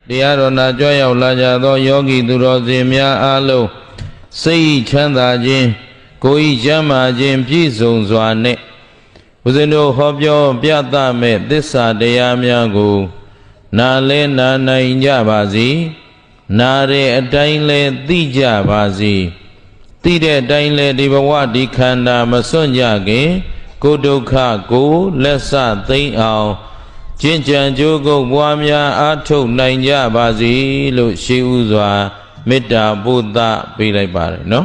တရားတော်နာကြွရောက်လာကြသောယောဂီသူတော်စင်များအားလုံးစိတ်ချမ်းသာခြင်းကိုယ်ဤကျမ်းမာခြင်းပြည့်စုံစွာနှင့်ဦးဇင်းတို့ဟောပြောပြသမဲ့သစ္စာတရားများကိုနာလဲနာနိုင်ကြပါစေနာတဲ့အတိုင်းလဲသိကြပါစေသိတဲ့အတိုင်းလဲဒီဘဝဒီခန္ဓာမစွန့်ကြခင်ကိုယ်ဒုက္ခကိုလက်ဆသိမ့်အောင်ကျင့်ကြံကြိုးကုပ်ပွားများအားထုတ်နိုင်ကြပါစေလို့ရှိဥစွာမေတ္တာပို့သပေးလိုက်ပါတယ်နော်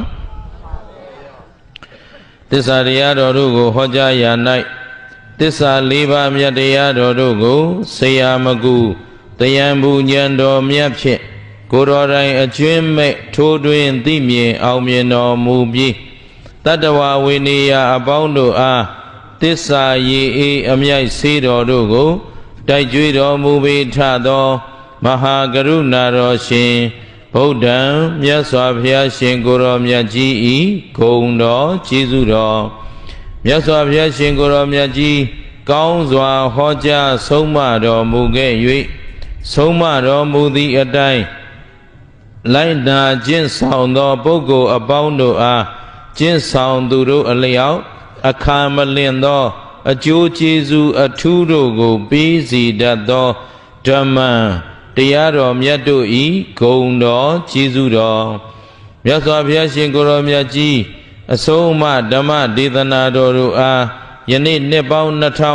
သစ္စာတရားတော်တို့ကိုဟောကြားရာ၌သစ္စာ၄ပါးမြတ်တရားတော်တို့ကိုဆရာမကူတယံဘူဉဏ်တော်မြတ်ဖြင့်ကိုယ်တော်တိုင်အကျွင်းမဲ့ထိုးတွင်သိမြင်အောင်မြင်တော်မူပြီးတတ္တဝဝိနည်းအပေါင်းတို့အားသစ္စာရေအေးအမြိုက်ဆေးတော်တို့ကိုတိုက်ကြွေးတော်မူပေထသောမဟာကရုဏာတော်ရှင်ဗုဒ္ဓံမြတ်စွာဘုရားရှင်ကိုယ်တော်မြတ်ကြီးဤဂုဏ်တော်ကျေးဇူးတော်မြတ်စွာဘုရားရှင်ကိုယ်တော်မြတ်ကြီးကောင်းစွာဟောကြားဆုံးမတော်မူခဲ့၍ဆုံးမတော်မူသည့်အတိုင်းလိုက်နာကျင့်ဆောင်သောပုဂ္ဂိုလ်အပေါင်းတို့အားကျင့်ဆောင်သူတို့အလျောက်အခါမလင့်သောအကျိုးကျေးဇူးအထူးတို့ကိုပေးစီတတ်သောဓမ္မတရားတော်မြတ်တို့ဤဂုဏ်တော်ကျေးဇူးတော်မြတ်စွာဘုရားရှင်ကိုယ်တော်မြတ်ကြီးအဆုံးအမဓမ္မဒေသနာတော်တို့အားယနေ့နှစ်ပေါင်း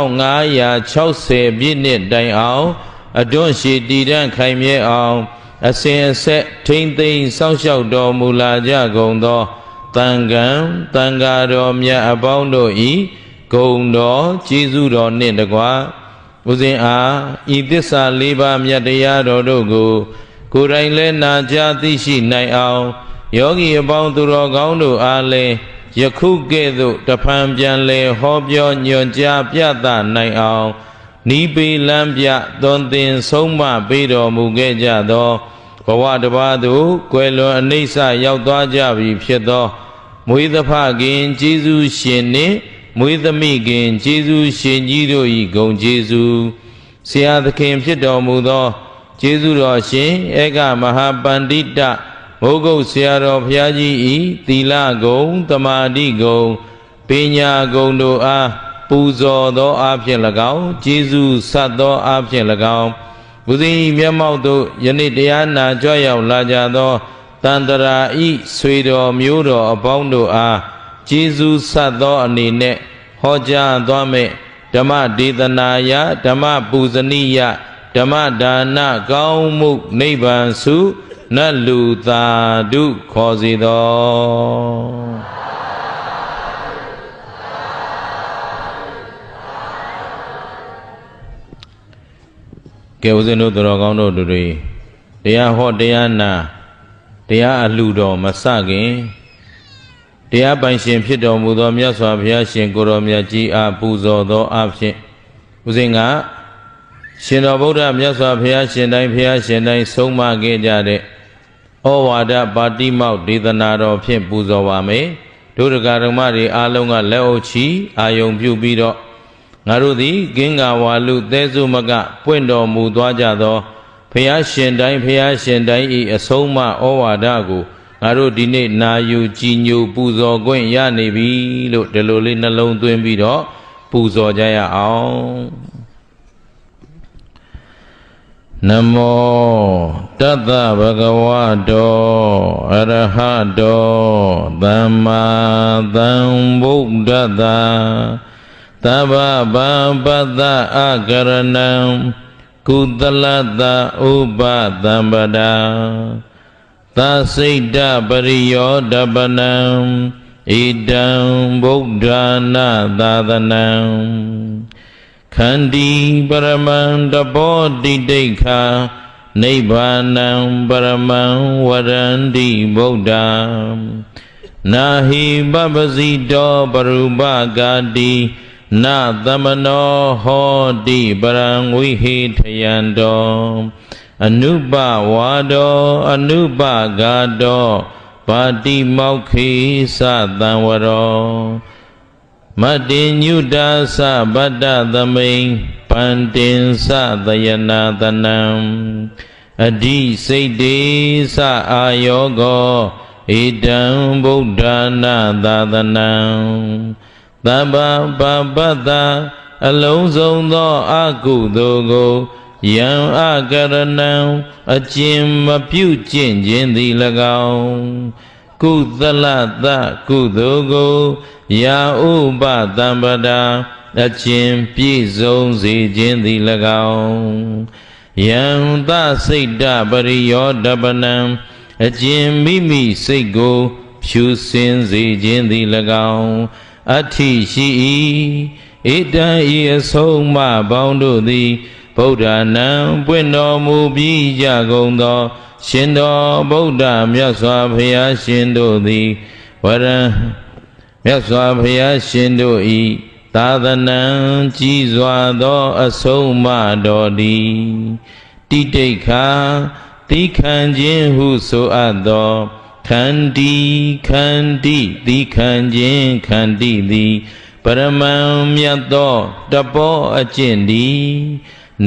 2560ပြည့်နှစ်တိုင်အောင်အတွန်းရှိတည်တံ့ခိုင်မြဲအောင်အစဉ်အဆက်ထိမ့်သိမ်းစောင့်ရှောက်တော်မူလာကြကုန်သောတန်ခမ်းတန်ဃာတော်မြတ်အပေါင်းတို့ဤဂုဏ်တော်ကျေးဇူးတော်နှင့်တကွာဦးဇင်းအားဤသစ္စာ၄ပါးမြတ်တရားတော်တို့ကိုကိုယ်တိုင်လဲနာကြားသိရှိနိုင်အောင်ယောဂီအပေါင်းသူတော်ကောင်းတို့အားလည်းယခုကဲ့သို့တဖန်ပြန်လဲဟောပြောညွှန်ကြားပြသနိုင်အောင်နီးပေလမ်းပြသွန်သင်ဆုံးမပေးတော်မူခဲ့ကြသောဘဝတစ်ပါးသို့ကွယ်လွန်အနိစ္စရောက်သွားကြပြီဖြစ်သောမွေးသဖခင်ကျေးဇူးရှင်နှင့်မွေးသမိခင်ကျေးဇူးရှင်ကြီးတို့၏ဂုဏ်ကျေးဇူးဆရာသခင်ဖြစ်တော်မူသောကျေးဇူးတော်ရှင်ဧကမဟာပန္တိတမိုးကုတ်ဆရာတော်ဘုရားကြီး၏သီလဂုဏ်သမာဓိဂုဏ်ပညာဂုဏ်တို့အားပူဇော်သောအားဖြင့်၎င်းကျေးဇူးဆက်သောအားဖြင့်၎င်းဘုဇင်းမျက်မှောက်သို့ယနေ့တရားနာကြွရောက်လာကြသောတန်တရာဤဆွေတော်မျိုးတော်အပေါင်းတို့အားကျေးဇူးဆက်သောအနေနဲ့ဟောကြားသွားမယ့်ဓမ္မဒေသနာယဓမ္မပူဇနိယဓမ္မဒါနကောင်းမှုနိဗ္ဗာန်စုနတ်လူသာဓုခေါ်စေသောကဲဦးဇင်းတို့တော်ကောင်းတို့တွေတရားဟောတရားနာတရားအလှတော်မစခင်တရားပိုင်ရှင်ဖြစ်တော်မူသောမြတ်စွာဘုရားရှင်ကိုယ်တော်မြတ်ကြီးအားပူဇော်သောအဖြစ်ဦးဇင်းကရှင်တော်ဗုဒ္ဓမြတ်စွာဘုရားရှင်တိုင်းဆုံးမခဲ့ကြတဲ့ဩဝါဒပါတိမောက်ဒေသနာတော်ဖြင့်ပူဇော်ပါမယ်ဒုဒကာဓမ္မတွေအားလုံးကလက်အုပ်ချီအာယုံပြုပြီးတော့ငါတို့သည်ဂင်္ဂဝါလူသဲစုမကပွင့်တော်မူသွားကြသောဘုရားရှင်တိုင်းဤအဆုံးအမဩဝါဒကိုငါတို့ဒီနေ့နာယူကြည်ညိုပူဇော်ခွင့်ရနေပြီလို့ဒီလိုလေးနှလုံးသွင်းပြီးတော့ပူဇော်ကြရအောင်နမောတတ္တဗဂဝတောအရဟတောသမ္မာသမ္ဗုဒ္ဓတ္တသဗ္ဗဗံပတ္တအကရဏံကုသလတ္တဥပသံပဒံသစိတ်တပရိယောဓပနံဣဒံဗုဒ္ဓနာသာသနံခန္တီပရမံတဘောတိတိခာနိဗ္ဗာနံပရမံဝရန္တိဗုဒ္ဓံနာဟိပပစီတောပရုပဂာတိနာသမနောဟောတိပရံဝိဟိထယံတောအနုပဝါဒောအနုပဂါတောပါတိမောက္ခိသသံဝရောမတ္တိညုတာသဗတ္တသမိန်ပန္တင်သသယနာတနံ Adi Siddhi Sa Ayogo Idam Buddhana Dadanam Taba Babada Alonzo no Akudogo Yang Akaranam Achim Mapu Chin Jin Di Lagao Kudalata Kudogo Ya Uba Dambada Achim Pizon Zi Jin Di Lagao Yang Da Siddha Bariyo Dabanam Achim Mimi Sigo Pyu Sin Zi Jin Di Lagao Ati Shi Ita Iya Soma Bondo Di Buddha Nam Bueno Mubi Jagondo Shindo Buddha Myaswa Phaya Shindo Di Vara Myaswa Phaya Shindo I Tadanam Jizwa Do Asoma Do Di Titekha Tikhan Jin Hu So Ado Khandi Khandi Tikhan Jin Khandi Di Paramam Yato Tapo Achindi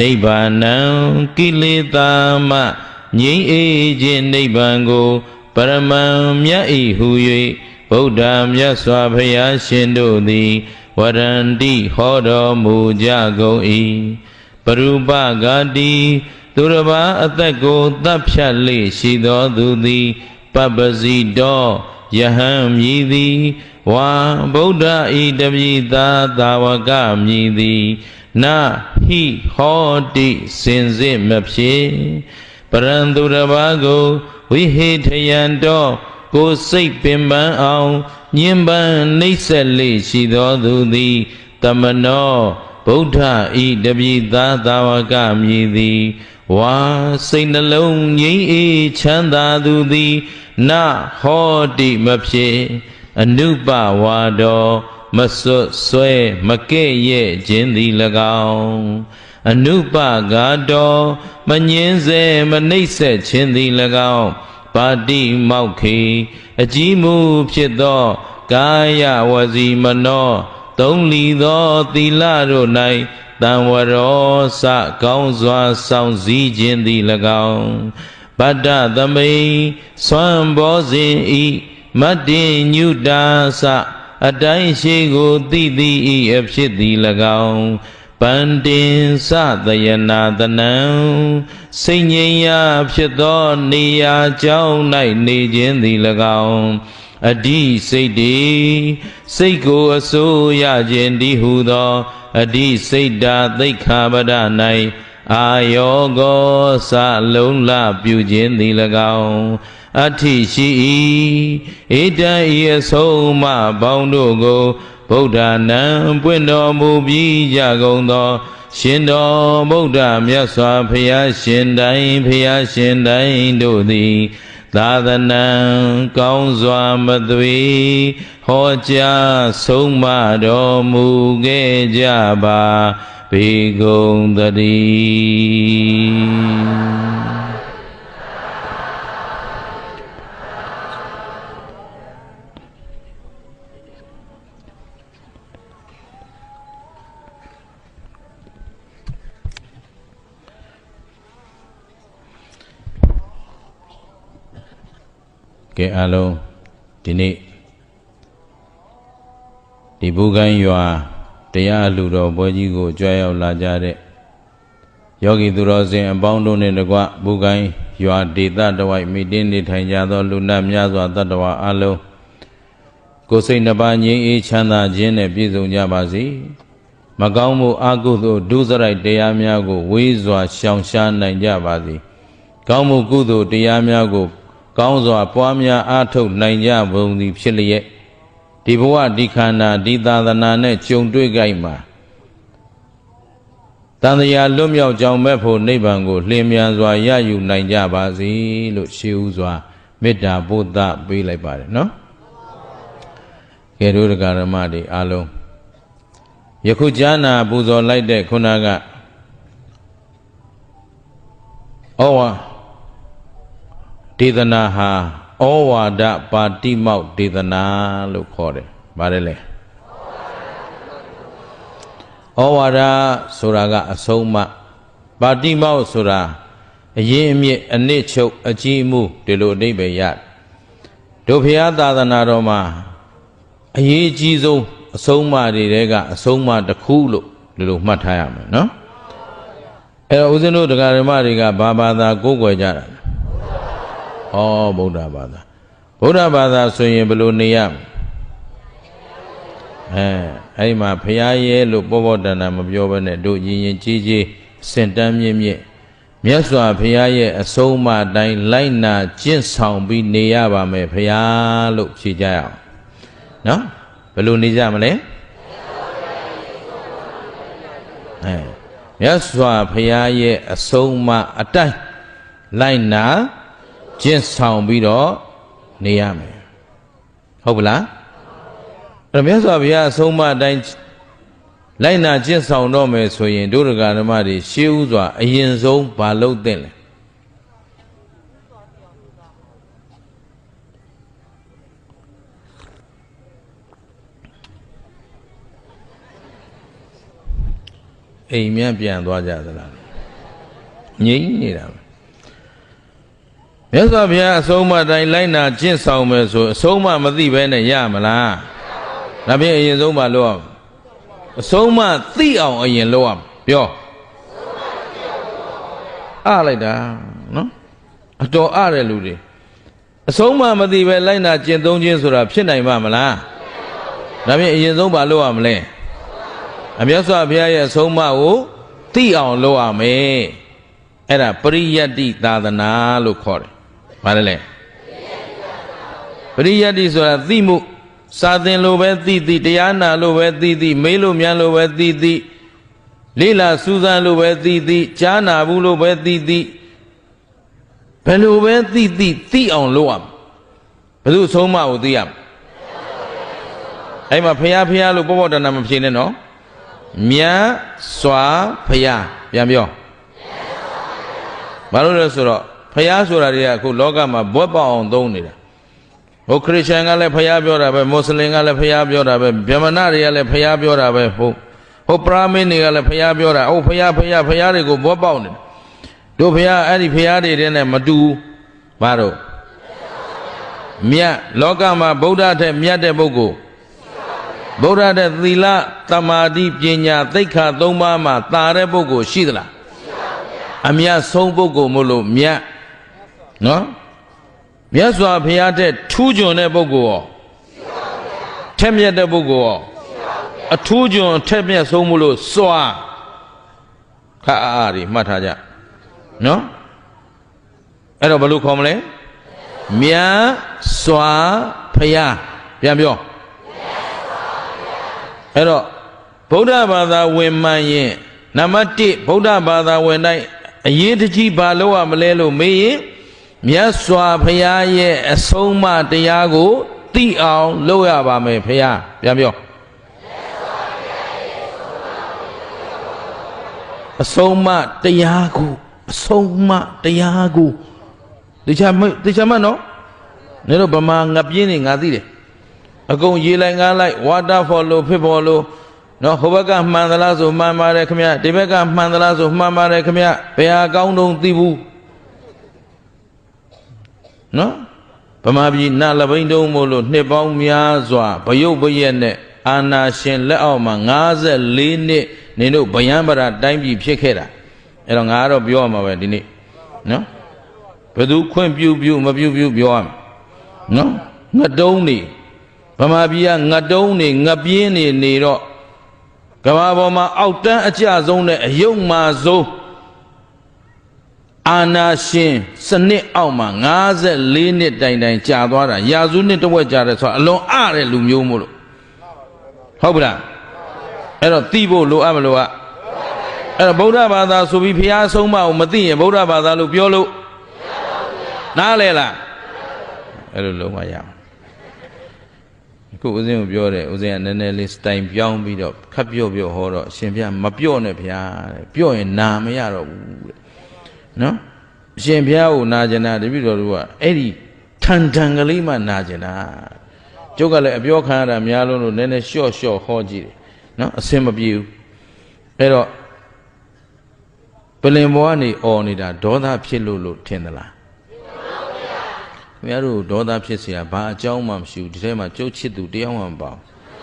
Nibbanam Kilitama Nyi Ejin Nibbango Paramam Yai Huye Buddha Myaswa Phaya Shindo Di Varandi Hodo Mujago I Parupa Gadi Duraba Atako Tapshali Shido Dudi Pabazi Do Yaham Yidi Wa Buddha Idabita Tawaka Midi Na Hi Hodi Sinzi Mapshi Parandurabago Vihitayanto Go Sik Pimban Ao Nyimban Nisali Shido Dudi Tamano Buddha Idabita Tawaka Midi Wa Sinalong Yi Chanda Dudi Na Hodi Mapshi Anupa Wado Masut Swe Makeye Jindi Lagao Anupa Gado Manyenze Manise Chindi Lagao Padi Mauki Ajimu Pshito Kaya Wazi Mano Tongli Do Tilaro Nai Tanwaro Sa Kaunzwa Sound Zi Jindi Lagao Bada Dame Swambo Zin I Mati Nyuda Sa Adai Shigo Didi I Epshiti Lagao Pandin Sa Dayana Danam Sinyaya Pshito Niya Chao Nai Nijin Di Lagao Adi Siddhi Siko Aso Yajin Di Hudo Adi Siddha Dikha Bada Nai Ayogo Sa Lung La Pyujin Di Lagao Ati Shi Ita Iya Soma Bondo Go Buddha Nam Bueno Mubi Jagondo Shindo Buddha Myaswa Phaya Shindai Dodi Tadanam Kaunzwa Madhvi Hoja Soma Do Muge Jaba Bigong Dadi Ke alo Dini Di Bugan Yua Taya Ludo Bojigo Joya Lajare Yogi Durozin Abondo Negua Bugan Yua Dita Dawai Midin Tanyado Luna Myazwa Tadawa Alo Kosei Nabani Chana Jene Bizu Yabazi Magamu Agudo Duzarai Deyamiago Wizwa Shangshan Najabazi Kamu Gudo Deyamiago Kaunzwa Pwamya Ato Nanja Bundi Piliye Dibuwa Dikana Didadana Ne Chungdui Gaima Tandaya Lumyo Jaumepo Nibango Limyanzwa Yayu Nanja Bazi Luciuzwa Mida Buddha Bilay Bari no Keru Garamadi Alo Yakujana Buzo Laide Kunaga Owa Dedana ha Owada Pati Mau Dedana Lukore Barele Owada Suraga Asoma Pati Mau Sura အရင်အမြစ်အနစ်ချုပ်အကြီးအမှုဒီလိုအဓိပ္ပာယ်ရတို့ဘုရားသာသနာတော်မှာအရေးအကြီးဆုံးအဆုံးအမတွေကအဆုံးအမတစ်ခုလို့ဒီလိုမှတ်ထားရမယ်နော်အဲ့တော့ဦးဇင်းတို့တရားဓမ္မတွေကဘာဘာသာကိုးကွယ်ကြတာဩဗုဒ္ဓဘာသာဗုဒ္ဓဘာသာဆိုရင်ဘယ်လိုနေရမလဲအဲ့ဒီမှာဘုရားရဲ့လို့ပေါ်ပေါ်တန်တန်မပြောဘဲနဲ့တို့ရင်ရင်ကြီးကြီးစင်တန်းမြင့်မြင့်မြတ်စွာဘုရားရဲ့အဆုံးအမတိုင်းလိုက်နာကျင့်ဆောင်ပြီးနေရပါမယ်ဘုရားလို့ဖြေကြရအောင်နော်ဘယ်လိုနေကြမလဲမြတ်စွာဘုရားရဲ့အဆုံးအမအတိုင်းလိုက်နာကျင့်ဆောင်ပြီးတော့နေရမယ်ဟုတ်ပလားအဲ့မြတ်စွာဘုရားအဆုံးအမအတိုင်းလိုက်နာကျင့်ဆောင်တော့မယ်ဆိုရင်တို့ဓမ္မတွေရှေးဥစွာအရင်ဆုံးဘာလုပ်သင့်လဲအိမ်မြပြန်သွားကြသလားငြိမ့်နေတာမြတ်စွာဘုရားအဆုံးအမတိုင်းလိုက်နာကျင့်ဆောင်မယ်ဆိုအဆုံးအမမသိဘဲနဲ့ရမလားဒါဖြင့်အရင်ဆုံးဘာလုပ်ရမလဲအဆုံးအမသိအောင်အရင်လုပ်ရမယ်ပြောအားလိုက်တာနော်အတော်အားတဲ့လူတွေအဆုံးအမမသိပဲလိုက်နာကျင့်သုံးခြင်းဆိုတာဖြစ်နိုင်ပါမလားဒါဖြင့်အရင်ဆုံးဘာလုပ်ရမလဲအမြတ်စွာဘုရားရဲ့အဆုံးအမကိုသိအောင်လုပ်ရမယ်အဲ့ဒါပရိယတ္တိသာသနာလို့ခေါ်တယ်ဘာလဲပရိယတ္တိဆိုတာသိမှုစာသင်လို့ပဲသိသိတရားနာလို့ပဲသိသိမေးလို့မြန်းလို့ပဲသိသိလေးလာစူးစမ်းလို့ပဲသိသိကြားနာဘူးလို့ပဲသိသိဘယ်လိုပဲသိသိသိအောင်လုပ်ရမယ်ဘယ်သူအဆုံးအမကိုသိရမယ်အဲ့မှာဖျားဖျားလို့ပေါ့ပေါ့တဏ္ဍမဖြေနဲ့နော်မြတ်စွာဘုရားပြန်ပြောဘာလို့လဲဆိုတော့ဘုရားဆိုတာတွေကအခုလောကမှာဘွက်ပေါအောင်သုံးနေတာဟိုခရစ်ယာန်ကလည်းဘုရားပြောတာပဲမွတ်စလင်ကလည်းဘုရားပြောတာပဲဗြဟ္မဏတွေကလည်းဘုရားပြောတာပဲဟိုပရာမင်းတွေကလည်းဘုရားပြောတာဘုရားတွေကိုဘွက်ပေါက်နေတယ်တို့ဘုရားအဲ့ဒီဘုရားတွေတဲ့နဲ့မတူဘာတော့မြတ်လောကမှာဗုဒ္ဓထက်မြတ်တဲ့ပုဂ္ဂိုလ်ဗုဒ္ဓတဲ့သီလသမာဓိပညာသိက္ခာ၃ပါးမှာသာတဲ့ပုဂ္ဂိုလ်ရှိသလားအမြတ်ဆုံးပုဂ္ဂိုလ်မို့လို့မြတ်နော်မြတ်စွာဘုရားတဲ့ထူးချွန်တဲ့ပုဂ္ဂိုလ်ရောထက်မြက်တဲ့ပုဂ္ဂိုလ်ရောအထူးချွန်ထက်မြက်ဆုံးမို့လို့စွာခါအားတွေမှတ်ထားကြနော်အဲ့တော့ဘယ်လိုခေါ်မလဲမြတ်စွာဘုရားပြန်ပြောအဲ့တော့ဗုဒ္ဓဘာသာဝင်မှန်ရင်နံပါတ်1ဗုဒ္ဓဘာသာဝင်တိုင်းအရေးတကြီးဘာလို့ရမလဲလို့မေးရင်မြတ်စွာဘုရားရဲ့အဆုံးအမတရားကိုသိအောင်လုပ်ရပါမယ်ဘုရားပြန်ပြောအဆုံးအမတရားကိုအဆုံးအမတရားကိုတရားမနော်နေတော့ဗမာငပြင်းနေငါသိတယ်အကုန်ရေလိုက်ငါလိုက် waterfall လို့ဖြစ်ပေါ်လို့နော်ဟိုဘက်ကမှန်သလားဆိုမှန်ပါတယ်ခင်ဗျဒီဘက်ကမှန်သလားဆိုမှန်ပါတယ်ခင်ဗျဘယ်ဟာကောင်းတုံးသိဘူးနော်ဗမာပြည်နလဘိန်းတုံးမို့လို့နှစ်ပေါင်းများစွာဗယုတ်ဘရက်နဲ့အာနာရှင်လက်အောက်မှာ54နှစ်နေတို့ဗယံပရာတိုင်းပြည်ဖြစ်ခဲ့တာအဲ့တော့ငါကတော့ပြောရမှာပဲဒီနေ့နော်ဘယ်သူခွင့်ပြုမပြုပြောရမယ်နော်ငတ်တုံးနေဗမာပြည်ကငတ်တုံးနေငပြင်းနေတော့ကမ္ဘာပေါ်မှာအောက်တန်းအကျဆုံးနဲ့အယုံမာဆုံးအာနာရှင်စနစ်အောက်မှာ54နှစ်တိုင်ကြာသွားတာရာစုနှစ်တဝက်ကြာတယ်ဆိုတာအလွန်အတဲ့လူမျိုးမို့လို့ဟုတ်ပလားအဲ့တော့သိဖို့လိုအပ်မလို့အဲ့တော့ဗုဒ္ဓဘာသာဆိုပြီးဘုရားဆုံးမအောင်မသိရင်ဗုဒ္ဓဘာသာလို့ပြောလို့နားလဲလားအဲ့လိုလုံးဝရအောင်ခုဦးဇင်းကိုပြောတယ်ဦးဇင်းကနည်းနည်းလေးစတိုင်ပြောင်းပြီးတော့ခပ်ပြော့ဟောတော့အရှင်ဘုရားမပြော့နဲ့ဗျာတဲ့ပြော့ရင်နာမရတော့ဘူးတဲ့နော်အရှင်ဘုရားကိုနာကျင်တာတပည့်တော်တို့ကအဲ့ဒီထန်ကလေးမှနာကျင်တာကျုပ်ကလည်းအပြောခံရတာများလုံးလို့နည်းနည်းလျှော့ဟောကြည့်တယ်နော်အစင်မပြေဘူးအဲ့တော့ Pelin boani or nida, Doda Pilu Tindala. Meru Doda Pisia, Ba, Jomam Shu, Jema, Jochidu, Diamamba.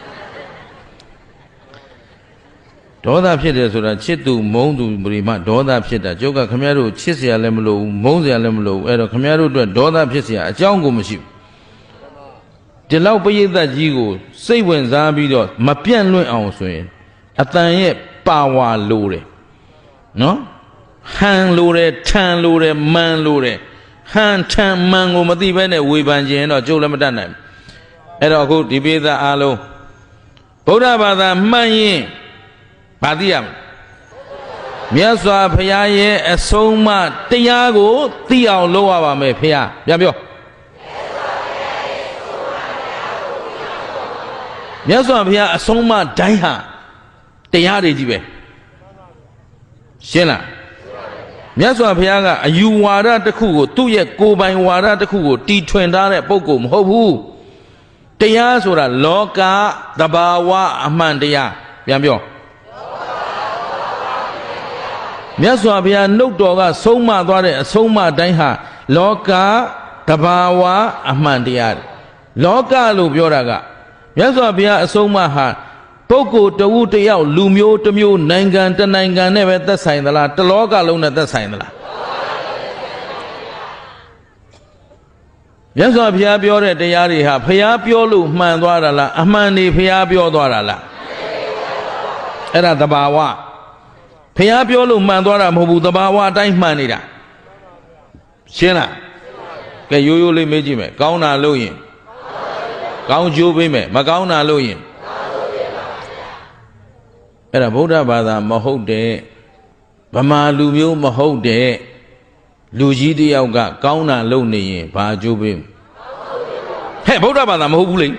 Doda Pita, so that Chitu, Mondu, Brima, Doda Pita, Joka Cameru, Chisia Lemlo, Mozia Lemlo, Edo Cameru, Doda Pisia, Jango Machine. The Laupe that Jigo, say when Zabido, Mapian Lui Answin, Atanye, Pawa Lure. No? Han Lure, Tan Lure, Man Lure, Han Tan Mango Matibene, Wibanjan or Joe Lamadana. Edo go debate the alo. Boda Bada Maye. Badiam Miaswa Payaye, a soma, Tiago, Tia Loa me Pia, Yabio Miaswa Pia, a soma, Daiha, Tiari Dibe Shena Miaswa Piaga, a you wada the Kugo, 2 year go by wada the Kugo, T20 Pokum, Hobu Tiasura, Loka, Dabawa, Amandia, Yabio Miaswabia, no dog, Soma, Soma, Daiha, Loka, Tabawa, Amandiad, Loka, Lubioraga, Miaswabia, Soma, Ha, Poco, the Wutayao, Lumio, Tamu, Nangan, the Nangan, never the sign the la, the Loka alone at the sign the la. Miaswabia, Biore, the Yariha, Piapiolu, Mandwara, Amandi, Piapio Dorala. Era Tabawa. Piapiolo Mandora Mobu the Bawa Dimanida Shena Kayuli Majime, Gauna Loyin Gaun Jubime, Magauna Loyin Era Boda Bada Mahode Bama Lumio Mahode Lujidi Auga, Gauna Loni, Ba Jubim. Hey, Boda Bada Mahuli.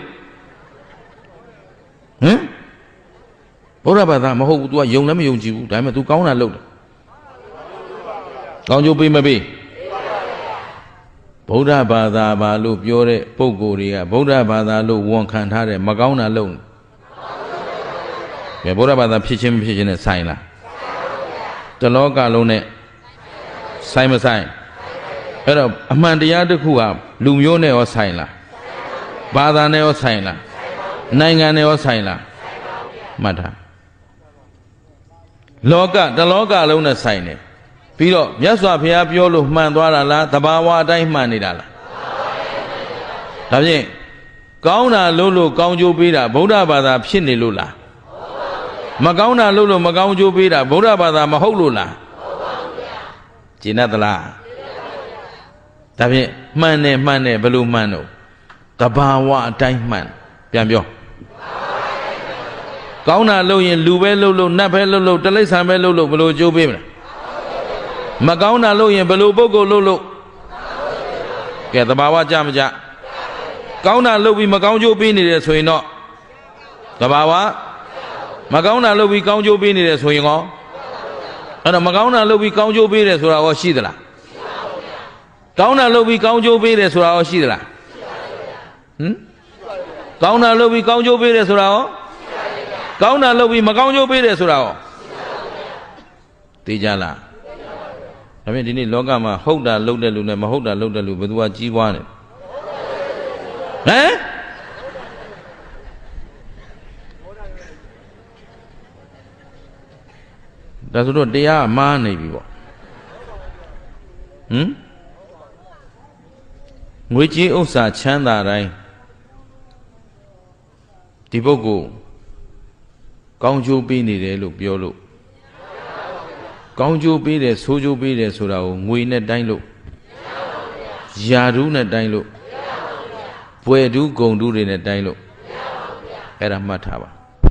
Boda Bada Maho to a young Namu, Diamond to Gauna Load. Gaunjo be maybe. Boda Bada Balu, Piore, Pogoria, Boda Bada Lu, one can't have Magauna alone. Boda Bada Pigeon Pigeon and Sina. The Loga Lone Simon Sign. Amandia de Kua, Lumione or Sina. Badane or Sina. Nangane or Sina. Mata. Loga, the Loga alone sign it. Piro, Yaswa Pia Piolo, Mandwara, Tabawa, Daimanidala. Tabi, Gauna Lulu, Gaunjo Bida, Boda Bada, Pini Lula. Magauna Lulu, Magaunjo Bida, Boda Bada, Maholula. Jinatala. Tabi, Mane, Balu Mano. Tabawa, Daiman, Piambio. Gauna Loyan, Lubelo, Napelo, Telesamelo, below Joe Bim. Magauna Loyan, below Bogo Lolo. Get the Bawa Jamaja. Gauna Lobi, Magaunjo Bini, so you know. The Bawa Magauna Lobi, Gaunjo Bini, so you know. And a Magauna Lobi, Gaunjo Bini, so our Shidla. Gauna Lobi, Gaunjo Bini, so our Shidla. Gauna Lobi, Gaunjo Bini, so our Gauna Lobi, Magaunjo Bini, so our Tijala. I mean, didn't Logama hold that load the Luna, Mahoda load the Lu, but what G wanted. Eh? That's what they are, money people. Which you also chanda, right? Tibogo Gaunjo Bini, look, Biolo. Gaunjo be there, Sojo be there, so that we net dine Yaruna dine Where do go do in a dine Era Matava.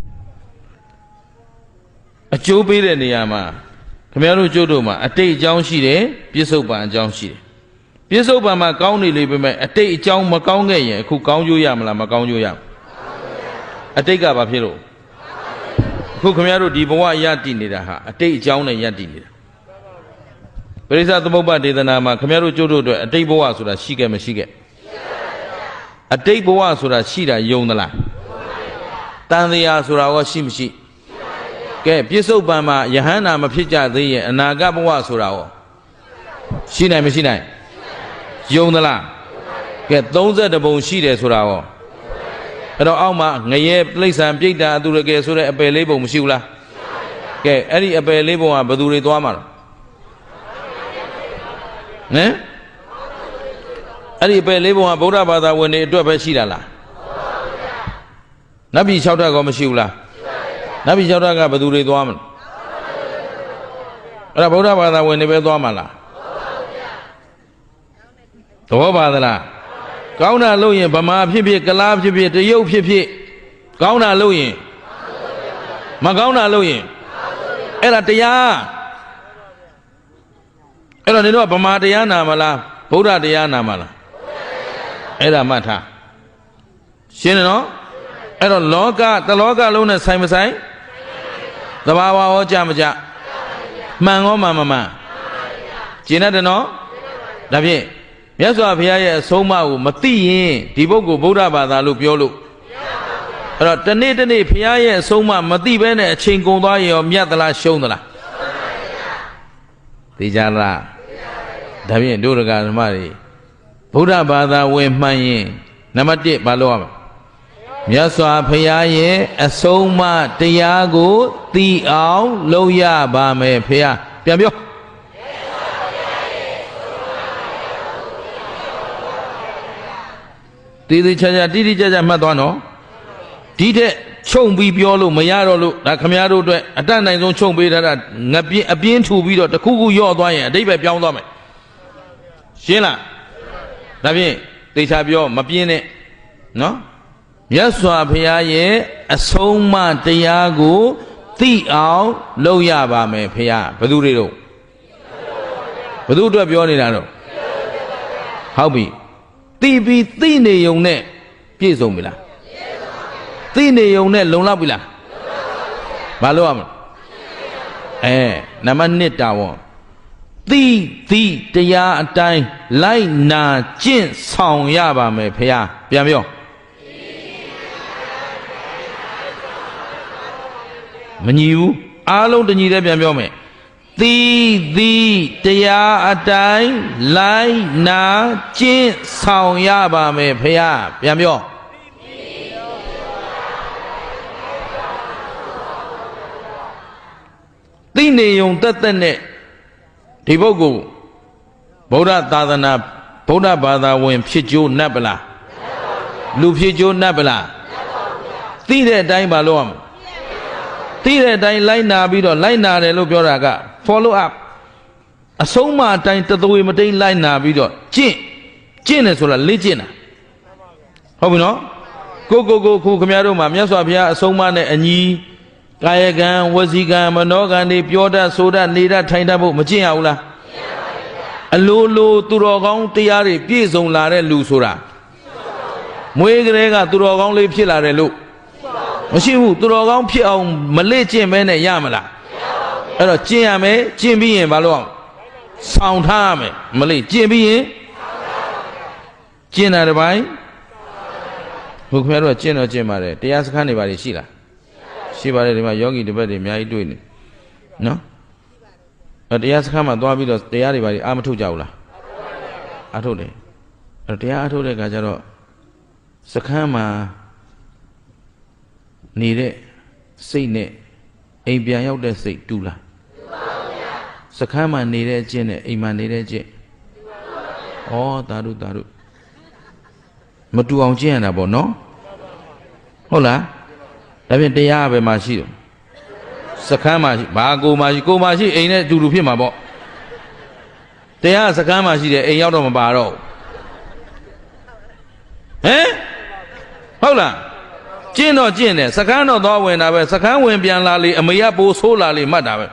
A Joe be there, Niama. Camero Jodoma, a day John Shide, Pisoba and John Shide. Pisoba Macauni Liberman, a day John Macaunga, who Gaunjo Yamla, Macaunjo Yam. A take up a pillow. Who Camero Diboa Yadinida, a day John and Yadinida. But is that the Boba de the Nama, Camero Jodo, a day boa so that she get Mashige. A day boa so that she that Yonala. Tandia Sura was Shimshi. ကဲပြစ္ဆုတ်ပံမှာယဟန္တာမဖြစ်ကြသေးရင်အနာဂတ်ဘဝဆိုတာဟောရှိနိုင်မရှိနိုင်ယုံသလားကဲ32ပုံရှိတယ်ဆိုတာဟောအဲ့တော့အောက်မှာငရဲပြိဿံပြိတ္တာအတုရကဲဆိုတဲ့အပယ်လေးပုံမရှိဘူးလားကဲအဲ့ဒီအပယ်လေးပုံကဘယ်သူတွေသွားမှာလဲဟမ်အဲ့ဒီအပယ်လေးပုံကဗုဒ္ဓဘာသာဝင်တွေအတွက်ပဲရှိတာလားနတ်ပြည်6ဓာတ်ကောမရှိဘူးလားနတ်ပြည်6ဓာတ်ကဘယ်သူတွေသွားမလဲအဲ့ဒါဗုဒ္ဓဘာသာဝင်တွေပဲသွားမှာလားသဘောပါသလားကောင်းတာလုပ်ရင်ဗမာဖြစ်ဖြစ်ကလားဖြစ်ဖြစ်တရုတ်ဖြစ်ဖြစ်ကောင်းတာလုပ်ရင်မကောင်းတာလုပ်ရင်အဲ့ဒါတရားအဲ့တော့နေတော့ဗမာတရားနာမလားဗုဒ္ဓတရားနာမလားအဲ့ဒါမှတ်ထားရှင်းတယ်နော်အဲ့တော့လောကတလောကလုံးနဲ့ဆိုင်မဆိုင်သဘာဝဟောကြမကြမှန်ရောမှန်မမှန်ကျင်တယ်နော်ဒါဖြင့်မြတ်စွာဘုရားရဲ့အဆုံးအမကိုမသိရင်ဒီပုဂ္ဂိုလ်ဗုဒ္ဓဘာသာလို့ပြောလို့အဲ့တော့တနေ့တနေ့ဘုရားရဲ့အဆုံးအမမသိဘဲနဲ့အချိန်ကုန်သွားရင်ရောမြတ်သလားရှုံးသလားသိကြလားဒါဖြင့်ဒုရကဓမ္မတွေဗုဒ္ဓဘာသာဝင်မှန်ရင်နံပါတ်1ဘာလို့ရမလဲမြတ်စွာဘုရားရဲ့အဆုံးအမတရားကိုသိအောင်လုပ်ရပါမယ်ဘုရားပြန်ပြောတည်တည်ချာချာတိတိကျကျမှတ်သွားနော်ဒီတဲ့ခြုံပြီးပြောလို့မရတော့လို့ဒါခမည်းတော်အတွက်အတတ်နိုင်ဆုံးခြုံပေးထားတာငပြင်းအပြင်းထူပြီးတော့တခုခုယော့သွားရင်အတိတ်ပဲပြောင်းသွားမယ်ရှင်းလားဒါဖြင့်တေချာပြောမပြင်းနဲ့နော်မြတ်စွာဘုရားရဲ့အဆုံးအမတရားကိုသိအောင်လုပ်ရပါမယ်ဘုရားဘယ်သူတွေတော့ဘယ်သူအတွက်ပြောနေတာတော့ဟုတ်ပြီသိပြီးသိနေုံနဲ့ပြည့်စုံပြီလားသိနေုံနဲ့လုံလောက်ပြီလားဘာလို့ရမလဲနံပါတ်1တာဝန်သိတရားအတိုင်းလိုက်နာကျင့်ဆောင်ရပါမယ်ဖေဟာပြန်ပြောမညီဘူးအားလုံးတညီတည်းပြန်ပြောမယ်သိတရားအတိုင်းလိုက်နာကျင့်ဆောင်ရပါမယ်ဖေဟာပြန်ပြောသိနေုံတက်နဲ့ဒီပုဂ္ဂိုလ်ဗုဒ္ဓသာသနာဗုဒ္ဓဘာသာဝင်ဖြစ်ကြိုးနတ်ပလားလူဖြစ်ကြိုးနတ်ပလားသိတဲ့အတိုင်းပါလို့သိတဲ့အတိုင်းလိုက်နာပြီးတော့လိုက်နာတယ်လို့ပြောတာက follow up အဆုံးမအတိုင်းတသွေမတိန်လိုက်နာပြီးတော့ကျင့်တယ်ဆိုတာလေ့ကျင့်တာဟုတ်ပြီနော်ကိုခုခင်ဗျားတို့မှာမြတ်စွာဘုရားအဆုံးအမနဲ့အညီကာယကံဝစီကံမနောကံတွေပြောတတ်ဆိုတတ်နေတတ်ထိုင်တတ်ဖို့မကျင့်ရဘူးလားအလိုလိုသူတော်ကောင်းတရားတွေပြည့်စုံလာတဲ့လူဆိုတာမွေးကလေးကသူတော်ကောင်းလေးဖြစ်လာတယ်လို့မရှိဘူးသူတော်ကောင်းဖြစ်အောင်မလေ့ကျင့်မဲနဲ့ရမလားအဲ့တော့ကျင့်ရမယ်ကျင့်ပြီးရင်ဘာလို့အောင်ဆောင်ထားရမယ်မလေ့ကျင့်ပြီးရင်ကျင့်တာတစ်ပိုင်းဘုခင်ဗျားတို့ကကျင့်တော့ကျင့်ပါတယ်တရားစခန်းတွေပါလေရှိလားရှိပါတယ်ဒီမှာယောဂီတပတ်တွေအများကြီးတွေ့နေနော်တရားစခန်းမှာသွားပြီးတော့တရားတွေပါလေအာမထုတ်ကြဘူးလားအာထုတ်တယ်အဲ့တရားအာထုတ်တဲ့အခါကျတော့စခန်းမှာနေတဲ့စိတ်နဲ့အိမ်ပြန်ရောက်တဲ့စိတ်တူလားတူပါဘူးဗျာစခန်းမှာနေတဲ့အကျင့်နဲ့အိမ်မှာနေတဲ့အကျင့်တူပါဘူးဗျာသာဓုမတူအောင်ကျင့်ရတာပေါ့နော်ဟုတ်လားဒါဖြင့်တရားပဲမှာရှိတယ်စခန်းမှာရှိဘာကိုမှာရှိအိမ်နဲ့အတူတူဖြစ်မှာပေါ့တရားစခန်းမှာရှိတယ်အိမ်ရောက်တော့မပါတော့ဟမ်ဟုတ်လားကျင့်တော့ကျင့်တယ်စခန်းတော့သွားဝင်တာပဲစခန်းဝင်ပြန်လာလေအမေကပိုးဆိုးလာလေမှတ်တာပဲ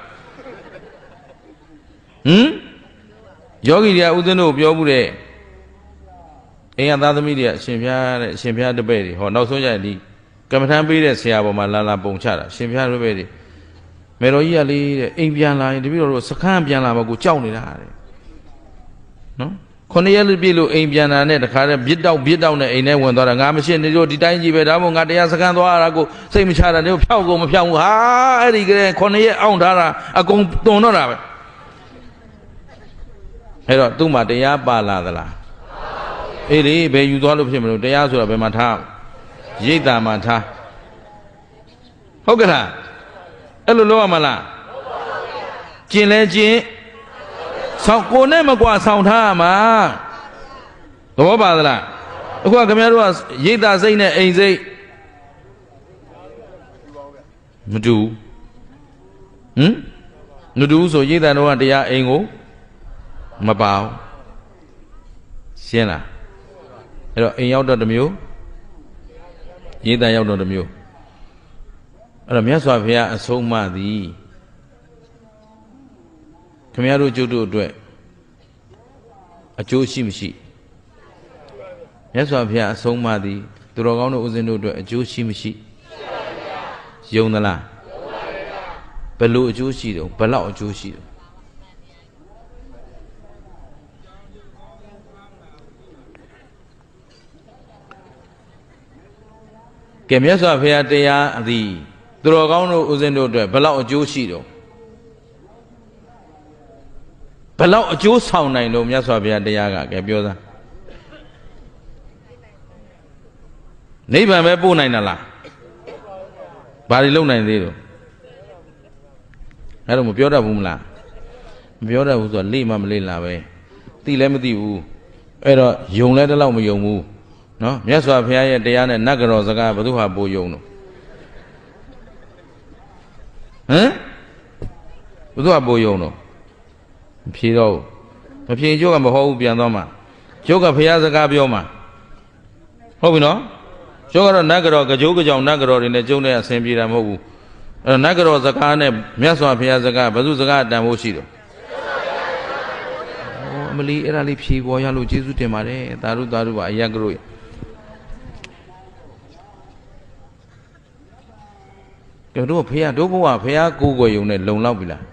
ယောဂီတွေကဥဒင်းတို့ပြောဘူးတဲ့အိမ်ကသားသမီးတွေကအရှင်ဘုရားတပည့်တွေဟောနောက်ဆုံးကြရင်ဒီကမ္မထမ်းပေးတဲ့ဆရာပေါ်မှာလာပုံချတာရှင်ဘုရားတပည့်တွေမေတော်ကြီးကလေတဲ့အိမ်ပြန်လာရင်တပည့်တော်တို့စခန်းပြန်လာမှကိုကြောက်နေတာတဲ့နော် 9 ရက်ပြည့်လို့အိမ်ပြန်လာတဲ့တခါတည်းပြစ်တောက်နဲ့အိမ်ထဲဝင်သွားတာငါမရှိနေလို့ဒီတိုင်းကြီးပဲဒါမို့ငါတရားစခန်းသွားရတာကိုစိတ်မချတာတို့ဖြောက်ကုန်မဖြောက်ဘူးဟာအဲ့ဒီကလေး9 ရက်အောင့်ထားတာအကုန်တွန်တော့တာပဲအဲ့တော့သူ့မှာတရားပါလာသလားအေးလေဘယ်ယူသွားလို့ဖြစ်မလို့တရားဆိုတာဘယ်မှာထားရိတ်တာမှာထားဟုတ်ကဲ့လားအဲ့လိုလုပ်ရမလားကျင်လဲကျင်ဆောင်းကိုနဲ့မကွာဆောင်းထားရမှာသဘောပါသလားအခုကခင်ဗျားတို့ကရိတ်တာစိတ်နဲ့အိမ်စိတ်မတူမတူဆိုရိတ်တာတော့တရားအိမ်ကိုမပါဘူးရှင်းလားအဲ့တော့အိမ်ရောက်တော့တစ်မျိုးရိတ်တာရောက်တော့တစ်မျိုးအဲ့တော့မြတ်စွာဘုရားအဆုံးအမသည်ခင်ဗျားတို့ကျုပ်တို့အတွက်အကျိုးရှိမရှိမြတ်စွာဘုရားအဆုံးအမသည်သူတော်ကောင်းတို့ဦးဇင်းတို့အတွက်အကျိုးရှိမရှိယုံသလားဘယ်လိုအကျိုးရှိတော့ဘယ်လောက်အကျိုးရှိတော့ကဲမြတ်စွာဘုရားတရားအသည်သူတော်ကောင်းတို့ဦးဇင်းတို့အတွက်ဘယ်လောက်အကျိုးရှိတော့ဘယ်လောက်အကျိုးဆောင်နိုင်လို့မြတ်စွာဘုရားတရားကကဲပြောသားနိဗ္ဗာန်ပဲပို့နိုင်တာလားဘာတွေလုပ်နိုင်သေးတော့အဲ့တော့မပြောတတ်ဘူးမလားမပြောတတ်ဘူးဆိုတော့လေ့မှမလေ့လာပဲသိလည်းမသိဘူးအဲ့တော့ယုံလည်းတလောက်မယုံဘူးနော်မြတ်စွာဘုရားရဲ့တရားနဲ့နတ်ကတော်စကားဘယ်သူဟာပိုယုံတော့ဟမ်ဘယ်သူဟာပိုယုံတော့မဖြေတော့ဘူးမဖြေကျုပ်ကမဟုတ်ဘူးပြန်သွားမှာကျုပ်ကဘုရားစကားပြောမှာဟုတ်ပြီနော်ကျုပ်ကတော့နတ်ကတော်ကြောကကြောင်နတ်ကတော်တွေနဲ့ကျုံတဲ့အဆင်ပြေတာမဟုတ်ဘူးအဲ့နတ်ကတော်စကားနဲ့မြတ်စွာဘုရားစကားဘယ်သူစကားတန်ဖို့ရှိတော့အမလီအဲ့ဒါလေးဖြေပေါ်ရလို့ကျေးဇူးတင်ပါတယ်သာဓုသာဓုပါအယက်ကတို့တို့ဖေရတို့ဘုရားဖေရကိုယ်ကိုယ်ယုံနဲ့လုံလောက်ပြီလား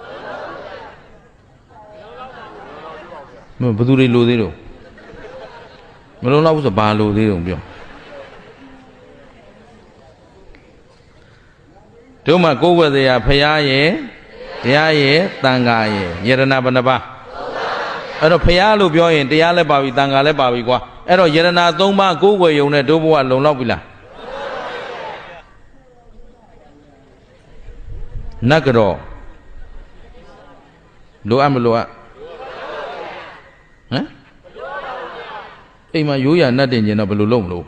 ဘယ်သူတွေလိုသေးတော့မလုံလောက်ဘူးဆိုဘာလိုသေးတော့ပြောတို့မှကိုယ်ဝယ်တရားဖရာရဲ့တရားရဲ့တန်ခါရဲ့ယရဏဘယ်နှပါးအဲ့တော့ဖရာလို့ပြောရင်တရားလည်းပါပြီတန်ခါလည်းပါပြီကွာအဲ့တော့ယရဏ 3 ပါးကိုယ်ဝယ်ယုံနဲ့တို့ဘုရားလုံလောက်ပြီလားနတ်ကတော့လိုအပ်မလိုအပ်ဟမ်အိမ်မှာရိုးရနတ်တင်ကျင်တော့ဘယ်လိုလုပ်မလို့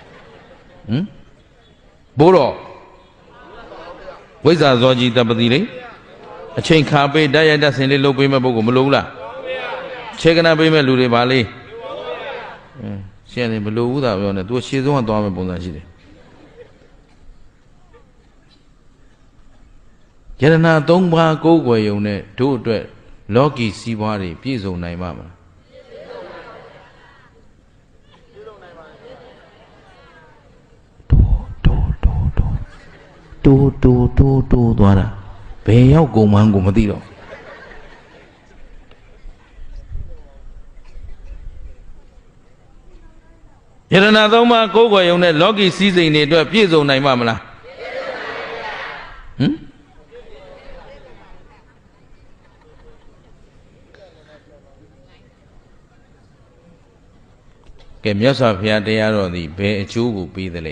ဘိုးတော်ဝိဇ္ဇာဇောကြီးတပတိလေအချိန်ခါပေးတရိုက်တဆင်လေးလုပ်ပေးမဲ့ပုဂ္ဂိုလ်မလိုဘူးလားခြေကနာပေးမဲ့လူတွေပါလေရှင်းတယ်မလိုဘူးသာပြောနေသူရှေ့ဆုံးကသွားမဲ့ပုံစံရှိတယ်ယရဏ 3 ပါးကိုယ်ွယ်ယုံနဲ့တို့အတွက်လောကီစီးပွားတွေပြည့်စုံနိုင်ပါမလားတိုးသွားတာဘယ်ရောက်ကုန်မှန်းကိုမသိတော့ယရဏ 3 ပါးကိုယ်ွယ်ယုံနဲ့လောကီစည်းစိမ်တွေအတွက်ပြည့်စုံနိုင်ပါမလားဟမ်ကဲမြတ်စွာဘုရားတရားတော်သည်ဘယ်အကျိုးကိုပေးသလဲ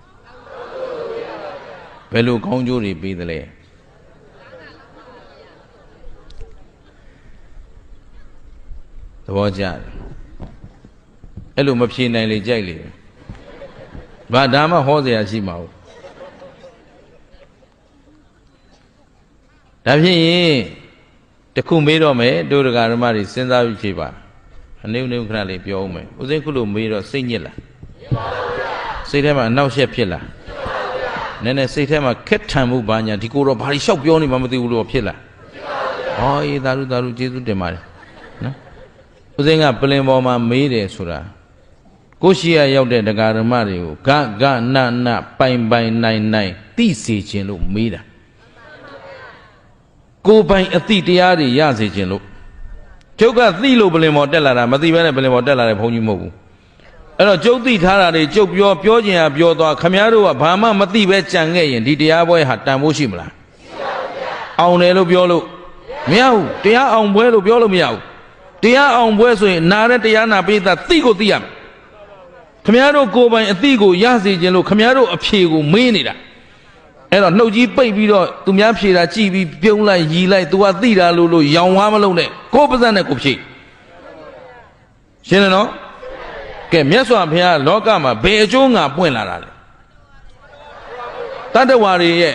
ဘယ်လိုကောင်းကျိုးတွေပေးသလဲသဘောကျတယ်အဲ့လိုမဖြေနိုင်လေကြိုက်လေဘာဒါမှဟောเสียရှိမှာဟုတ်ဒါဖြစ်ရင်တခုမေးတော့မယ်တို့ဒကာဓမ္မတွေစဉ်းစားပြီးဖြေပါအနည်းနည်းခဏလေးပြောအောင်မယ်ဦးစိန်ခုလိုမေးတော့စိတ်ညစ်လားစိတ်ထဲမှာအနှောက်အယှက်ဖြစ်လားနည်းနည်းစိတ်ထဲမှာခက်ထန်မှုဘာညာဒီကိုတော့ဘာလို့ရှောက်ပြောနေမှမသိဘူးလို့ဖြစ်လားဟောအေးသာဓုသာဓုကျေးဇူးတင်ပါတယ်နော်ဦးစိန်ကပလင်ပေါ်မှာမေးတယ်ဆိုတာကိုရှိရရောက်တဲ့ဒကာဓမ္မတွေကိုဂနပိုင်နိုင်သိစေခြင်းလို့မေးတာကိုပိုင်အသိတရားတွေရစေခြင်းလို့ကျုပ်ကသိလို့ပလင်မော်တက်လာတာမသိဘဲနဲ့ပလင်မော်တက်လာတဲ့ဘုန်းကြီးမဟုတ်ဘူးအဲ့တော့ကျုပ်သိထားတာတွေကျုပ်ပြောချင်ရပြောသွားခမည်းတော်ကဘာမှမသိပဲကြံခဲ့ရင်ဒီတရားပွဲဟာတန်ဖို့ရှိမလားအောင်တယ်လို့ပြောလို့မရဘူးတရားအောင်ပွဲလို့ပြောလို့မရဘူးတရားအောင်ပွဲဆိုရင်နာတဲ့တရားနာပိသသိကိုသိရမယ်ခမည်းတော်ကိုယ်ပိုင်အသိကိုရစေခြင်းလို့ခမည်းတော်အဖြေကိုမေးနေတာအဲ့တော့နှုတ်ကြီးပိတ်ပြီးတော့သူများဖြေတာကြည်ပြီးပြုံးလိုက်ရီလိုက် तू ကသိတာလို့ရောင်ဝါးမလုံးနဲ့ကိုယ်ပါးစပ်နဲ့ကိုဖြေရှင်းတယ်နော်ကဲမြတ်စွာဘုရားလောကမှာဘယ်အကျိုးငါပွင့်လာတာလဲတတ္တဝါတွေရဲ့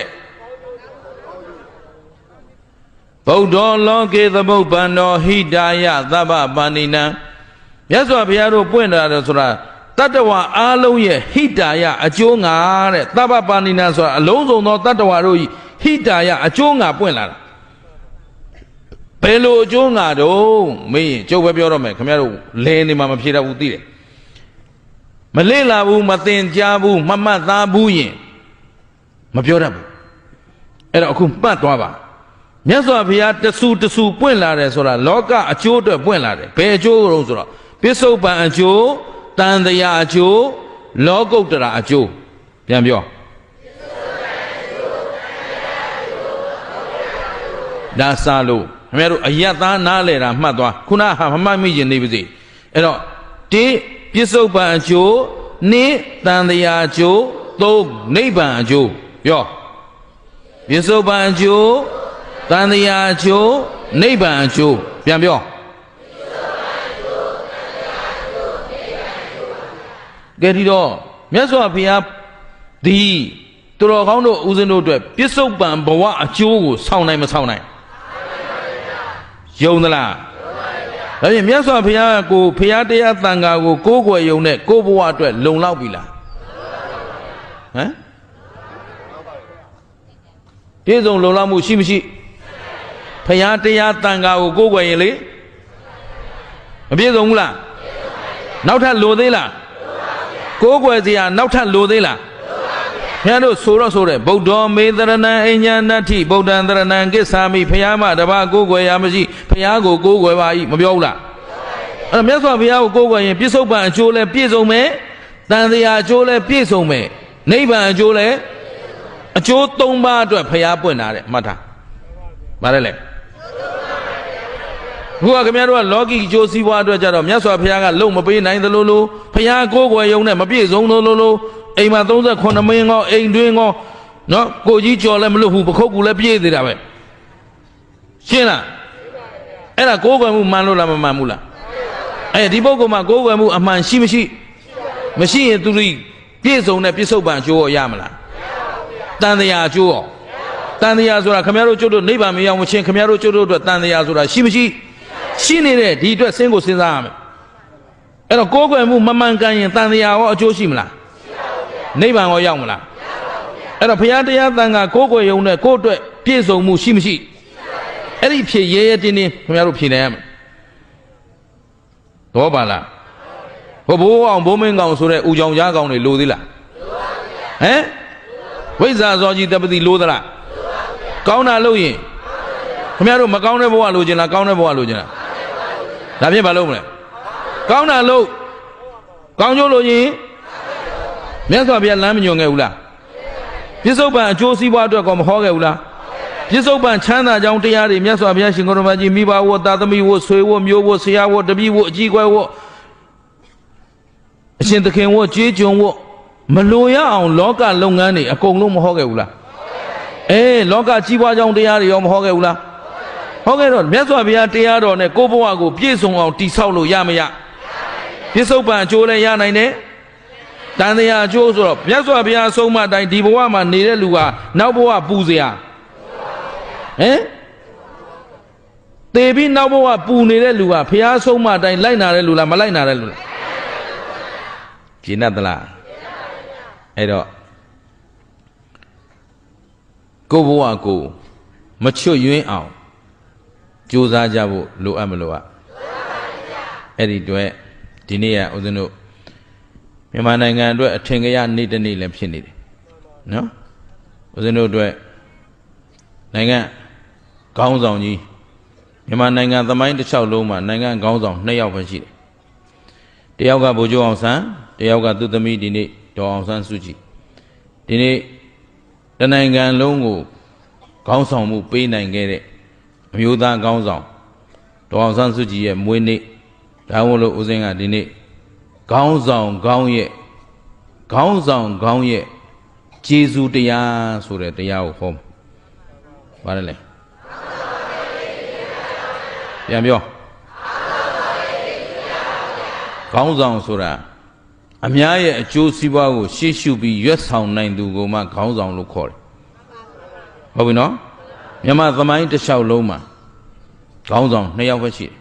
ဗုဒ္ဓလောကေသမုပ္ပန္နောဟိတာယသဗ္ဗပါဏိနံမြတ်စွာဘုရားတို့ပွင့်လာတယ်ဆိုတာတတ္တဝါအားလုံးရဲ့ဟိတာယအကျိုးငါတဲ့သဗ္ဗပါဏိနံဆိုတာအလုံးစုံသောတတ္တဝါတို့ဟိတာယအကျိုးငါပွင့်လာတာဘယ်လိုအကျိုးငါတော့မေးရင်ကျုပ်ပဲပြောတော့မယ်ခင်ဗျားတို့လဲနေမှာမဖြေတတ်ဘူးသိတယ်မလေ့လာဘူးမသင်ကြားဘူးမမှတ်သားဘူးရင်မပြောတတ်ဘူးအဲ့တော့အခုမှတ်သွားပါမြတ်စွာဘုရားတဆူတဆူပွင့်လာတယ်ဆိုတာလောကအကျိုးအတွက်ပွင့်လာတယ်ဘယ်အကျိုးတုံးဆိုတော့ပိဿုပန်အကျိုးတန်တရားအကျိုးလောကုတ္တရာအကျိုးပြန်ပြောဒါစားလို့ခင်ဗျားတို့အယတ်သားနားလဲတာမှတ်သွားခုနဟာမမှတ်မိရင်နေပါစေအဲ့တော့တိပိဿုပန်အကျိုးနိတန်တရားအကျိုးသုံးနိဗ္ဗာန်အကျိုးပြောပိဿုပန်အကျိုးတန်တရားအကျိုးနိဗ္ဗာန်အကျိုးပြန်ပြောကဲဒီတော့မြတ်စွာဘုရားဒီသူတော်ကောင်းတို့ဦးဇင်းတို့အတွက်ပြစ္ဆုတ်ပံဘဝအကျိုးကိုဆောင်းနိုင်မဆောင်းနိုင်ယုံသလားဒါဖြင့်မြတ်စွာဘုရားကိုဘုရားတရားသံဃာကိုကိုးကွယ်ယုံနဲ့ကိုဘဝအတွက်လုံလောက်ပြီလားဟမ်ပြည့်စုံလုံလောက်မှုရှိမရှိဘုရားတရားသံဃာကိုကိုးကွယ်ရင်လေမပြည့်စုံဘူးလားနောက်ထပ်လိုသေးလားကိုးကွယ်စရာနောက်ထပ်လိုသေးလားဘုရားတို့ဆိုတော့ဆိုတဲ့ဗုဒ္ဓောမေတရဏံအဉ္ညာဏတ္ထိဗုဒ္ဓံတရဏံကိစ္ဆာမိဘုရားမတပါးကိုးကွယ်ရမရှိဘုရားကိုကိုးကွယ်ပါ၏မပြောဘူးလားအဲ့တော့မြတ်စွာဘုရားကိုကိုးကွယ်ရင်ပြစ္ဆုတ်ပံအကျိုးလဲပြည့်စုံမယ်တန်တရားအကျိုးလဲပြည့်စုံမယ်နိဗ္ဗာန်အကျိုးလဲအကျိုး၃ပါးအတွက်ဘုရားပွင့်တာတဲ့မှတ်ထားဗါတယ်လေခုကခင်ဗျားတို့ကလောကီအကျိုးစီးပွားအတွက်ကြတော့မြတ်စွာဘုရားကလုံမပေးနိုင်သလိုလိုဘုရားကိုးကွယ်ယုံနဲ့မပြည့်စုံသလိုလိုအိမ်မှာ38မင်းကောအိမ်တွင်းကောနော်ကိုကြီးကြော်လည်းမလွတ်ဘူးပခုတ်ကူလည်းပြည့်သေးတာပဲရှင်းလားအဲ့ဒါကိုးကွယ်မှုမှန်လို့လားမမှန်ဘူးလားဒီပုဂ္ဂိုလ်မှာကိုးကွယ်မှုအမှန်ရှိမရှိရင်သူတို့ပြည့်စုံတဲ့ပြစ္ဆုတ်ပံအကျိုးရမလားတန်တရားအကျိုးရောတန်တရားဆိုတာခင်ဗျားတို့ကျွတ်တို့နိဗ္ဗာန်မရောက်မချင်းခင်ဗျားတို့ကျွတ်တို့အတွက်တန်တရားဆိုတာရှိမရှိရှိနေတဲ့ဒီအတွက်စဉ်းကိုစဉ်းစားရမယ်အဲ့တော့ကိုးကွယ်မှုမမှန်ကန်ရင်တန်တရားရောအကျိုးရှိမလားနိဗ္ဗာန်ရောရောက်မလားအဲ့တော့ဘုရားတရားသံဃာကိုးကွယ်ရုံနဲ့ကိုယ့်အတွက်ပြည့်စုံမှုရှိမရှိအဲ့ဒီဖြည့်ရဲရဲတင်းတင်းခင်ဗျားတို့ဖြည့်နိုင်ရမယ်တော့ပါလားဘိုးအောင်ဘိုးမင်းကောင်ဆိုတဲ့ဦးကြောင်ကြားကောင်တွေလိုသေးလားဟမ်ဝိဇ္ဇာဇောကြီးတပတိလိုသလားကောင်းတာလို့ရင်ခင်ဗျားတို့မကောင်းတဲ့ဘဝလိုချင်လားကောင်းတဲ့ဘဝလိုချင်လားဒါဖြင့်မလုပ်မလဲကောင်းတာလို့ကောင်းကျိုးလို့ရင်မြတ်စွာဘုရားလမ်းမညွှန်ခဲ့ဘူးလားပြစ္ဆုတ်ပံအကျိုးစီးပွားအတွက်ကောမဟောခဲ့ဘူးလားပြစ္ဆုတ်ပံချမ်းသာကြောင်းတရားတွေမြတ်စွာဘုရားရှင်ကိုရမကြီးမိဘဝသာသမီဝဆွေဝမျိုးဝဆရာဝတပည့်ဝအကြီးကွယ်ဝအရှင်သခင်ဝကြေးကျွန်ဝမလိုရအောင်လောကလုပ်ငန်းတွေအကုန်လုံးမဟောခဲ့ဘူးလားလောကကြီးပွားကြောင်းတရားတွေရောမဟောခဲ့ဘူးလားဟောခဲ့တော့မြတ်စွာဘုရားတရားတော်နဲ့ကိုယ့်ဘဝကိုပြည့်စုံအောင်တည်ဆောက်လို့ရမရပြစ္ဆုတ်ပံအကျိုးလည်းရနိုင်တယ်တန်တရားအကျိုးဆိုတော့မြတ်စွာဘုရားဆုံးမအတိုင်းဒီဘဝမှာနေတဲ့လူဟာနောက်ဘဝပူเสียသေပြီးနောက်ဘဝပူနေတဲ့လူဟာဘုရားဆုံးမအတိုင်းလိုက်နာတဲ့လူလားမလိုက်နာတဲ့လူလားပြင်းတ်သလားအဲ့တော့ကိုယ့်ဘဝကိုမချွတ်ယွင်းအောင်ကြိုးစားကြဖို့လိုအပ်မလို့အဲ့ဒီတွေ့ဒီနေ့ကဦးဇင်းတို့မြန်မာနိုင်ငံအတွက်အထင်ကြီးနေ့တစ်နေ့လည်းဖြစ်နေတယ်နော်ဦးဇင်းတို့အတွက်နိုင်ငံခေါင်းဆောင်ကြီးမြန်မာနိုင်ငံသမိုင်းတစ်လျှောက်လုံးမှာနိုင်ငံခေါင်းဆောင်2ယောက်ပဲရှိတယ်တယောက်ကဗိုလ်ချုပ်အောင်ဆန်းတယောက်ကသူ့သမီးဒီနေ့ဒေါ်အောင်ဆန်းစုကြည်ဒီနေ့တနိုင်ငံလုံးကိုခေါင်းဆောင်မှုပေးနိုင်ခဲ့တဲ့အမျိုးသားခေါင်းဆောင်ဒေါ်အောင်ဆန်းစုကြည်ရဲ့မွေးနေ့ဒါမို့လို့ဦးစင်းကဒီနေ့ခေါင်းဆောင်ခေါင်းရဲ့ကျေးဇူးတရားဆိုတဲ့တရားကိုဟောပါတယ်လေပြန်ပြောခေါင်းဆောင်ဆိုတာအများရဲ့အကျိုးစီးပွားကိုရှေ့ရှုပြီးရွတ်ဆောင်နိုင်သူကိုမှခေါင်းဆောင်လို့ခေါ်တယ်ဟုတ်ပြီနော်မြန်မာသမိုင်းတစ်လျှောက်လုံးမှာခေါင်းဆောင်2ယောက်ပဲရှိ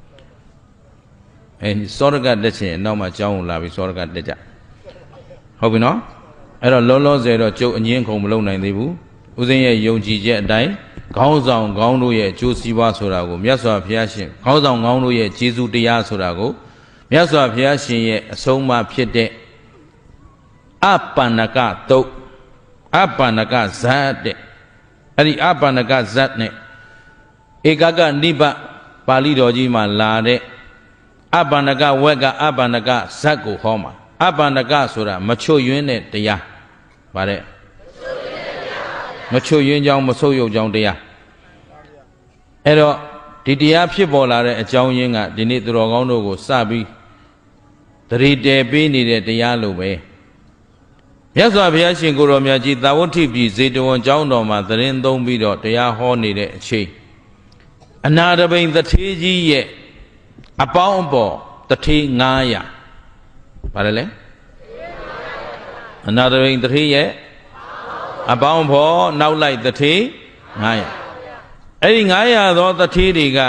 တယ်စောရကတက်ချင်နောက်မှကျောင်းကိုလာပြီးစောရကတက်ကြဟုတ်ပြီနော်အဲ့တော့လောလောဆယ်တော့ကျုပ်အငင်းခုံမလုပ်နိုင်သေးဘူးဦးစင်းရဲ့ယုံကြည်ချက်အတိုင်းခေါင်းဆောင်ခေါင်းတို့ရဲ့အကျိုးစီးပွားဆိုတာကိုမြတ်စွာဘုရားရှင်ခေါင်းဆောင်ခေါင်းတို့ရဲ့ကျေးဇူးတရားဆိုတာကိုမြတ်စွာဘုရားရှင်ရဲ့အဆုံးအမဖြစ်တဲ့အပန္နကတုတ်အပန္နကဇတ်တဲ့အဲ့ဒီအပန္နကဇတ်နဲ့ဧကကနိဗ္ဗပါဠိတော်ကြီးမှာလာတဲ့အပန္နကဝက်ကအပန္နကဇတ်ကိုဟောမှာအပန္နကဆိုတာမချွတ်ယွင်းတဲ့တရားဗါတဲ့မချွတ်ယွင်းကြောင်းမဆုပ်ယုပ်ကြောင်းတရားအဲ့တော့ဒီတရားဖြစ်ပေါ်လာတဲ့အကြောင်းရင်းကဒီနေ့သူတော်ကောင်းတို့ကိုစပြီးတရိတဲပေးနေတဲ့တရားလိုပဲမြတ်စွာဘုရားရှင်ကိုယ်တော်မြတ်ကြီးသာဝတိပြည်ဇေတဝန်ကျောင်းတော်မှာသတင်းသုံးပြီးတော့တရားဟောနေတဲ့အချိန်အနာတပိန်တထေးကြီးရဲ့အပေါင်းအပေါ်တထေး900ဘာလဲလဲအနာတပိန်တထေးရဲ့အပေါင်းဖော်နောက်လိုက်တထေး900အဲ့ဒီ900သောတထေးတွေ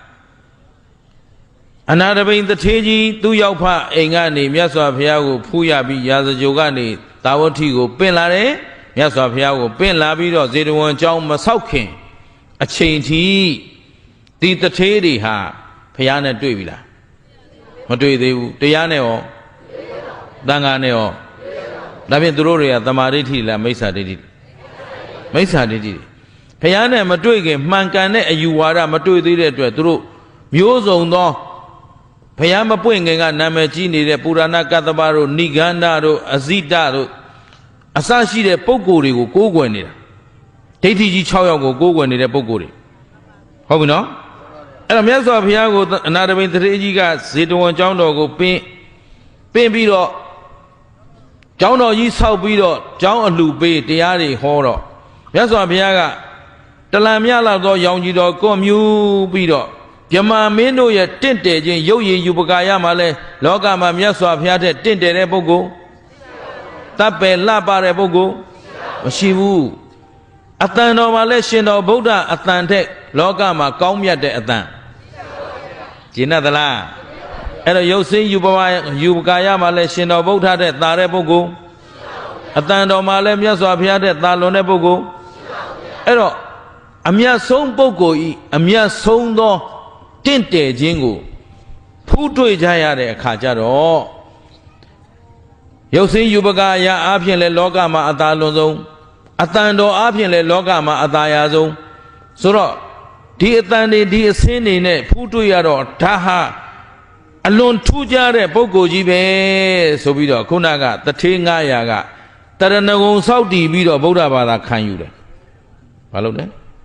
ကအနာတပိန်တထေးကြီးသူ့ရောက်ဖအိမ်ကနေမြတ်စွာဘုရားကိုဖူးရပြီးရာဇကြိုကနေတာဝတိကိုပင့်လာတယ်မြတ်စွာဘုရားကိုပင့်လာပြီးတော့ဇေတဝန်ကျောင်းမဆောက်ခင်အချိန်ထိဒီတထေးတွေဟာဘုရားနဲ့တွေ့ပြီလားမတွေ့သေးဘူးတရားနဲ့ရောသံဃာနဲ့ရောဒါဖြင့်သူတို့တွေကသမာဓိဋ္ဌိလားမိစ္ဆာဒိဋ္ဌိမိစ္ဆာဒိဋ္ဌိဘုရားနဲ့မတွေ့ခင်မှန်ကန်တဲ့အယူဝါဒမတွေ့သေးတဲ့အတွက်သူတို့မျိုးစုံသောဘုရားမပွင့်ခင်ကနာမည်ကြီးနေတဲ့ပုရဏကတ္တပတို့ဏိဂန္ဓတို့အဇိတတို့အစရှိတဲ့ပုဂ္ဂိုလ်တွေကိုကိုးကွယ်နေတာဒိဋ္ဌိကြီး6ယောက်ကိုကိုးကွယ်နေတဲ့ပုဂ္ဂိုလ်တွေဟုတ်ပြီနော်အဲ့တော့မြတ်စွာဘုရားကိုအနာတပိန်တထေးကြီးကဇေတဝန်ကျောင်းတော်ကိုပင့်ပြီးတော့ကျောင်းတော်ကြီးဆောက်ပြီးတော့ကျောင်းအလှပေးတရားတွေဟောတော့မြတ်စွာဘုရားကတလံမြလောက်သောရောင်ကြီးတော်ကွန်မြူပြီးတော့ဗြဟ္မာမင်းတို့ရဲ့တင့်တယ်ခြင်းရုပ်ရည်ယူပကာယမှာလဲလောကမှာမြတ်စွာဘုရားတဲ့တင့်တယ်တဲ့ပုဂ္ဂိုလ်တပ်ပယ်လှပတဲ့ပုဂ္ဂိုလ်မရှိဘူးအတန်တော်မှာလဲရှင်တော်ဗုဒ္ဓအတန်ထက်လောကမှာကောင်းမြတ်တဲ့အတန်ကျင့်သလားအဲ့တော့ရုပ်စင်းယူပကာယမှာလဲရှင်တော်ဗုဒ္ဓတဲ့သာတဲ့ပုဂ္ဂိုလ်အတန်တော်မှာလဲမြတ်စွာဘုရားတဲ့သာလွန်တဲ့ပုဂ္ဂိုလ်အဲ့တော့အမြတ်ဆုံးပုဂ္ဂိုလ်ဤအမြတ်ဆုံးသောတင့်တယ်ခြင်းကိုဖူးတွေ့ကြရတဲ့အခါကျတော့ရုပ်စင်းယူပကာယအားဖြင့်လဲလောကမှာအသာလွန်ဆုံးအတန်တော်အားဖြင့်လဲလောကမှာအသာရဆုံးဆိုတော့ဒီအတန်တွေဒီအစင်းတွေနဲ့ဖူးတွေ့ရတော့ဒါဟာအလွန်ထူးခြားတဲ့ပုဂ္ဂိုလ်ကြီးပဲဆိုပြီးတော့ခုနကတထေး900ကတရဏဂုံဆောက်တည်ပြီးတော့ဗုဒ္ဓဘာသာခံယူတယ်ဘာလို့လဲ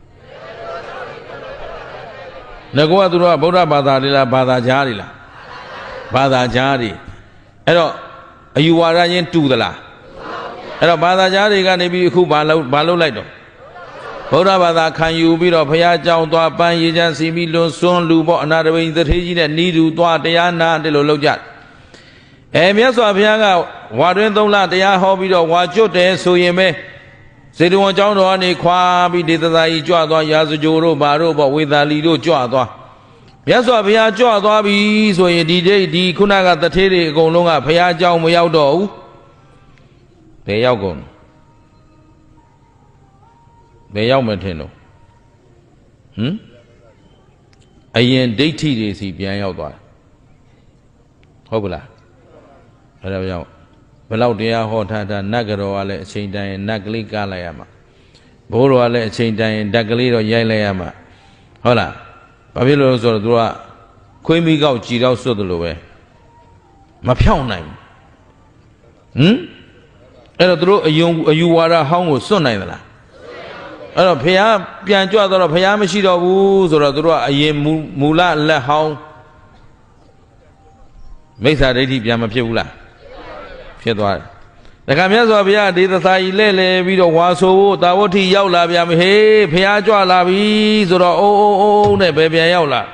ငါကသူတို့ကဗုဒ္ဓဘာသာတွေလားဘာသာကြားတွေလားဘာသာကြားတွေအဲ့တော့အယူဝါဒချင်းတူသလားအဲ့တော့ဘာသာကြားတွေကနေပြီးအခုဘာလုပ်လိုက်တော့ဗုဒ္ဓဘာသာခံယူပြီးတော့ဘုရားကျောင်းသွားပန်းရေချမ်းစီပြီးလွန်စွန်းလူပေါ့အနာတပိန်တထေးကြီးနဲ့နီးတူသွားတရားနာတယ်လို့လုပ်ကြမြတ်စွာဘုရားကဝါတွင်3လတရားဟောပြီးတော့ဝါကျွတ်တယ်ဆိုရင်ပဲဇေတဝန်ကျောင်းတော်ကနေခွာပြီးဒေသသာကြီးကြွသွားရာဇကြိုတို့ဘာတို့ပေါ့ဝေသာလီတို့ကြွသွားမြတ်စွာဘုရားကြွသွားပြီဆိုရင်ဒီခုနကတထေးတွေအကုန်လုံးကဘုရားကျောင်းမရောက်တော့ဘူးဘယ်ရောက်ကုန်ဘယ်ရောက်မထင်လို့အရင်ဒိဋ္ဌိတွေစီပြန်ရောက်သွားဟုတ်ကလားအဲ့ဒါကြောင့်ဘယ်လောက်တရားဟောထားတာနတ်ကတော်ကလည်းအချိန်တိုင်းနတ်ကလေးကားလိုက်ရမှာဘိုးတော်ကလည်းအချိန်တိုင်းဓာတ်ကလေးတော့ရိုက်လိုက်ရမှာဟုတ်လားဘာဖြစ်လို့လဲဆိုတော့သူကခွေးမိကောက်ကြည်တော့စွတ်တယ်လို့ပဲမဖြောင်းနိုင်ဘူးအဲ့တော့သူတို့အယူဝါဒဟောင်းကိုစွတ်နိုင်သလားအဲ့တော့ဖះပြန်ကြွတော့ဖះမရှိတော့ဘူးဆိုတော့သူတို့ကအရင်မူလလက်ဟောင်းမိစ္ဆာဒိဋ္ဌိပြန်မဖြစ်ဘူးလားဖြစ်သွားတယ်တခါမြတ်စွာဘုရားဒေသစာကြီးလဲလဲပြီးတော့ဝါဆိုဖို့တာဝဋ္ဌိရောက်လာပြန်ပြီဟေးဖះကြွလာပြီဆိုတော့အိုးနဲ့ပဲပြန်ရောက်လာ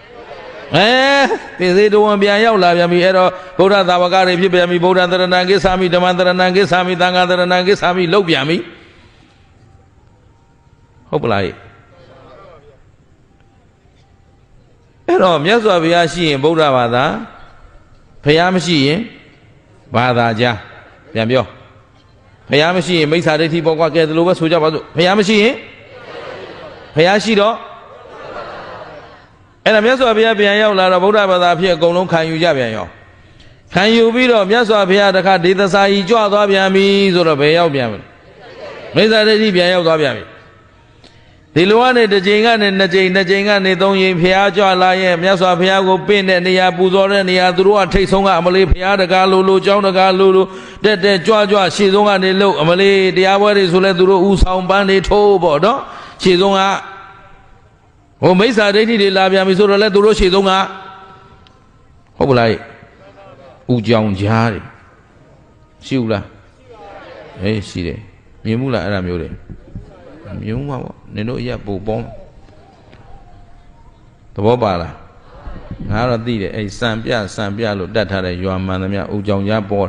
သေသေးတော်ပြန်ရောက်လာပြန်ပြီအဲ့တော့ဗုဒ္ဓသာဝကတွေဖြစ်ပြန်ပြီဗုဒ္ဓသရဏံကိစ္ဆာမိဓမ္မသရဏံကိစ္ဆာမိသံဃာသရဏံကိစ္ဆာမိလောက်ပြန်ပြီဟုတ်ပလားအဲ့တော့မြတ်စွာဘုရားရှိရင်ဗုဒ္ဓဘာသာဘုရားမရှိရင်ဘာသာကြားပြန်ပြောဘုရားမရှိရင်မိစ္ဆာဒိဋ္ဌိပေါ်ကကဲသလိုပဲဆိုကြပါစို့ဘုရားမရှိရင်ဘုရားရှိတော့အဲ့ဒါမြတ်စွာဘုရားပြန်ရောက်လာတော့ဗုဒ္ဓဘာသာဖြစ်အကုန်လုံးခံယူကြပြန်ရောခံယူပြီးတော့မြတ်စွာဘုရားတခါဒေသစာကြီးကြွသွားပြန်ပြီဆိုတော့ဘယ်ရောက်ပြန်မလဲမိစ္ဆာဒိဋ္ဌိပြန်ရောက်သွားပြန်ပြီဒီလိုကနေတစ်ချိန်ကနေနှစ်ချိန်နှစ်ချိန်ကနေသုံးချိန်ဘုရားကြွလာရဲ့မြတ်စွာဘုရားကိုပင့်တဲ့နေရာပူဇော်တဲ့နေရာသူတို့ကထိတ်ဆုံးကအမလေးဘုရားတကားလိုကျောင်းတကားလိုတက်ကြွရှေ့ဆုံးကနေလို့အမလေးတရားပွဲတွေဆိုလဲသူတို့ဥဆောင်ပန်းတွေထိုးပေါ့နော်ရှေ့ဆုံးကဟိုမိစ္ဆာဒိဋ္ဌိတွေလာပြန်ပြီဆိုတော့လဲသူတို့ရှေ့ဆုံးကဟုတ်ပလားဥကြောင်ကြားတွေရှိဘူးလားအေးရှိတယ်မြင်မှုလားအဲ့ဒါမျိုးတွေမြင်မှာပေါ့နင်တို့အရက်ပို့ပေါင်းသဘောပါလားငါတော့သိတယ်အဲ့စံပြလို့တတ်ထားတဲ့ရွာမှန်သမျှဥကြောင်ကြားပေါ်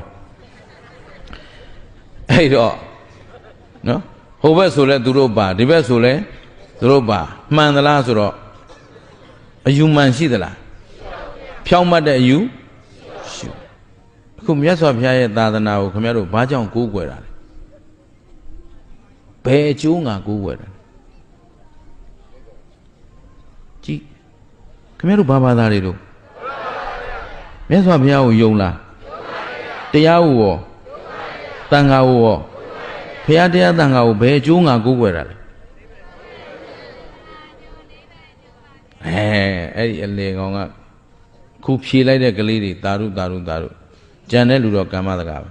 အဲ့တော့နော်ဟိုဘက်ဆိုလဲသူတို့ပါဒီဘက်ဆိုလဲသူတို့ပါမှန်သလားဆိုတော့အယူမှန်ရှိသလားဖြောင်းမှတ်တဲ့အယူရှိအခုမြတ်စွာဘုရားရဲ့သာသနာကိုခင်ဗျားတို့ဘာကြောင့်ကိုးကွယ်တာလဲဘယ်အကျိုးငါကိုးကွယ်တာကြည့်ခင်ဗျားတို့ဘာဘာသာတွေလို့မြတ်စွာဘုရားကိုယုံလားတရားကိုရောတန်ခါကိုရောဘုရားတရားတန်ခါကိုဘယ်အကျိုးငါကိုးကွယ်တာလဲအဲ့ဒီအလေကောင်ကခုဖြေလိုက်တဲ့ကလေးတွေတာရုကြံတဲ့လူတော့ကမ္မတကာပဲ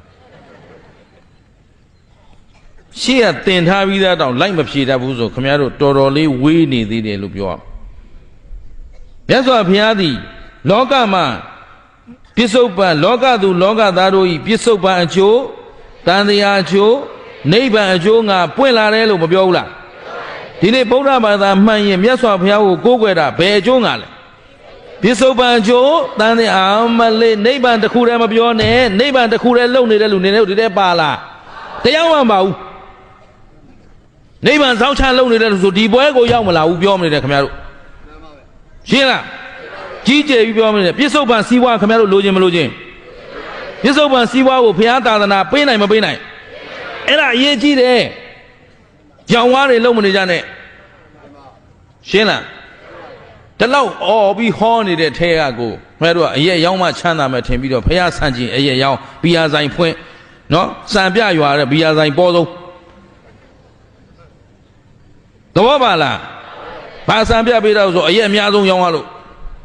ရှေ့ကတင်ထားပြီးသားတောင်လိုက်မဖြေတတ်ဘူးဆိုခင်ဗျားတို့တော်တော်လေးဝေးနေသေးတယ်လို့ပြောရမြတ်စွာဘုရားသည်လောကမှာပြစ္ဆုတ်ပံလောကသူလောကသားတို့ဤပြစ္ဆုတ်ပံအကျိုးတန်တရားအကျိုးနိဗ္ဗာန်အကျိုးငါပွင့်လာတယ်လို့မပြောဘူးလားဒီနေ့ဗုဒ္ဓဘာသာမှန်ရင်မြတ်စွာဘုရားကိုကိုးကွယ်တာဘယ်အကျိုးငါလဲပြစ္ဆုတ်ပံအကျိုးတန်တရားမလေးနိဗ္ဗာန်တစ်ခုတည်းမပြောနဲ့နိဗ္ဗာန်တစ်ခုတည်းလုံနေတဲ့လူနေနေဒီထဲပါလားတရားမှမပါဘူးနိဗ္ဗာန်စောင့်ချလုံနေတဲ့လူဆိုဒီပွဲကိုရောက်မလာဘူးပြောမနေတယ်ခင်ဗျားတို့ရှင်းလားကြီးကျယ်ပြီးပြောမနေတယ်ပြစ္ဆုတ်ပံစီးပွားခင်ဗျားတို့လိုချင်မလိုချင်ပြစ္ဆုတ်ပံစီးပွားကိုဘုရားသာသနာပေးနိုင်မပေးနိုင်အဲ့ဒါအရေးကြီးတယ်ကြောင်ဝါးတွေလုံမနေကြနဲ့ရှင်းလားတလောက်အော်ပြီးဟောနေတဲ့ထဲကကိုခင်ဗျားတို့ကအရက်ရောက်မှချမ်းသာမယ်ထင်ပြီးတော့ဘုရားဆန့်ကျင်အရက်ရောက်ဘီယာဆိုင်ဖွင့်နော်စံပြရွာတဲ့ဘီယာဆိုင်ပေါ်ဆုံးသဘောပါလားဘာစံပြပေးတော့ဆိုအရက်အများဆုံးရောင်းရလို့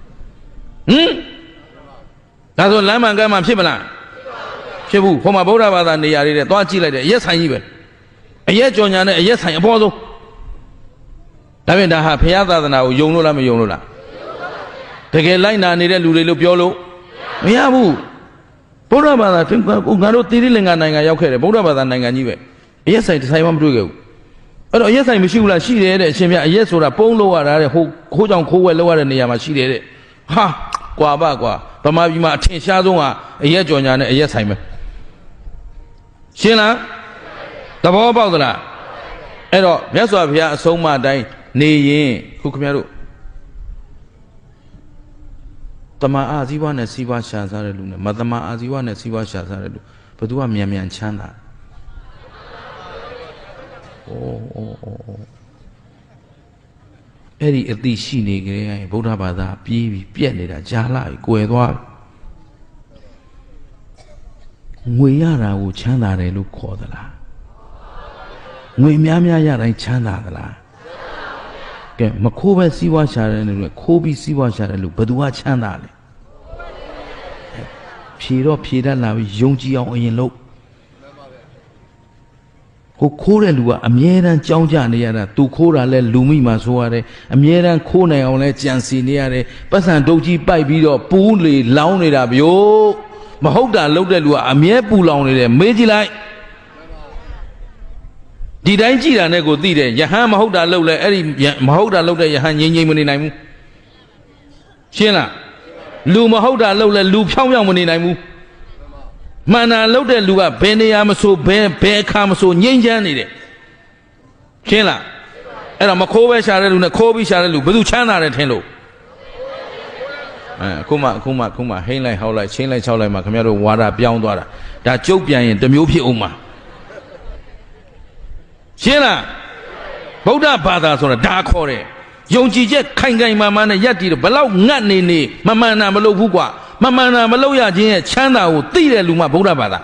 ဒါဆိုလမ်းမှန်ကမ်းမှဖြစ်မလားဖြစ်ဘူးဟိုမှာဗုဒ္ဓဘာသာနေရာတွေတဲ့သွားကြည့်လိုက်တယ်အရက်ဆိုင်ကြီးပဲအရက်ကြော်ညာနဲ့အရက်ဆိုင်အပေါ်ဆုံးဒါဖြင့်ဒါဟာဘုရားသာသနာကိုယုံလို့လားမယုံလို့လားတကယ်လိုက်နာနေတဲ့လူတွေလို့ပြောလို့မရဘူးဗုဒ္ဓဘာသာငါတို့သီရိလင်္ကာနိုင်ငံရောက်ခဲ့တယ်ဗုဒ္ဓဘာသာနိုင်ငံကြီးပဲအရက်ဆိုင်တစ်ဆိုင်မှမတွေ့ခဲ့ဘူးအဲ့တော့အရက်ဆိုင်မရှိဘူးလားရှိတယ်တဲ့အရှင်မြတ်အရက်ဆိုတာပုံးလို့ရတာတဲ့ဟိုခိုးကြောင်ခိုးဝဲလောက်ရတဲ့နေရာမှာရှိတယ်တဲ့ဟာကွာဗမာပြည်မှာအထင်ရှားဆုံးကအရက်ကြော်ညာနဲ့အရက်ဆိုင်ပဲရှင်းလားသဘောပေါက်သလားအဲ့တော့မြတ်စွာဘုရားအဆုံးအမတိုင်းနေရင်ခုခင်ဗျားတို့တမန်အာဇီဝနဲ့စီးပွားရှာစားတဲ့လူနဲ့မတမန်အာဇီဝနဲ့စီးပွားရှာစားတဲ့လူဘယ်သူကမြန်ချမ်းသာအဲ့ဒီအသိရှိနေကြရင်ဗုဒ္ဓဘာသာပြေးပြီးပြက်နေတာကြားလာပြီကွယ်သွားငွေရတာကိုချမ်းသာတယ်လို့ခေါ်သလားငွေများရတိုင်းချမ်းသာသလားကဲမခိုးပဲစီးပွားရှာတဲ့လူတွေခိုးပြီးစီးပွားရှာတဲ့လူဘယ်သူကချမ်းသာလဲဖြေတော့ဖြေတတ်လာပြီးယုံကြည်အောင်အရင်လို့ဟိုခိုးတဲ့လူကအမြဲတမ်းကြောင်းကြနေရတာသူခိုးတာလဲလူမိမှဆိုရတယ်အမြဲတမ်းခိုးနိုင်အောင်လဲကြံစီနေရတယ်ပတ်စံဒုတ်ကြီးပိုက်ပြီးတော့ပူးလေလောင်းနေတာဗျို့မဟုတ်တာလုပ်တဲ့လူကအမြဲပူလောင်နေတယ်မေးကြည့်လိုက်ဒီတိုင်းကြည့်တာနဲ့ကိုသိတယ်ယဟန်မဟုတ်တာလုပ်လဲအဲ့ဒီမဟုတ်တာလုပ်တဲ့ယဟန်ငြိမ်ငြိမ်မနေနိုင်ဘူးရှင်းလားလူမဟုတ်တာလုပ်လဲလူဖြောင်းဖြောင်းမနေနိုင်ဘူးမှန်တာလုပ်တဲ့လူကဘယ်နေရာမဆိုဘယ်အခါမဆိုငြိမ်းချမ်းနေတယ်ရှင်းလားအဲ့တော့မခိုးပဲရှာတဲ့လူနဲ့ခိုးပြီးရှာတဲ့လူဘယ်သူချမ်းသာတယ်ထင်လို့အခုမှဟိန်းလိုက်ဟောက်လိုက်ချင်းလိုက်ချောက်လိုက်မှခင်ဗျားတို့ဝါဒပြောင်းသွားတာဒါကျုပ်ပြန်ရင်တစ်မျိုးဖြစ်အောင်မှာရှင်းလားဗုဒ္ဓဘာသာဆိုတာဒါခေါ်တယ်ယုံကြည်ချက်ခိုင်ခိုင်မာမာနဲ့ယက်တည်တော့ဘလောက်ငတ်နေမမှန်တာမလုပ်ဘူးကွာမမှန်တာမလုပ်ရခြင်းရဲ့ချမ်းသာကိုသိတဲ့လူမှဗုဒ္ဓဘာသာ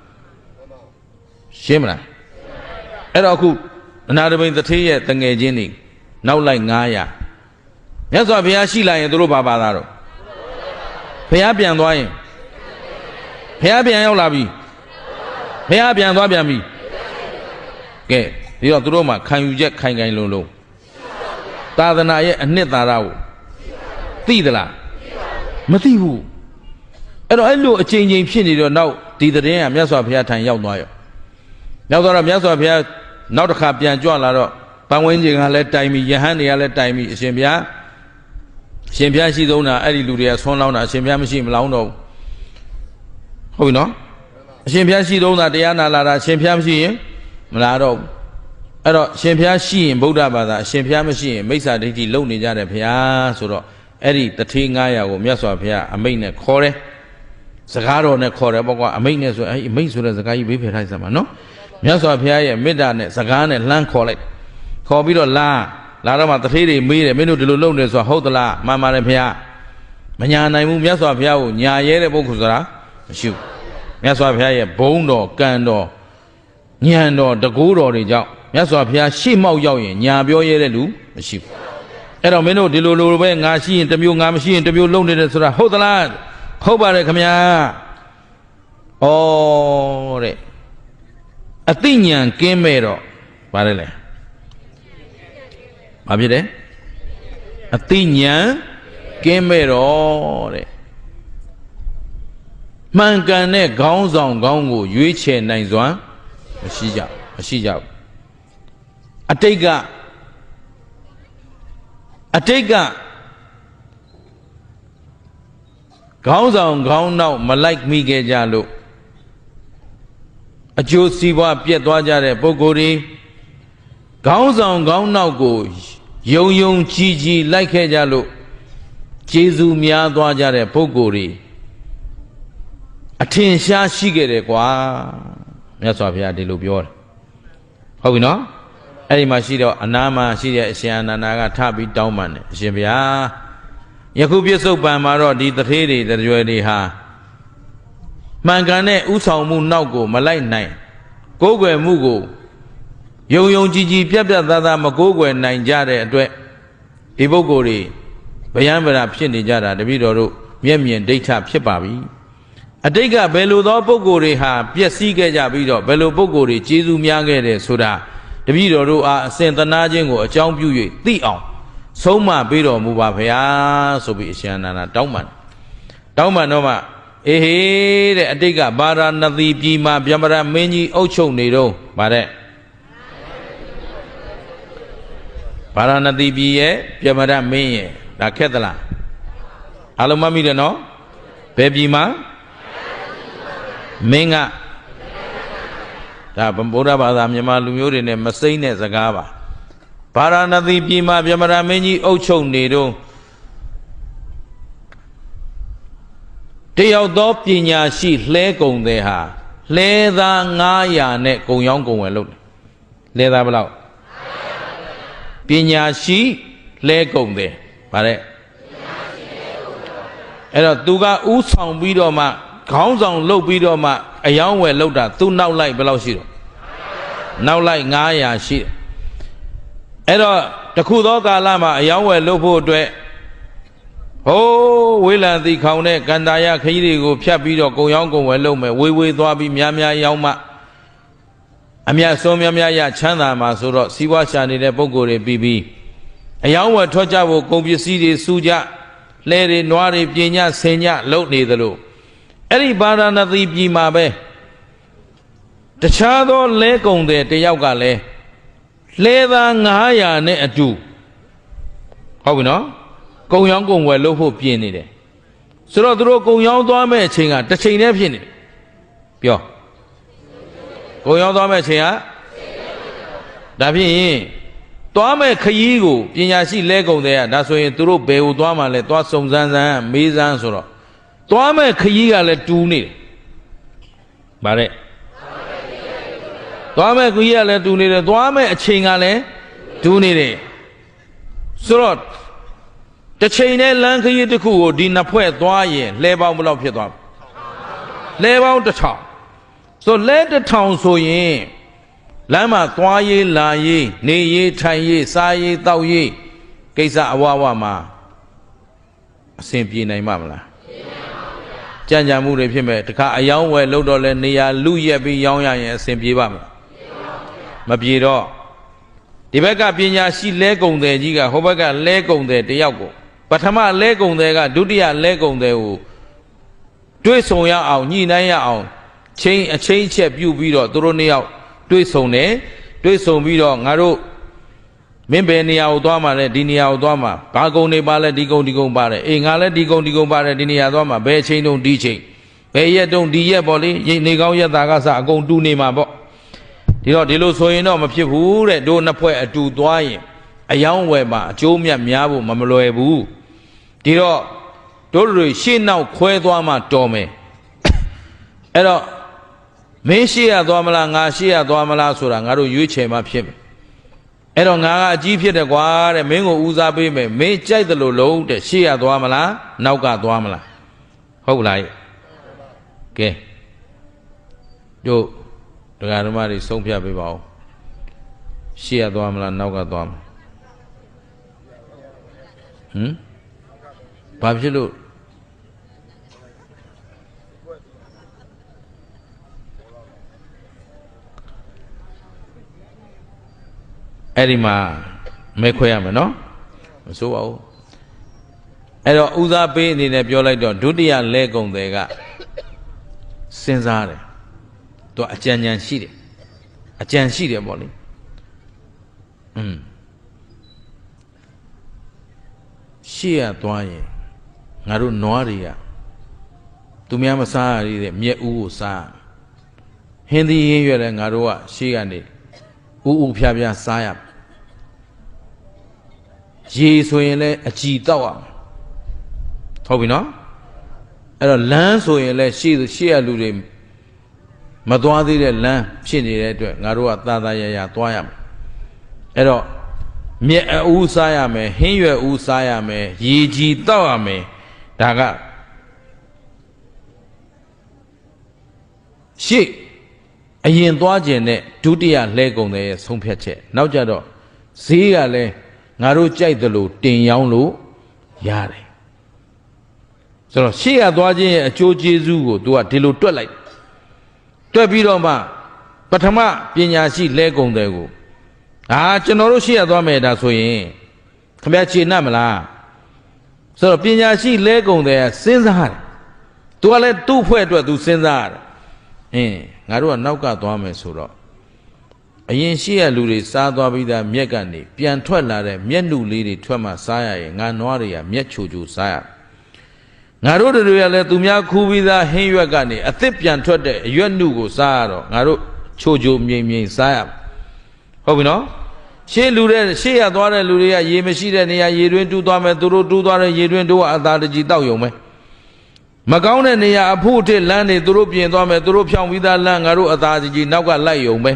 ရှင်းမလားအဲ့တော့အခုအနာတပိန်တထေးရဲ့တငယ်ချင်းတွေနောက်လိုက်900မြတ်စွာဘုရားရှိလာရင်တို့ဘာဘာသာတော့ဘုရားပြန်သွားရင်ဘုရားပြန်ရောက်လာပြီဘုရားပြန်သွားပြန်ပြီကဲဒီတော့တို့မှခံယူချက်ခိုင်ခိုင်လုံလုံသာသနာရဲ့အနှစ်သာရကိုသိသလားမသိဘူးအဲ့တော့အဲ့လိုအချိန်ချင်းဖြစ်နေတော့နောက်ဒီသတင်းကမြတ်စွာဘုရားထံရောက်သွားရောရောက်သွားတော့မြတ်စွာဘုရားနောက်တစ်ခါပြန်ကြွလာတော့ပန်းဝင်းကြီးကလည်းတိုင်ပြီးယဟန်တွေကလည်းတိုင်ပြီးအရှင်ဘုရားရှိသုံးတာအဲ့ဒီလူတွေကဆွန်းလောင်းတာအရှင်ဘုရားမရှိမလောင်းတော့ဘူးဟုတ်ပြီနော်အရှင်ဘုရားရှိသုံးတာတရားနာလာတာအရှင်ဘုရားမရှိရင်မလာတော့ဘူးအဲ့တော့ရှင်ဘုရားရှိရင်ဗုဒ္ဓဘာသာအရှင်ဘုရားမရှိရင်မိစ္ဆာဒိဋ္ဌိလုံနေကြတယ်ဘုရားဆိုတော့အဲ့ဒီတထေး900ကိုမြတ်စွာဘုရားအမိန့်နဲ့ခေါ်တယ်စကားတော်နဲ့ခေါ်တယ်ပေါ့ကွာအမိန့်နဲ့ဆိုအဲ့အမိန့်ဆိုတဲ့စကားကြီးဘေးဖယ်ထားစမ်းပါနော်မြတ်စွာဘုရားရဲ့မေတ္တာနဲ့စကားနဲ့လှမ်းခေါ်လိုက်ခေါ်ပြီးတော့လာတော့မှတထေးတွေမေးတယ်မင်းတို့ဒီလိုလုပ်နေဆိုတာဟုတ်သလားမှန်ပါတယ်ဘုရားမညာနိုင်ဘူးမြတ်စွာဘုရားကိုညာရဲတဲ့ပုဂ္ဂိုလ်ဆိုတာမရှိဘူးမြတ်စွာဘုရားရဲ့ဘုန်းတော်ကံတော်ဉာဏ်တော်တကူတော်တွေကြောင့်မြတ်စွာဘုရားရှေ့မောက်ရောက်ရင်ညာပြောရဲတဲ့လူမရှိဘူးအဲ့တော့မင်းတို့ဒီလိုပဲငါရှိရင်တစ်မျိုးငါမရှိရင်တစ်မျိုးလုံးနေတယ်ဆိုတာဟုတ်သလားဟုတ်ပါတယ်ခင်ဗျာဩတဲ့အသိဉာဏ်ကင်းမဲ့တော့ဗါလဲလေဘာဖြစ်တယ်အသိဉာဏ်ကင်းမဲ့တော့တဲ့မှန်ကန်တဲ့ခေါင်းဆောင်ကောင်းကိုရွေးချယ်နိုင်စွမ်းမရှိကြဘူးအတိတ်ကခေါင်းဆောင်ခေါင်းနောက်မလိုက်မိခဲ့ကြလို့အကျိုးစီးပွားပြတ်သွားကြတဲ့ပုဂ္ဂိုလ်တွေခေါင်းဆောင်ခေါင်းနောက်ကိုယုံကြည်လိုက်ခဲ့ကြလို့ကျေးဇူးများသွားကြတဲ့ပုဂ္ဂိုလ်တွေအထင်ရှားရှိခဲ့တယ်ကွာမြတ်စွာဘုရားဒီလိုပြောတယ်ဟုတ်ပြီနော်အဲ့ဒီမှာရှိတော့အနာမှာရှိတဲ့အရှင်အနန္ဒာကထပြီးတောင်းပန်တယ်အရှင်ဘုရားယခုပြစ္ဆုတ်ပံမှာတော့ဒီတထေးတွေတရွယ်တွေဟာမှန်ကန်တဲ့ဥဆောင်မှုနောက်ကိုမလိုက်နိုင်ကိုးကွယ်မှုကိုယုံကြည်ပြတ်သားသားမကိုးကွယ်နိုင်ကြတဲ့အတွက်ဒီပုဂ္ဂိုလ်တွေဗျံပရာဖြစ်နေကြတာတပည့်တော်တို့မျက်မြင်ဒိဋ္ဌဖြစ်ပါပြီအတိတ်ကဘယ်လိုသောပုဂ္ဂိုလ်တွေဟာပျက်စီးခဲ့ကြပြီးတော့ဘယ်လိုပုဂ္ဂိုလ်တွေကျေးဇူးများခဲ့တယ်ဆိုတာတပည့်တော်တို့အားအစဉ်သနာခြင်းကိုအကြောင်းပြု၍သိအောင်ဆုံးမပေးတော်မူပါဗျာဆိုပြီးအရှင်အနန္ဒာတောင်းပန်တော့မှအေးဟေးတဲ့အတိတ်ကဗာရာဏသီပြည်မှာဗျမရမင်းကြီးအုပ်ချုပ်နေတော့ဗါတဲ့ဗာရာဏသီပြည်ရဲ့ဗျမရမင်းရဲ့ဒါခက်သလားအားလုံးမှတ်မိတယ်နော်ဘယ်ပြည်မှာမင်းကဒါဗုဒ္ဓဘာသာမြန်မာလူမျိုးတွေနဲ့မစိမ့်တဲ့စကားပါဗာရာဏသီပြည်မှာဗျမရမင်းကြီးအုပ်ချုပ်နေတော့တယောက်သောပညာရှိလှဲကုံတဲ့ဟာလှဲသား900နဲ့ကုံရောင်းကုံဝယ်လုပ်တယ်လှဲသားဘယ်လောက်ပညာရှိလှဲကုံတဲ့ဗါတဲ့အဲ့တော့သူကဥဆောင်ပြီးတော့မှခေါင်းဆောင်လုပ်ပြီးတော့မှအယောင်းဝယ်လုပ်တာသူနောက်လိုက်ဘယ်လောက်ရှိတော့နောက်လိုက်900ရှိတယ်အဲ့တော့တ Takudo Kalama, a young well lobo dwe. Oh, Willa the Kaune, Gandaya, Kirigo, Piapido, Goyango, Wellome, we Dwabi, Miamia Yauma. Amia Somia Chana Masuro, Siwashan in the Bogore Bibi. A young one Toja will go be seated Suja, Lady Noiri, Pina, Senya, Lotney the Lu. Any banana the Bimabe. The Chado leg on there, the Yagale. Leda Naya ne a Jew. How we know? Go young go well low pianide. So go young dome chinga, the chain of pianide. Pure. Go young dome chinga. Davi Dome Kayigo, Pinasi Lego there, that's why you throw Beu Doma let Dwasum Zanzan, Mizan Soro. Dome Kayiga let do need. Bare. Dome Kuya let do need, Dome a chingale, do need it. Surot. The chain Lanka the Ku, Dina Poet, Dwaye, Leba Mulopidom. Lay out the top. So let the town so ye. Lama, Dwaye, Laye, Neye, Taye, Saye, Tauye, Kesa Awawama. Simply name Mamla. Janja Mure Pime, the car a young way, Lodo, Nia, Luya be young and simply Bama. Mabido. The Becca Pina, she leg on there, Giga, Hobaga leg on there, the Yago. But Hama leg on there, Dudia leg on there. Do it so young, Nina out. Chain a change chap you beat or Doroni out. Do it so ne, do it so beat on Naro. Mimbenia Doma, Dinia Doma, Bago Nebala, Digo Bare, Ingala Digo Bare, Dinia Doma, Bear chain don't DJ. Bear yet don't dear body, ye nego yadagasa, go do name about. Dilo so you know, my people who don't appoint a two dwaying. A young weba, Jomia Miabu, Mamaloebu. Dilo, Dolu, she now quedwama dome. Edo, Meshia Domala, Nashia Domala Surangaro, Yuche Mapim. Edo Naga, Jeep the Guard, and Mingo Uzabe, may check the low, the Shia Domala, Nauga Domala. How like? Okay. Do. The Garamari is so piabao. Shia Domala, Nauga Dom. Babjilu. Erima, Mekoyama, no? So, Edo Uza Bay in a Biolado, Dudia leg on the ga Senzare to a Janyan Shidi. A Jan Shidi body. Shia Dwaye, Naru Noria. Tumiama Sari, Mia Usa. Hindi Yu and Narua, Shiani. Piabia Sayap. Ye so in a G-Tower. How we know? At a land so in a she allude Madwadi the land, she did Narua Tadaya Toyam. Edo Mia Usayame, Hinua Usayame, Ye G-Tower Daga. She. A yin dwaje Dudia leg on the Sumpetche. Now Jado. See a le Naru Jaidulu, Tin Yang Yare. So she a dwaje a Joji Zugo do a Tilu Twilight. Tobidoma, Patama, Pinyashi leg on the go. Ah, Generosia Domeda so yin. Kabachi Namala. So Pinyashi leg on there, Sinzar. Toilet 2 Puerto to Sinzar. Naru and Nauka Dome Suro. A yin shia luri Sadwabida Megani, Pian Twelare, Mienu Lady Twama Saya, Nanoria, Miechuju Saya. Naru the real Tumia Kubida Henyagani, a Thipian Twede, Yunugo Saro, Naru Chojo Mie Saya. How we know? She Lure, she adore Luria, Yemeshida, Yedwin to Dome, Duru, Yedwin to Adaji Dauyome. Magauna near a pute landed European Dome, European with a langaru Adaji, Naga Layome.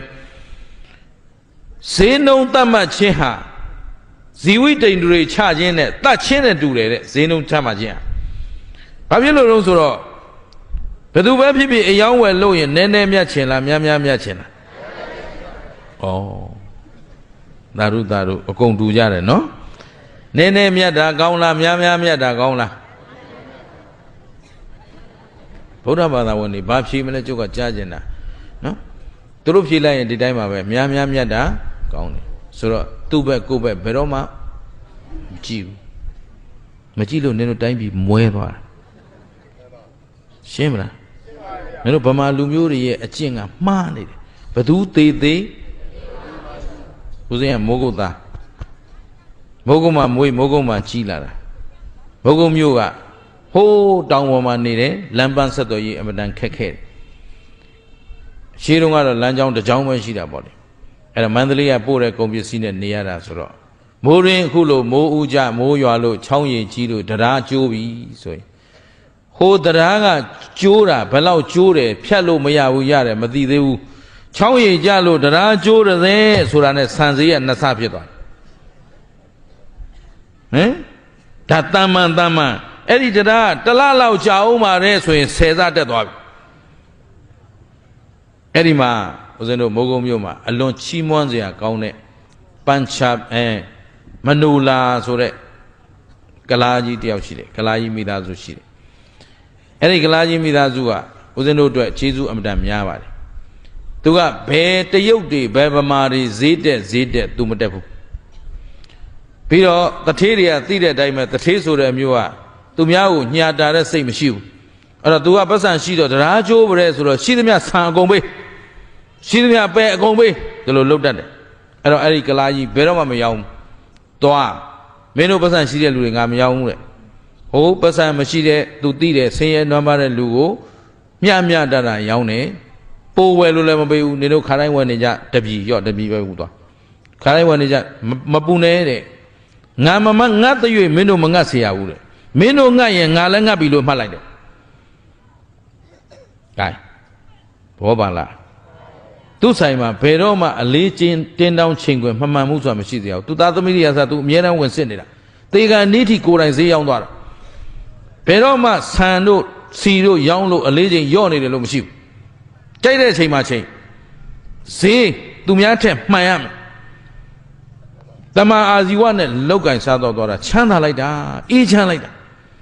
Say no Tamacheha. Ziwi Dindre charging it, that chain do it, say no Tamaja. Pavilo Rosoro. Pedu be a young well low in Nene Miachela, Miamia Miachela. Oh. သာဓုသာဓုအကုန်တူကြတယ်နော်နည်းနည်းမြတ်တာကောင်းလားများများမြတ်တာကောင်းလားဗုဒ္ဓဘာသာဝင်တွေဘာဖြေမလဲကျုပ်ကကြားကျင်တာနော်သူတို့ဖြေလိုက်ရင်ဒီတိုင်းပါပဲများများမြတ်တာကောင်းတယ်ဆိုတော့သူ့ဘက်ကိုယ့်ဘက်ဘယ်တော့မှမကြည့်ဘူးမကြည့်လို့နင်တို့တိုင်းပြည်မွဲသွားတာရှင်းမလားနင်တို့ဗမာလူမျိုးတွေရဲ့အကျင့်ကမှားနေတယ်ဘသူသေးသေးဦးဇင်းကမိုးကုတ်သားမိုးကုတ်မှာမွေးမိုးကုတ်မှာကြီးလာတာမိုးကုတ်မြို့ကဟိုးတောင်ပေါ်မှာနေတယ်လမ်းပန်းဆက်သွယ်ရေးအမတန်ခက်ခဲတယ်ရှေးတုန်းကတော့လမ်းကြောင်းတစ်ကြောင်းပဲရှိတာပေါ့လေအဲ့ဒါမန္တလေးကပို့တဲ့ကုန်ပစ္စည်းနဲ့နေရတာဆိုတော့မိုးရင်းအခုလိုမိုးဦးကြမိုးရွာလို့ချောင်းရည်ကြီးလို့တရားကျိုးပြီဆိုရင်ဟိုတရားကကျိုးတာဘယ်လောက်ကျိုးတယ်ဖြတ်လို့မရဘူးရတယ်မသိသေးဘူးချောင်းရည်ကြလို့တရားကျိုးတယ်ဆိုတာနဲ့ဆန်စည်းကနှစ်ဆဖြစ်သွားတယ်ဟင်ဒါတမန်အဲ့ဒီတရားတလလောက်ကြာအောင်ပါတဲ့ဆိုရင်10ဆတက်သွားပြီအဲ့ဒီမှာဦးဇင်းတို့မိုးကုတ်မြို့မှာအလွန်ချီးမွမ်းစရာကောင်းတဲ့ပန်ချပ်မနူလာဆိုတဲ့ကလားကြီးတယောက်ရှိတယ်ကလားကြီးမိသားစုရှိတယ်အဲ့ဒီကလားကြီးမိသားစုကဦးဇင်းတို့အတွက်ကျေးဇူးအမြဲတမ်းများပါတယ်သူကဘယ်တရုတ်တွေဘယ်ဗမာတွေဈေးတက်သူမတက်ဘူးပြီးတော့တထေးတွေကသိတဲ့အတိုင်းပဲတထေးဆိုတဲ့အမျိုးကသူများကိုညှာတာတဲ့စိတ်မရှိဘူးအဲ့တော့သူကပတ်စံရှိတော့တရားကျိုးပရဲဆိုတော့ရှိသမျှဆံအကုန်ပေးရှိသမျှပဲအကုန်ပေးဒီလိုလုပ်တတ်တယ်အဲ့တော့အဲ့ဒီကလားကြီးဘယ်တော့မှမရောက်ဘူးသွားမင်းတို့ပတ်စံရှိတဲ့လူတွေငါမရောက်ဘူးတဲ့ဟိုပတ်စံမရှိတဲ့သူသိတဲ့ဆင်းရဲနွမ်းပါတဲ့လူကိုမျှတတာရောင်းတယ်ပိုးဝယ်လို့လည်းမပေးဘူးနေတို့ခါတိုင်းဝယ်နေကြတပြီရော့တပြီပဲဟူသွားခါတိုင်းဝယ်နေကြမပူနဲ့တဲ့ငါမငတ်တဲ့မင်းတို့မငတ်เสียရဘူးတဲ့မင်းတို့ငတ်ရင်ငါလည်းငတ်ပြီလို့မှတ်လိုက်တယ်။ကဲဘောပါလားသူ့ဆိုင်မှာဘယ်တော့မှအလေးချင်းတင်းတောင်းချိန်ခွင်မှန်မှုဆိုတာမရှိသေးဘူး။သူသားသမီးတွေကစားသူအမြဲတမ်းဝင်စစ်နေတာ။တေကန်နိထိကိုယ်တိုင်ဈေးရောက်သွားတာ။ဘယ်တော့မှဆန်တို့စီတို့ရောင်းလို့အလေးချင်းယော့နေတယ်လို့မရှိဘူး။ကြိုက်တဲ့အချိန်မှာချိန်ဈေးသူများထက်မှန်ရမယ်။တမန်အာဇီဝနဲ့လောက်ကင်စားတော့သွားတာချမ်းသာလိုက်တာအေးချမ်းလိုက်တာ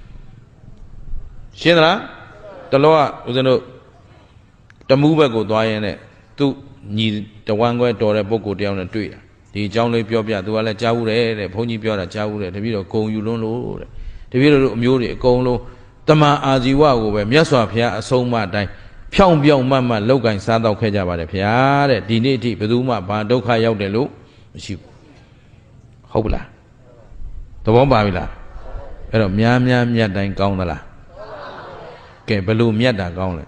ရှင်းသလားတလောကဦးဇင်းတို့တမူးဘက်ကိုသွားရင်လည်းသူညီတဝမ်းခွဲတော်တဲ့ပုဂ္ဂိုလ်တယောက်နဲ့တွေ့တာဒီအကြောင်းလေးပြောပြသူကလည်းကြားဘူးတယ်တဲ့ဘုန်းကြီးပြောတာကြားဘူးတယ်တပည့်တော်ဂုံယူလွန်းလို့တဲ့တပည့်တော်တို့အမျိုးတွေအကုန်လုံးတမန်အာဇီဝကိုပဲမြတ်စွာဘုရားအဆုံးအမအတိုင်းဖြောင်းပြောင်းမတ်လောက်ကင်စားတော့ခဲ့ကြပါတယ်ဗျာတဲ့ဒီနေ့အထိဘယ်သူမှဘာဒုက္ခရောက်တယ်လို့မရှိဘူးဟုတ်ပလားသဘောပါပြီလားအဲ့တော့များမြတ်တိုင်းကောင်းသလားကဲဘယ်လိုမြတ်တာကောင်းလဲ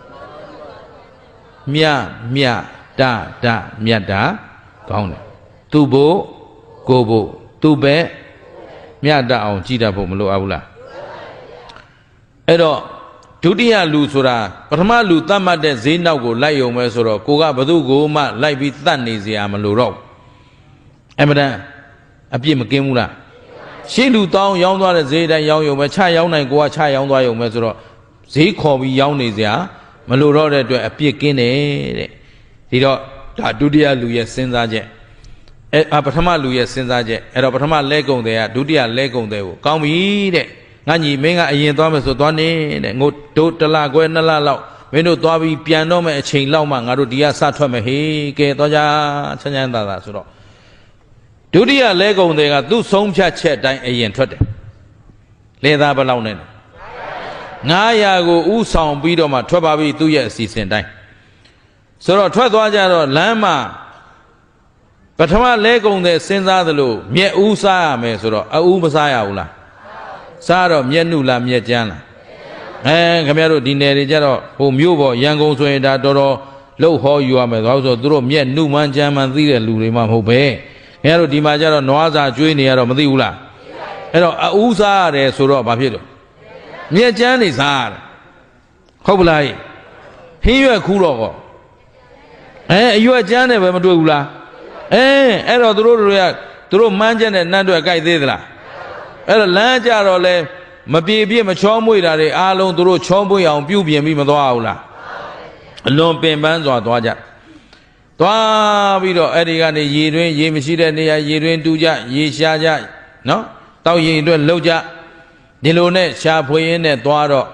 မြတ်မြတ်တာကောင်းတယ်သူ့ဘို့ကိုဘို့သူ့ပဲမြတ်တအောင်ကြည်တတ်ဖို့မလိုအပ်ဘူးလားအဲ့တော့ဒုတိယလူဆိုတာပထမလူတတ်မှတ်တဲ့ဈေးနောက်ကိုလိုက်ရုံပဲဆိုတော့ကိုကဘသူ့ကိုမှလိုက်ပြီးတတ်နေစရာမလိုတော့အမှန်တန်အပြစ်မကင်းဘူးလားရှင်းလူတောင်းရောင်းသွားတဲ့ဈေးတိုင်းရောင်းရုံပဲချရောင်းနိုင်ကိုကချရောင်းသွားရုံပဲဆိုတော့ဈေးခေါ်ပြီးရောင်းနေစရာမလိုတော့တဲ့အတွက်အပြစ်ကင်းတယ်တဲ့ဒီတော့ဒါဒုတိယလူရဲ့စဉ်းစားချက်ပထမလူရဲ့စဉ်းစားချက်အဲ့တော့ပထမလဲကုံတဲ့ကဒုတိယလဲကုံတဲ့ကိုကောင်းပြီတဲ့ငါညီမင်းကအရင်သွားမယ်ဆိုသွားနေတဲ့ငိုတို့1လခွဲ2လလောက်မင်းတို့သွားပြီးပြန်တော့မယ်အချိန်လောက်မှငါတို့ဒီကစထွက်မယ်ဟေးကဲသွားကြချမ်းချမ်းသာသာဆိုတော့ဒုတိယလဲကုံတဲ့ကသူ့ဆုံးဖြတ်ချက်အတိုင်းအရင်ထွက်တယ်လေသားဘယ်လောက်နဲ့900ကိုဥဆောင်ပြီးတော့မှထွက်ပါပြီသူ့ရဲ့အစီအစဉ်တိုင်းဆိုတော့ထွက်သွားကြတော့လမ်းမှာပထမလဲကုံတဲ့စဉ်းစားသလိုမြက်ဥစားရမယ်ဆိုတော့အဥမစားရဘူးလားစားတော့မြက်နုလားမြက်ကျန်းလားခင်ဗျားတို့ဒီနယ်တွေကြတော့ဟိုမြို့ပေါ်ရန်ကုန်ဆိုရင်ဒါတော်တော်လှုပ်ဟောယူရမယ်သွားဆိုသူတို့မြက်နုမှန်းကျန်းမှန်းသိတဲ့လူတွေမှမဟုတ်ပဲခင်ဗျားတို့ဒီမှာကြတော့နွားစာကျွေးနေရတော့မသိဘူးလားအဲ့တော့အဥစားရတယ်ဆိုတော့ဘာဖြစ်တော့မြက်ကျန်းနေစားရတယ်ဟုတ်ပလားဟင်းရွက်ခူးတော့ကောအရွက်ကျန်းတယ်ပဲမတွေ့ဘူးလားအဲ့တော့သူတို့မှန်းချက်နဲ့နတ်တွေကြိုက်သေးသလားအဲ့တော့လမ်းကြတော့လဲမပြေပြည့်မချောမွေ့တာတွေအားလုံးသူတို့ချောမွေ့အောင်ပြုပြင်ပြီးမသွားဘူးလားအလွန်ပင်ပန်းစွာသွားကြသွားပြီးတော့အဲ့ဒီကနေရေတွင်းရေမရှိတဲ့နေရာရေတွင်းတူးကြရေရှားကြနော်တောက်ရေအတွက်လှုပ်ကြဒီလိုနဲ့ရှားဖွေရင်းနဲ့သွားတော့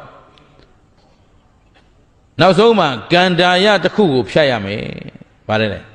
နောက်ဆုံးမှာကန္တာယတစ်ခုကိုဖြတ်ရမယ်ဗါတယ်လေ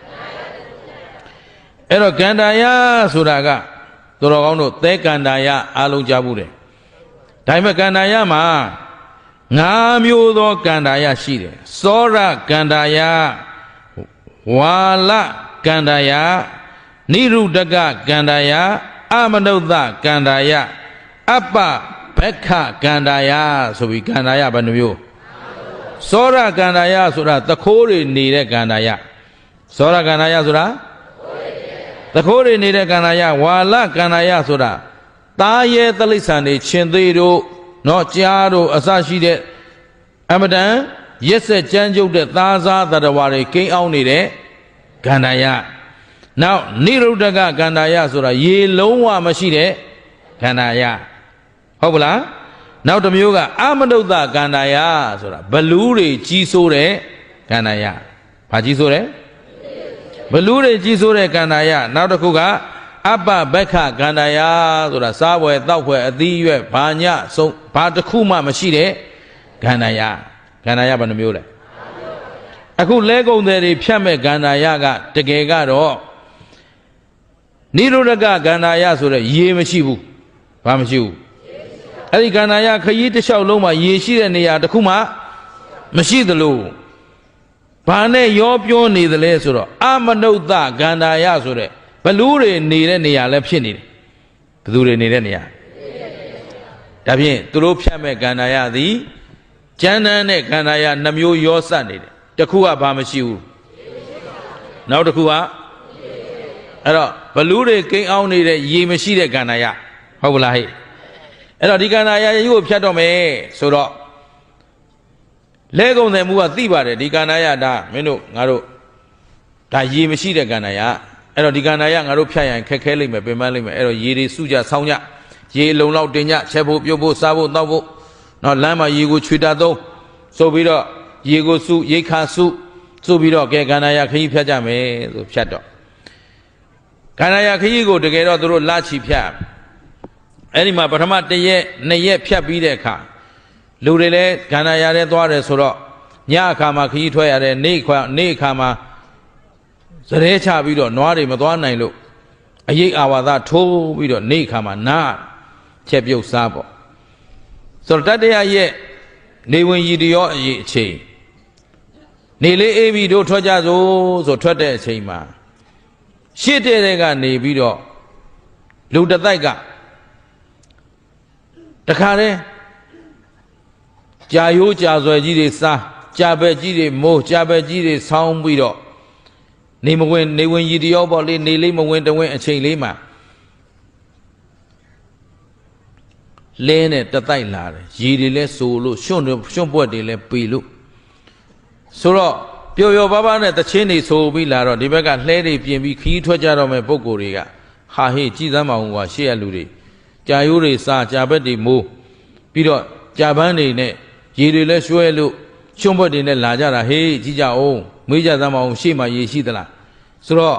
အဲ့တော့ကန္တာယဆိုတာကသူတော်ကောင်းတို့သဲကန္တာယအားလုံးကြားဘူးတယ်ဒါပေမဲ့ကန္တာယမှာ၅မျိုးသောကန္တာယရှိတယ်စောရကန္တာယဝါလကန္တာယနိရုဒကကန္တာယအမနုဿကန္တာယအပ္ပဘက္ခကန္တာယဆိုပြီးကန္တာယဘယ်နှမျိုးစောရကန္တာယဆိုတာသခိုးတွေနေတဲ့ကန္တာယစောရကန္တာယဆိုတာသခိုးတွေနေတဲ့ကန္တာယဝါလကန္တာယဆိုတာသားရဲတိရစ္ဆာန်တွေရှင်သေးတို့နော်ကြားတို့အစရှိတဲ့အမတန်ရက်ဆက်ကြမ်းကြုတ်တဲ့သားစားတတဝါတွေကိန်းအောင်နေတဲ့ကန္တာယနောက်နိရုဒ္ဓကကန္တာယဆိုတာရေလုံးဝမရှိတဲ့ကန္တာယဟုတ်ပလားနောက်တစ်မျိုးကအမနုဿကန္တာယဆိုတာဘလူးတွေကြီးစိုးတဲ့ကန္တာယဘာကြီးစိုးတယ်ဘလူးတွေကြီးစိုးတဲ့ကန္တာယနောက်တစ်ခုကအပ္ပဘက္ခကန္တာယဆိုတာစားပွဲတောက်ပွဲအသီးရွက်ဘာညဆုံးဘာတစ်ခုမှမရှိတဲ့ကန္တာယကန္တာယဘယ်နှမျိုးလဲအခုလဲကုန်တယ်တွေဖြတ်မဲ့ကန္တာယကတကယ်ကတော့နိရောဓကကန္တာယဆိုတဲ့ရေမရှိဘူးဘာမရှိဘူးအဲ့ဒီကန္တာယခရီးတစ်လျှောက်လုံးမှာရေရှိတဲ့နေရာတစ်ခုမှမရှိသလိုဘာနဲ့ရောပြောနေသလဲဆိုတော့အမနုဿကန္တာယဆိုတဲ့ဘလူးတွေနေတဲ့နေရာလည်းဖြစ်နေတယ်ဘသူတွေနေတဲ့နေရာဒါဖြင့်သူတို့ဖြတ်မဲ့ကန္တာယသည်ကျမ်းတမ်းတဲ့ကန္တာယနှမျိုးရောစပ်နေတယ်တစ်ခုကဘာမရှိဘူးနောက်တစ်ခုကအဲ့တော့ဘလူးတွေကိန်းအောင်နေတဲ့ရေမရှိတဲ့ကန္တာယဟုတ်ပလားဟဲ့အဲ့တော့ဒီကန္တာယကြီးကိုဖြတ်တော့မယ်ဆိုတော့လဲကုန်တယ်မူကသိပါတယ်ဒီကန္တာယဒါမင်းတို့ငါတို့ဒါရေမရှိတဲ့ကန္တာယအဲ့တော့ဒီကန္တာယငါတို့ဖြတ်ရင်ခက်ခဲလိမ့်မယ်ပင်ပန်းလိမ့်မယ်အဲ့တော့ရေတွေစုကြဆောင်းကြရေလုံလောက်တင်ကြချက်ဖို့ပြုတ်ဖို့စားဖို့တောက်ဖို့နော်လမ်းမှာရေကိုခြွေတာသုံးဆိုပြီးတော့ရေကိုစုရိတ်ခါစုပြီးတော့ကဲကန္တာယခရီးဖြတ်ကြမယ်ဆိုဖြတ်တော့ကန္တာယခရီးကိုတကယ်တော့သူတို့လာချီဖြတ်အဲ့ဒီမှာပထမ1ရက်2ရက်ဖြတ်ပြီးတဲ့အခါလူတွေလည်းကန္တာယထဲသွားတယ်ဆိုတော့ညအခါမှာခရီးထွက်ရတယ်နေ့အခါမှာစရဲချပြီးတော့နွားတွေမသွားနိုင်လို့အရိပ်အာဝါဒထိုးပြီးတော့နေ့အခါမှာနားချက်ပြုတ်စားပေါ့ဆိုတော့တတရရဲ့နေဝင်ရည်တရောအရေးအချိန်နေလေးအေးပြီးတို့ထွက်ကြစို့ဆိုထွက်တဲ့အချိန်မှာရှေ့တဲ့ကနေပြီးတော့လူတတိုက်ကတခါတည်းကြာရိုးကြာဆွဲကြီးတွေစားကြာပဲကြီးတွေမိုးကြာပဲကြီးတွေဆောင်းပြီးတော့နေဝင်ရည်တရောပေါ့လေနေလေးမဝင်တဝင်းအချိန်လေးမှာလဲနဲ့တတိုက်လာတယ်ရေတွေလဲစိုးလို့ရွှွန့်ပွက်တွေလဲပေလို့ဆိုတော့ပျော်ပျော်ပါးပါးနဲ့တချင်းတွေဆိုပြီးလာတော့ဒီဘက်ကလှဲတွေပြင်ပြီးခီးထွက်ကြတော့မဲ့ပုံကိုယ်တွေကဟာဟေးကြည်စမ်းမအောင်ကွာရှေ့ရလူတွေကြာရိုးတွေစားကြာဘက်တွေမိုးပြီးတော့ကြာပန်းတွေနဲ့ရေတွေလဲရွှဲလို့ရွှွန့်ပွက်တွေနဲ့လာကြတာဟေးကြည့်ကြအောင်မေးကြစမ်းမအောင်ရှေ့မှာရေရှိသလားဆိုတော့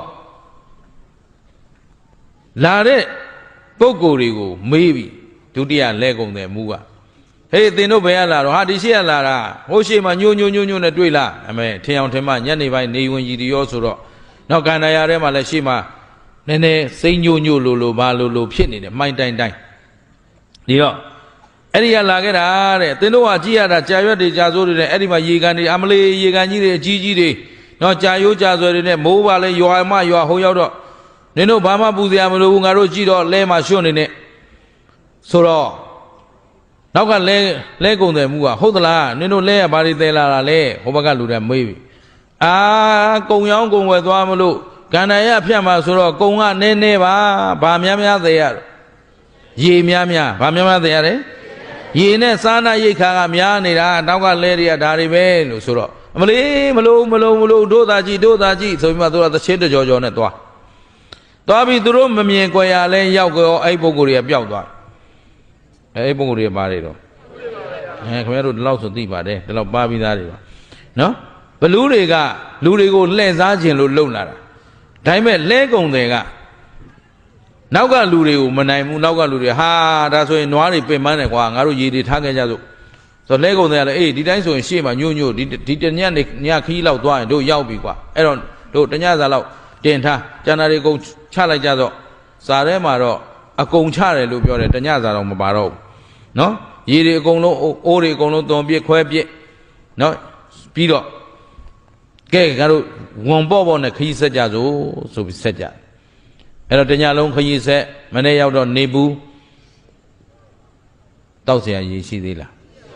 လာတဲ့ပုံကိုယ်တွေကိုမေးပြီးဒုတိယလဲကုန်တယ်မူကဟေးသင်တို့ဘယ်ရလာတော့ဟာဒီရှိရလာတာဟိုရှိမှညို့နဲ့တွေ့လားအမေထင်အောင်ထင်မှညနေပိုင်းနေဝင်ကြီးတရောဆိုတော့နောက်ကန္တာရထဲမှာလည်းရှိမှနည်းနည်းစိမ့်ညို့လိုဘာလိုဖြစ်နေတယ်မှိုင်းတိုင်းဒီတော့အဲ့ဒီကလာခဲ့တာတဲ့သင်တို့ကကြည့်ရတာကြာရွက်တွေကြာစိုးတွေနဲ့အဲ့ဒီမှာရေကန်တွေအမလေးရေကန်ကြီးတွေအကြီးကြီးတွေနော်ကြာရိုးကြာဆွဲတွေနဲ့မိုးပါလဲရွာဟိုရောက်တော့နင်တို့ဘာမှပူစရာမလိုဘူးငါတို့ကြည့်တော့လဲမှာရွှွန့်နေနဲ့ဆိုတော့နောက်ကလဲကုန်တယ်မူကဟုတ်သလားနင်တို့လဲရဘာတွေတဲလာတာလဲဟိုဘက်ကလူတွေမေးပြီကုံရောင်းကုံဝယ်သွားမလို့ကန္တာယဖြတ်မှာဆိုတော့ကုံကနည်းပါဘာများသေးရရေများဘာများသေးရတယ်ရေနဲ့စားနာရိတ်ခါကများနေတာနောက်ကလဲတွေကဒါတွေပဲလို့ဆိုတော့မလေးမလို့တို့သာကြည့်ဆိုပြီးမှသူကသချင်းတကြောနဲ့သွားပြီးသူတို့မမြင်ကြွယ်ရလဲရောက်ကြောအဲ့ပုံကိုယ်တွေကပျောက်သွားအဲ့ပုံကိုယ်တွေပါတယ်တော့ခင်ဗျားတို့ဒီလောက်ဆိုသိပါတယ်ဒီလောက်ပါပြီးသားတွေပါနော် Beluriga, Lurigo, Les Argent, Luna. Time leg on the Nauga Luriu, Manaimu, Nauga Luria, ha, that's why Noari Pemane, Aru Yidi Tagajazu. So Lego there, did I so in Shima, you did Yannick Yakila, do I do Yaubiqua? Aaron, do Tanyaza, Denta, Janari go Chalajazo, Saremaro, a conchare, Lupio, Tanyaza on Mabaro. No? Yidi Gono, Ori Gono, don't be a quabi. No? Speed up. Gay, one bob on a key said Jazo, so we said that. Erotanya long he said, Mane out on Nebu Dausia Yishidilla.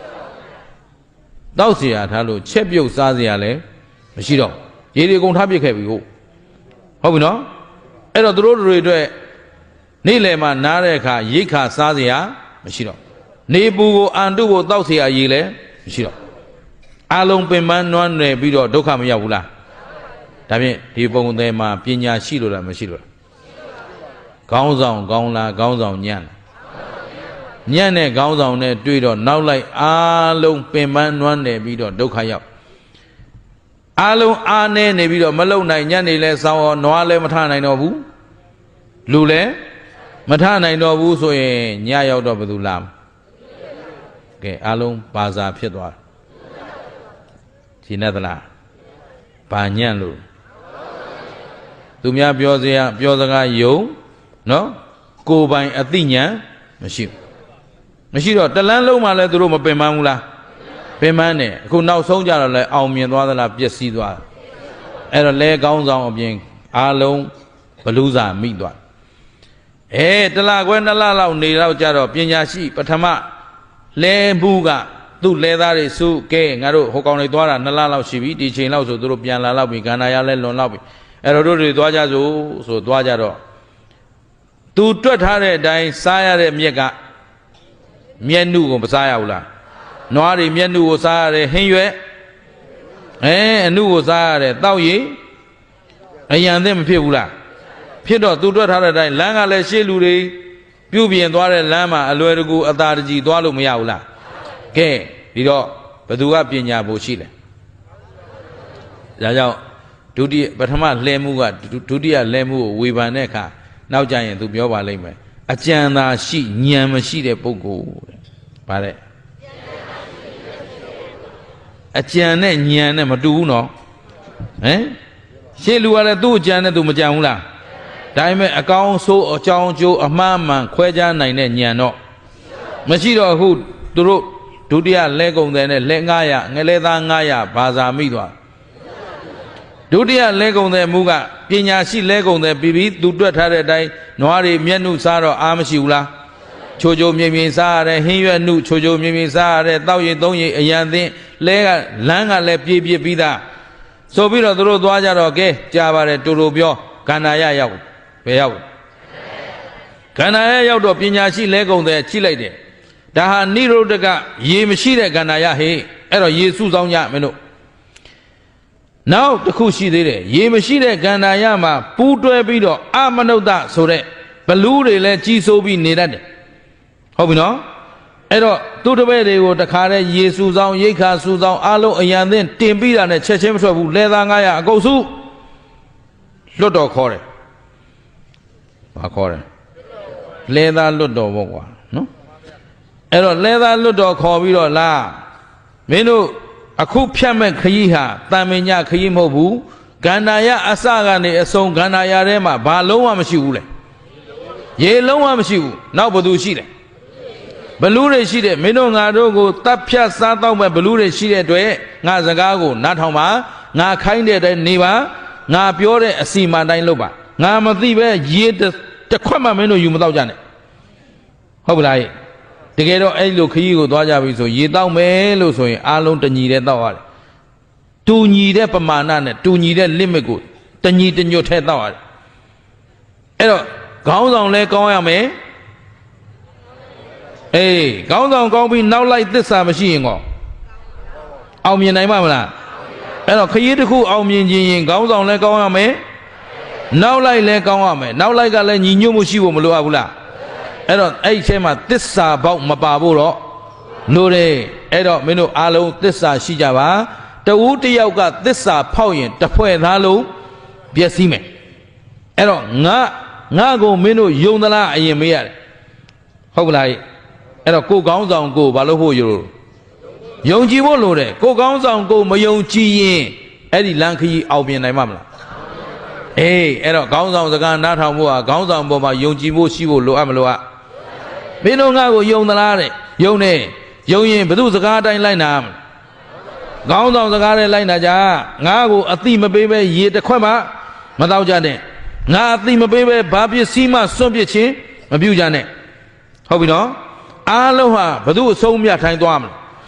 Dausia, hello, Chepio Saziale, Shido. Yedi gon happy cabigo. How we know? Erot the road read Nilema Nareka, Yika Sazia, Shido. Nebu Andu Dausia Yile, Shido. Along Peman non Bido Dokam Yavula. Damn, people they ma Pina Shido and Mashiro. Gauns on Yan. Yane gauns on a duido, now like Along Peman one day Bido Dokaya. Along Ane Nebido Malone, Yani Les or Noale Matana Nobu Lule Matana Nobu so a Nyaya Dobulam. Okay, Along Baza Piedwa. Tinadala Panyanlu Tumia Biozia Biozaga Yo. No? Go by a thinya, machine. Machine, the landlord, my let the room of Pemamula. Pemane, who now soldier like Almian Wada Yesidwa. And a leg gowns on being alone, Baluza, Midwa. Eh, the la Gwenda la Nila Jaro, Pinyashi, Patama, Le Buga, do leather su, gay, Naru, Hokon Dwara, Nala Shibi, the chain also, Durupian Labi, Ganaya Lonabi. Erodori Dwajazo, so Dwajaro. Tu tuat hari dai saya re miega mienu ko saya ula noari mienu ko saya re hinyue anu ko saya re tau yi ayan de mphit ula phit do tu tuat hari dai lang ka le shi lu de pyu pyin twa de lang ma alwe taku atha taji twa lo maya ula ke di do batu ka panya bo shi le da jaw dutiya pathama hlemu ka dutiya hlemu ko we ban de kha now giant to be over lame. A jana she, Nyama she de Pogo. Pare. A jana, Nyana Maduno. Eh? She luala do jana to Majamula. Diamond a gown so or John Joe, a mamma, Quaja nine Nyano. Machido who do dia lego then a legaya, Neleda Naya, Baza Midwa. Do dia lego the Muga. Pinya si lego the bibi, do tare dai, noari mienu saro amashula. Chojo mimi sare, hiya nu, chojo mimi sare, tau ye don't ye, yandi, lega, langa le pipi bida. So be the road dwaja ke, Javare, Turubio, Kanaya yao, payao. Kanaya yao do pinya si lego the chile. Daha niro dega, ye machine Ganaya he, ero ye Suzanya menu. Now the Kushi did it. Ye machine Ganayama, Puto Bido, Amanoda, so that Balure let Chiso be needed. How we know? Edo, to the way they were the Kare, Ye Suzan, Yeka Suzan, Alo, and then Timbi and the Chechem of Ledangaya, go su Lodo Core. Core. Leda Lodo, no? Edo, Leda Lodo Corbido la. Menu. A coup piamen Kayiha, Tamina Kayimobu, Ganaya Asagani, a song Ganaya Rema, Baloma Mashule. Ye Loma Mashu, now Badu Shide. Balure Shide, Minongadogo, Tapia Sata, Balure Shide, Nazagago, Natoma, Na Kinde de Niva, Na Piore, Asima Loba, Na Madive, ye the Quama Meno Yumudajane. How will I? Together, a look you do so ye down melo so alone to need it all. Two need a pamana, two need a limigo, the need in your head all. Edo, go down like going me. Hey, go down, go be now like this machine. I'll mean, I'm not. Edo, Kayiku, I'll mean, go down like going me. Now like let go on me, now like I let you know she will Luabula. Edo, I say my this about my babulo. No, Edo, Mino Alo, this Shijava. ú tì yào cả tết xà phao yên tập phơi thà lú biết xí mẹ ấy đó ngã cô mình nó dùng đó là ai mấy à không lại ấy đó cô gắng dòng cô bảo lô hồ rồi dùng chi vô lô đấy cô gắng dòng cô mà dùng chi yên ấy đi lang khi ao biển này mà ấy đó gắng dòng cái na thằng mua gắng dòng bộ mà dùng chi vô xí vô lô am lô à mình nó ngã cô dùng đó là đấy dùng này dùng yên bắt đầu cái đây lại nam gắng dòng cái đây lại nà cha ngã cô ở tim mà bê bê gì để khoai mà tao cha này ngã tim mà bê bê ba biết xí mà xôm biết chi mà biểu cha này không biết nó alo ha bắt đầu sống nhà thành toam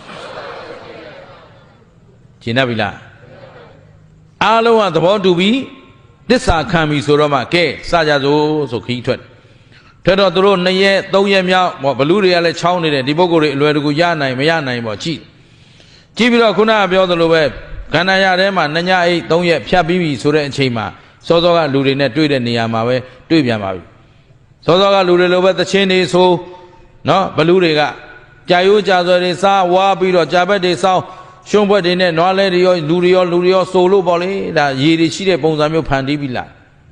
chỉ na bị là alo ha tập tu bi tết sa kham bi số đó mà kê sa gia số số khí thuật thế đó tôi nói này tông ye nhau mà bả lú đi lại cháo này đi bốc rồi lùi được giá này mấy giá này mà chỉ bây giờคุณอาပြောသလိုပဲခန္ဓာရထဲမှာနှစ်ညအိတ်3ရက်ဖြတ်ပြီးပြီဆိုတဲ့အချိန်မှာစောစောကလူတွေနဲ့တွေ့တဲ့နေရာမှာပဲတွေ့ပြန်ပါပြီစောစောကလူတွေလိုပဲသချင်းတွေဆိုနော်ဘလူတွေကကြာရိုးကြာစောတွေစားဝါပြီးတော့ကြာဘက်တွေစောင်းရှုံးဘက်တွေနဲ့နွားလဲတွေရောလူတွေရောဆိုလို့ပေါ့လေဒါရေတွေရှိတဲ့ပုံစံမျိုးဖန်တီးပြီးလာ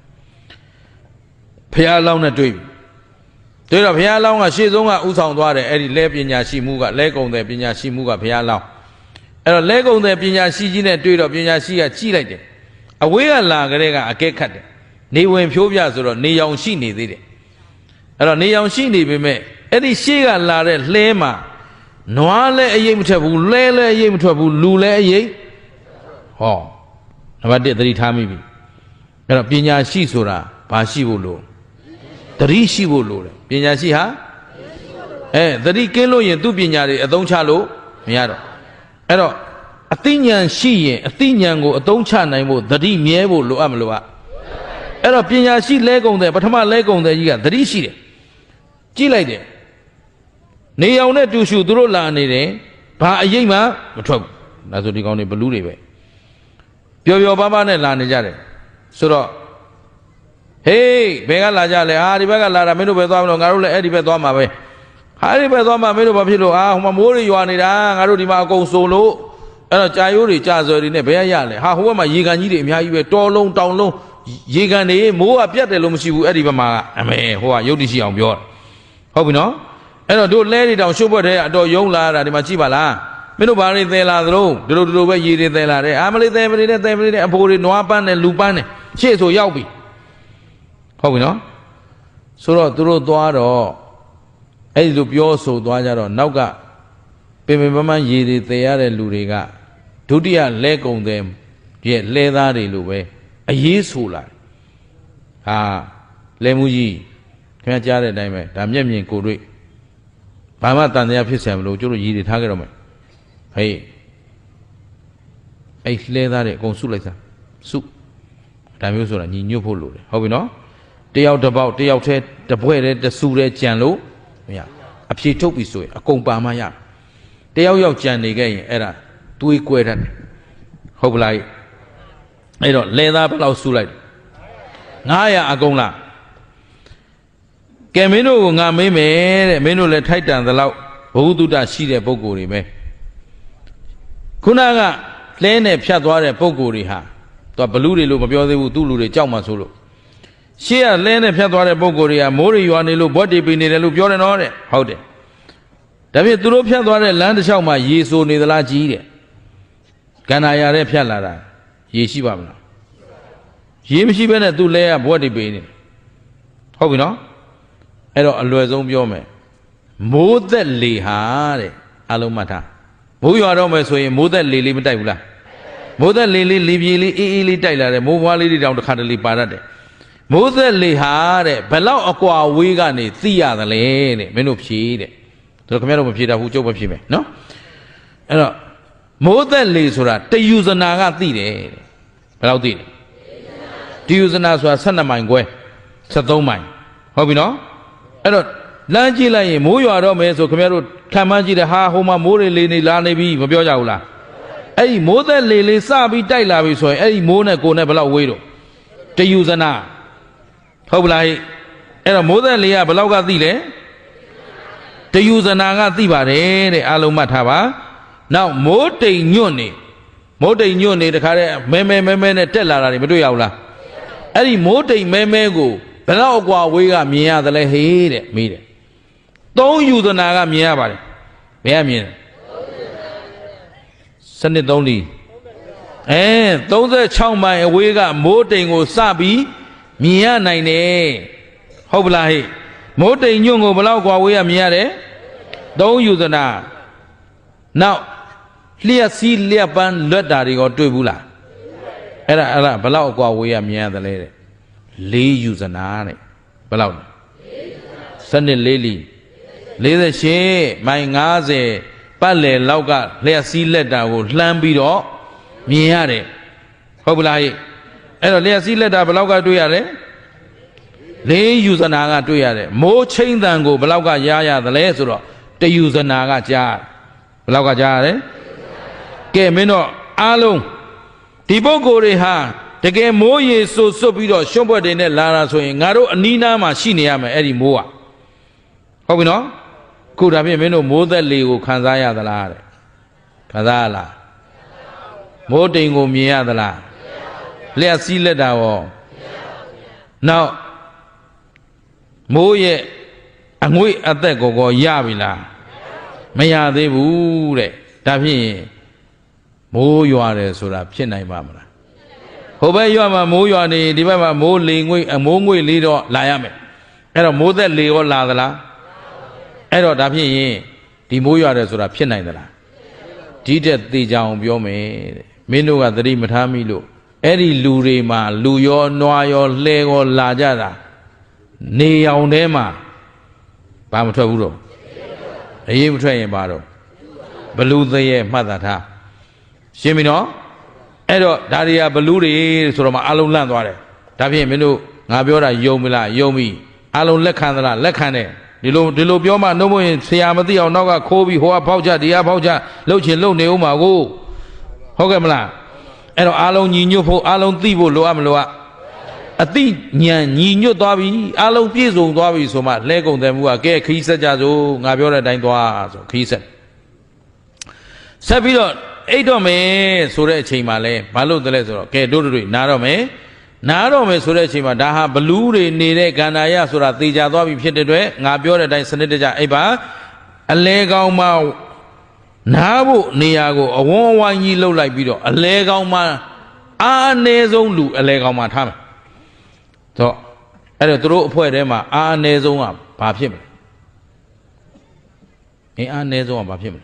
ဖះလောင်းနဲ့တွေ့ပြီတွေ့တော့ဖះလောင်းကရှေ့ဆုံးကဥဆောင်သွားတယ်အဲ့ဒီလဲပညာရှိမှုကလဲကုံတဲ့ပညာရှိမှုကဖះလောင်းအဲ့တော့လဲကုံတဲ့ပညာရှိကြီးနဲ့တွေ့တော့ပညာရှိကကြည့်လိုက်တယ်အဝေးကလာကြတဲ့ကအကဲခတ်တယ်နေဝင်ဖြိုးပြဆိုတော့နေရောင်ရှိနေသေးတယ်အဲ့တော့နေရောင်ရှိနေပေမဲ့အဲ့ဒီရှေ့ကလာတဲ့လှဲမှာနွားလည်းအရေးမထွက်ဘူးလဲလည်းအရေးမထွက်ဘူးလူလည်းအရေးဟောနံပါတ်1သတိထားမိပြီအဲ့တော့ပညာရှိဆိုတာဘာရှိဖို့လို့သတိရှိဖို့လို့တယ်ပညာရှိဟာသတိကင်းလို့ရင်သူ့ပညာတွေအသုံးချလို့မရတော့အဲ့တော့အသိဉာဏ်ရှိရင်အသိဉာဏ်ကိုအသုံးချနိုင်ဖို့သတိမြဲဖို့လိုအပ်မလို့အဲ့တော့ပညာရှိလဲကုန်တဲ့ပထမလဲကုန်တဲ့ကြီးကသတိရှိတယ်ကြည့်လိုက်တယ်နေအောင်နဲ့တူရှူသူတို့လာနေတယ်ဘာအရေးမှမထွက်ဘူးဒါဆိုဒီကောင်တွေဘလူးတွေပဲပျော်ပျော်ပါးပါးနဲ့လာနေကြတယ်ဆိုတော့ဟေးဘယ်ကလာကြလဲဒီဘက်ကလာတာမင်းတို့ပဲသွားမလို့ငါတို့လည်းအဲ့ဒီဘက်သွားမှာပဲဟာဒီဘက်သွားမှာမင်းတို့ဘာဖြစ်လို့ဟိုမှာမိုးတွေရွာနေတာငါတို့ဒီမှာအကုန်စုံလို့အဲ့တော့ကြာရိုးတွေကြာဆွဲတွေနဲ့ဘယ်ရလဲဟိုဘက်မှာရေကန်ကြီးတွေအများကြီးပဲတောလုံးတောင်လုံးရေကန်တွေမိုးကပြတ်တယ်လို့မရှိဘူးအဲ့ဒီဘက်မှာအမေဟိုကရုပ်တရှိအောင်ပြောဟုတ်ပြီနော်အဲ့တော့တို့လဲတွေတောင်ရှုပ်ဘက်ထဲအတော်ယုံလာတာဒီမှာကြည့်ပါလားမင်းတို့ဘာတွေသဲလာသလုံးဒီလိုပဲရေတွေသဲလာတယ်မလေးသဲမလေးနဲ့အဖိုးတွေနွားပန်းနဲ့လူပန်းနဲ့ရှေ့ဆိုရောက်ပြီဟုတ်ပြီနော်ဆိုတော့သူတို့သွားတော့အဲ့ဒီလိုပြောဆိုသွားကြတော့နောက်ကပင်ပန်းပန်းရေတွေသဲရတဲ့လူတွေကဒုတိယလဲကုံတဲ့ရဲ့လဲသားတွေလိုပဲအရေးဆိုလာလဲမှုကြီးခင်ဗျားကြားတဲ့အတိုင်းပဲဒါမျက်မြင်ကိုယ်တွေ့ဘာမှတန်တရားဖြစ်ဆံမလို့ကျတို့ရည်တွေထားကြတော့မယ်ဟေးအဲ့လဲသားတွေအကုန်စုလိုက်စားစုဒါမျိုးဆိုတာညီညွတ်ဖို့လိုတယ်ဟုတ်ပြီနော်တယောက်တစ်ပေါက်တယောက်တည်းတပွဲတည်းတဆူတည်းကြံလို့မရအဖြေထုတ်ပြီဆိုရင်အကုန်ပါမှရတယောက်ကြံနေခဲ့ရင်အဲ့ဒါတွေးကွဲတတ်တယ်ဟုတ်ပလားအဲ့တော့လဲသားဘယ်လောက်စုလိုက်900အကုန်လားကဲမင်းတို့ကိုငါမေးမယ်တဲ့မင်းတို့လည်းထိုက်တန်သလောက်ဘုဟုတုတရှိတဲ့ပုဂ္ဂိုလ်တွေပဲခုနကလဲနဲ့ဖြတ်သွားတဲ့ပုဂ္ဂိုလ်တွေဟာသူဘလူတွေလို့မပြောသေးဘူးသူ့လူတွေကြောက်မှဆိုလို့ရှေ့ကလဲနဲ့ဖြတ်သွားတဲ့ပုဂ္ဂိုလ်တွေကမိုးတွေရွာနေလို့ဘွက်တွေပင်နေတယ်လို့ပြောတယ်နော်တဲ့ဟုတ်တယ်ဒါဖြင့်သူတို့ဖြတ်သွားတဲ့လမ်းတစ်လျှောက်မှာရေဆိုနေသလားကြီးတဲ့ကန္နာရတဲ့ဖြတ်လာတာရေရှိပါမလားရေမရှိဘဲနဲ့သူ့လဲကဘွက်တွေပင်နေဟုတ်ပြီနော်အဲ့တော့အလွယ်ဆုံးပြောမယ်မိုးသက်လေဟာတဲ့အလုံးမှတ်ထားမိုးရွာတော့မယ်ဆိုရင်မိုးသက်လေလေးမတိုက်ဘူးလားမိုးသက်လေလေးလေပြေလေးအေးအေးလေးတိုက်လာတယ်မိုးဘွားလေးတွေတောင်တစ်ခါတလေပါတတ်တယ်မိုးသက်လေဟာတဲ့ဘယ်လောက်အကွာဝေးကနေသိရသလဲတဲ့မင်းတို့ဖြေတဲ့တို့ခင်ဗျားတို့မဖြေတာဘူးကျုပ်မဖြေမယ်နော်အဲ့တော့မိုးသက်လေဆိုတာတယူဇနာကသိတယ်တဲ့ဘယ်လောက်သိလဲတယူဇနာဆိုတာ12မိုင်ခွဲ73မိုင်ဟုတ်ပြီနော်အဲ့တော့လမ်းကြည့်လိုက်ရင်မိုးရွာတော့မယ်ဆိုခင်ဗျားတို့ခံမှန်းကြည့်တယ်ဟာဟိုမှာမိုးတွေလေနေလာနေပြီမပြောကြဘူးလားအဲ့ဒီမိုးသက်လေလေးစပြီးတိုက်လာပြီဆိုရင်အဲ့ဒီမိုးနဲ့ကိုယ်နဲ့ဘယ်လောက်ဝေးတော့တယူဇနာဟုတ်ပလားအဲ့တော့မိုးသက်လေကဘယ်လောက်ကသိလဲတယူဇနာကသိပါတယ်တဲ့အလုံးမှတ်ထားပါနောက်မိုးတိမ်ညွန့်နေမိုးတိမ်ညွန့်နေတခါတည်းမဲနဲ့တက်လာတာတွေမတွေ့ရဘူးလားအဲ့ဒီမိုးတိမ်မဲကိုဘယ်တော့အကွာဝေးကမြင်ရသလဲဟေးတဲ့မေးတယ်သုံးယူသနာကမြင်ရပါတယ်ဘယ်ကမြင်လဲစနစ်သုံးလီ36မိုင်အဝေးကမိုးတိမ်ကိုစပြီးမြင်ရနိုင်တယ်ဟုတ်ပလားဟဲ့မိုးတိမ်ညွန့်ကိုဘယ်လောက်ကွာဝေးကမြင်ရတယ်သုံးယူသနာနောက်လျှက်စီးလျှက်ပန်းလွတ်တာတွေရောတွေ့ဘူးလားအဲ့ဒါဘယ်လောက်အကွာဝေးရမြင်ရတယ်လဲတဲ့4ယူဇနာတဲ့ဘယ်လောက်လဲစနစ်4လီ48မိုင်50ပတ်လည်လောက်ကလျှက်စီးလက်တာကိုလှမ်းပြီးတော့မြင်ရတယ်ဟုတ်ပလားဟဲ့အဲ့တော့လျှက်စီးလက်တာဘယ်လောက်ကတွေ့ရတယ်4ယူဇနာကတွေ့ရတယ်မိုးချင်းတန်ကိုဘယ်လောက်ကရရသလဲဆိုတော့1ယူဇနာကကြားဘယ်လောက်ကကြားရတယ်ကဲမင်းတို့အားလုံးဒီပုဂ္ဂိုလ်တွေဟာတကယ်မိုးရေစွတ်ပြီးတော့ရွှွန့်ပွက်တွေနဲ့လာတာဆိုရင်ငါတို့အနီးနားမှာရှိနေရမယ်အဲ့ဒီမိုးကဟုတ်ပြီနော်ခုဒါဖြင့်မင်းတို့မိုးသက်လေကိုခံစားရသလားတဲ့ခံစားရလားမိုးတိမ်ကိုမြင်ရသလားလျှက်စီးလက်တာရောနောက်မိုးရဲ့အငွေ့အသက်ကိုရပြီလားမရသေးဘူးတဲ့ဒါဖြင့်မိုးရွာတယ်ဆိုတာဖြစ်နိုင်ပါမလားဟိုဘက်ရွာမှာမိုးရွာနေဒီဘက်မှာမိုးလေငွေ့မိုးငွေ့လေးတော့လာရမယ်အဲ့တော့မိုးသက်လေရောလာသလားအဲ့တော့ဒါဖြင့်ရင်ဒီမိုးရွာတယ်ဆိုတာဖြစ်နိုင်သလားဒီတဲ့သေချာအောင်ပြောမယ်တဲ့မင်းတို့ကသတိမထားမိလို့အဲ့ဒီလူတွေမှာလူရောနွားရောလှဲရောလာကြတာနေအောင်ထဲမှာဘာမထွက်ဘူးတော့အေးမထွက်ရင်ပါတော့ဘလူသေးရဲ့မှတ်တာထားရှင်းပြီနော်အဲ့တော့ဒါတွေကဘလူတွေဆိုတော့မှအလုံးလန့်သွားတယ်ဒါဖြင့်မင်းတို့ငါပြောတာယုံမလားယုံပြီအလုံးလက်ခံသလားလက်ခံတယ်ဒီလိုပြောမှနှုတ်မရင်ဆရာမသိအောင်နောက်ကခိုးပြီးဟိုကဖောက်ချဒီကဖောက်ချလှုပ်ချင်လှုပ်နေဦးမှာကိုဟုတ်ကဲ့မလားအဲ့တော့အလုံးညီညွတ်ဖို့အလုံးသိဖို့လိုအပ်မလို့အသိဉာဏ်ညီညွတ်သွားပြီအလုံးပြည့်စုံသွားပြီဆိုမှလဲကုန်တယ်မှုကကဲခီးဆက်ကြစို့ငါပြောတဲ့အတိုင်းသွားဆိုခီးဆက်ပြီးတော့အိတ်တော့မယ်ဆိုတဲ့အချိန်မှာလဲဘာလို့တလဲဆိုတော့ကဲတို့နားတော့မယ်ဆိုတဲ့အချိန်မှာဒါဟာဘလူးတွေနေတဲ့ကန္တာရဆိုတာသေချာသွားပြီဖြစ်တဲ့အတွက်ငါပြောတဲ့အတိုင်းစနစ်တကျအိတ်ပါအလဲကောင်းမှနားဖို့နေရာကိုအဝန်းအဝိုင်းကြီးလှုပ်လိုက်ပြီးတော့အလဲကောင်းမှအားအနည်းဆုံးလူအလဲကောင်းမှထားမယ်တော့အဲ့တော့သူတို့အဖွဲ့ထဲမှာအားအနည်းဆုံးကဘာဖြစ်မလဲအားအနည်းဆုံးကဘာဖြစ်မလဲ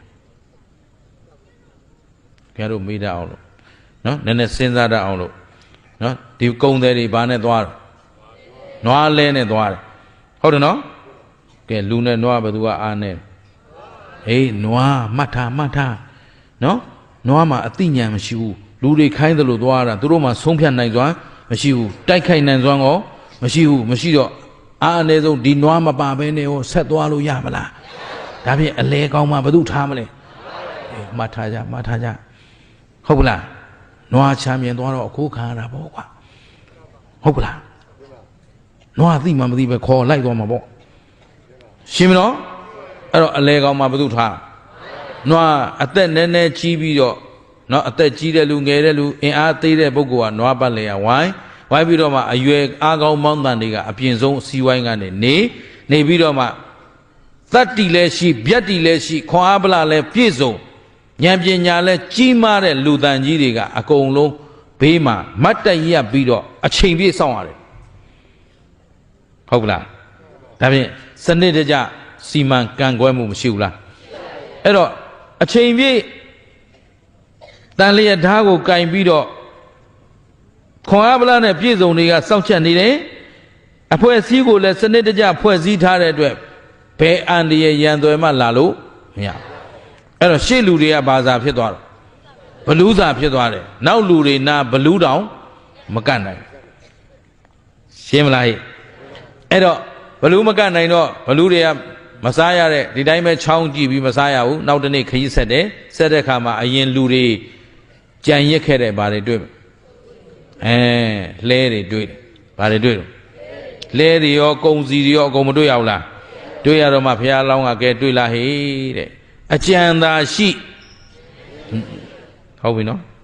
ခင်ဗျားတို့မေးတတ်အောင်လို့နော်နည်းနည်းစဉ်းစားတတ်အောင်လို့နော်ဒီကုံတယ်တွေဘာနဲ့သွားတယ်နွားလဲနဲ့သွားတယ်ဟုတ်တယ်နော်ကဲလူနဲ့နွားဘယ်သူကအားနဲ့ဟေးနွားမှတ်ထားနော်နွားမှာအသိဉာဏ်မရှိဘူးလူတွေခိုင်းတယ်လို့သွားတာသူတို့မှာဆုံးဖြတ်နိုင်စွာမရှိဘူးတိုက်ခိုက်နိုင်စွာရောမရှိတော့အားအနည်းဆုံးဒီနွားမပါဘဲနဲ့ဟောဆက်သွားလို့ရမလားဒါဖြင့်အလဲကောင်းမှဘယ်သူထားမလဲမှတ်ထားကြဟုတ်ပလားနွားချမ်းမြင်သွားတော့အခုခံရတာပေါ့ကွာဟုတ်ပလားနွားသိမှမသိပဲခေါ်လိုက်သွားမှာပေါ့ရှင်းမနော်အဲ့တော့အလဲကောင်းမှဘယ်သူထားနွားအသက်နည်းနည်းကြီးပြီးတော့နော်အသက်ကြီးတဲ့လူငယ်တဲ့လူအင်အားသေးတဲ့ပုဂ္ဂိုလ်ကနွားပတ်လေရဝိုင်းပြီးတော့မှအရွယ်အားကောင်းမောင်းတန်တွေကအပြင်ဆုံးစီဝိုင်းကနေနေပြီးတော့မှသတ္တိလည်းရှိဗျတ်တိလည်းရှိခွန်အားပလလည်းပြည့်စုံဉာဏ်ပညာလည်းကြီးမားတဲ့လူတန်ကြီးတွေကအကုန်လုံးဘေးမှာမတ်တက်ရပ်ပြီးတော့အချိန်ပြည့်စောင့်ရတယ်ဟုတ်ကလားဒါဖြင့်စနစ်တကျစီမံကန့်ကွက်မှုမရှိဘူးလားအဲ့တော့အချိန်ပြည့်တန်လျက်ဓာတ်ကိုကင်ပြီးတော့ခွန်အားပလနဲ့ပြည့်စုံတွေကစောင့်ချက်နေတယ်အဖွဲ့အစည်းကိုလည်းစနစ်တကျဖွဲ့စည်းထားတဲ့အတွက်ဘယ်အန္တရာယ်ရန်သွယ်မှလာလို့မရအဲ့တော့ရှေ့လူတွေကဘာသာဖြစ်သွားတော့ဘလူးစာဖြစ်သွားတယ်နောက်လူတွေနာဘလူးတောင်မကတ်နိုင်ရှင်းမလားဟဲ့အဲ့တော့ဘလူးမကတ်နိုင်တော့ဘလူးတွေကမစားရတဲ့ဒီတိုင်းပဲချောင်းကြည့်ပြီးမစားရဘူးနောက်တနေ့ခရီးဆက်တဲ့ခါမှာအရင်လူတွေကြံရစ်ခဲ့တဲ့ဘာတွေတွေ့လှဲတွေတွေ့တယ်ဘာတွေတွေ့တော့လှဲတွေရောကုံစီတွေရောအကုန်မတွေ့ရဘူးလားတွေ့ရတော့မှဘုရားလောင်းကကဲတွေ့လားဟေးတဲ့အကြံသာရှိဟုတ်ပြီနော်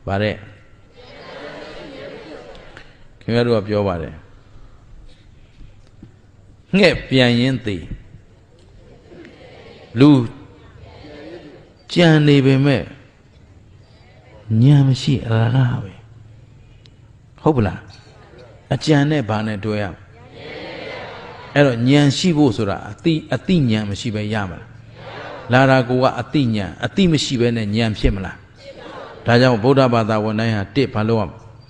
Bare Kimaru of your body. Ngep Pianti Lu Gianni be me Nyamshi Ragawe Hopla a Gianne Bane to ya Ero Nyan Shibo Sura, a tinya Mashiba Yama Lara Goa Atinya, a Timishiba and Yam Shimla Taja Boda Bada when I had tip Paloam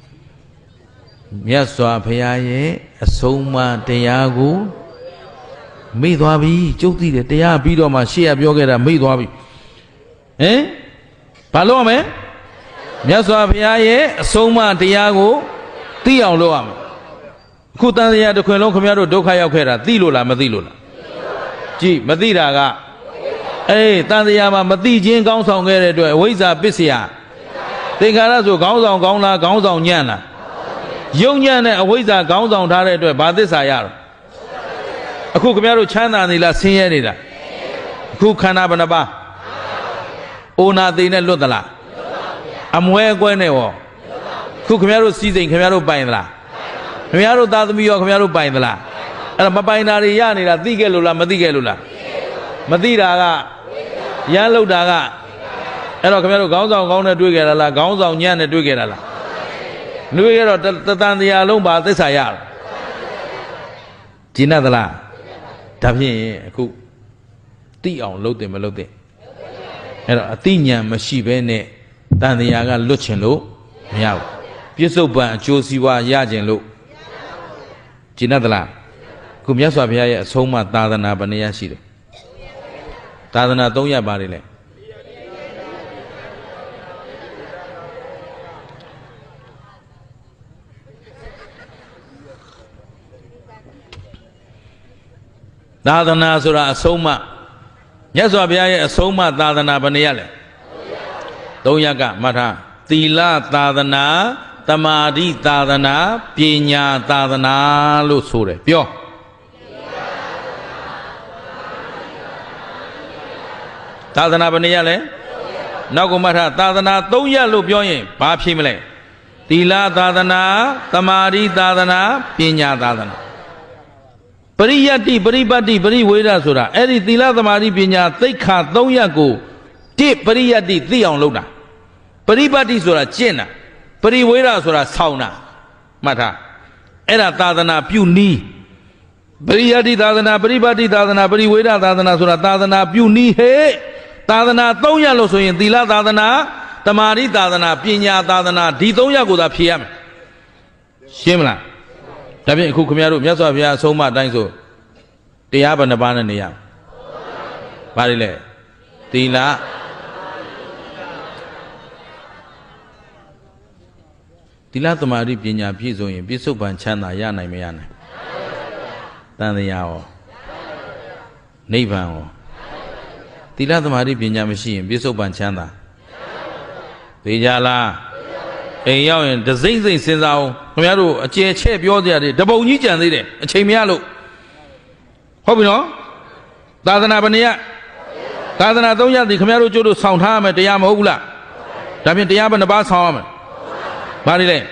Yaswa Payaye, a Soma Teago Midwabi, Joti, the Tea Bido Mashia Biogera Midwabi. Eh? Palome? Yaswa Payaye, Soma Teago, Tia Loam. Kutania the Quelon Comero Dokaya Kera, Dilula Madilula. Gee, Madiraga. Eh, Tandiama Madi Jin Gonsong Gere, Wiza Bisia. They got us to Gonsong Gona, Gonsong Yana. Young Yana, Wiza Gonsong Tare, Badisayar. A cook Mero China and La Sienida. Cook Canabanaba. Ona Dina Ludala. Amware Guenewo. Cook Mero season Camero Bainla. Camero doesn't be your Camero Bainla. And a Bainari Yani, Digelula, Madigelula. Madira, Yellow Daga. And a Camero Gonzong Gona Dugerala, Gonzong Yan Dugerala. New Year of Tatandia Lumba, this Ayar. Ginadala. Tapi aku tiang lote melote. Era atinya mashibene tandiaga luchin lo miao. Pisoba Josiwa Yajin lo. Jinadala. Kumyaswa Pia Soma Tadana Banea Shid. Tadana Doya Barile. Tadana Sura Soma Yaswa Pia Soma Tadana Baneale Doyaga Mata Tila Tadana Tamadi Tadana Pinya Tadana Lusure Pio Tadana Baneale Nagumata Tadana Doya Lupioin Papimile Tila Tadana Tamadi Tadana Pinya Tadana Pariyati, Paribati, Pariweda Sura, Eri Tila Tamari Pinya, Tika, Doyago, Tip Pariyati, Theon Luna, Paribati Sura, Jena, Pariweda Sura, Sauna, Mata, Era Tadana, Puni, Pariyati Tadana, Paribati Tadana, Pariweda Tadana Sura, Tadana, Puni, He, Tadana, Doya Loso in Tila Tadana, Tamari Tadana, Pinya Tadana, Didoyago da PM. Shimla. Tapi aku kemaru biasa biasa soma daiso, tiap anda mana ni ya? Barile, tila, tila temari pinya piso ini piso bancana ya nai meana, tanda ya o, neighbor o, tila temari pinya mesin piso bancana, tijala. Eh, yang desain sensau, kemaru cek biasa dia, dah bau ni jangan dia, cek mialu. Apa no? Tadana apa ni ya? Tadana tahu ya, di kemaru jodoh sound ham, dia mau pula. Tapi dia apa nak bahas ham? Mari le.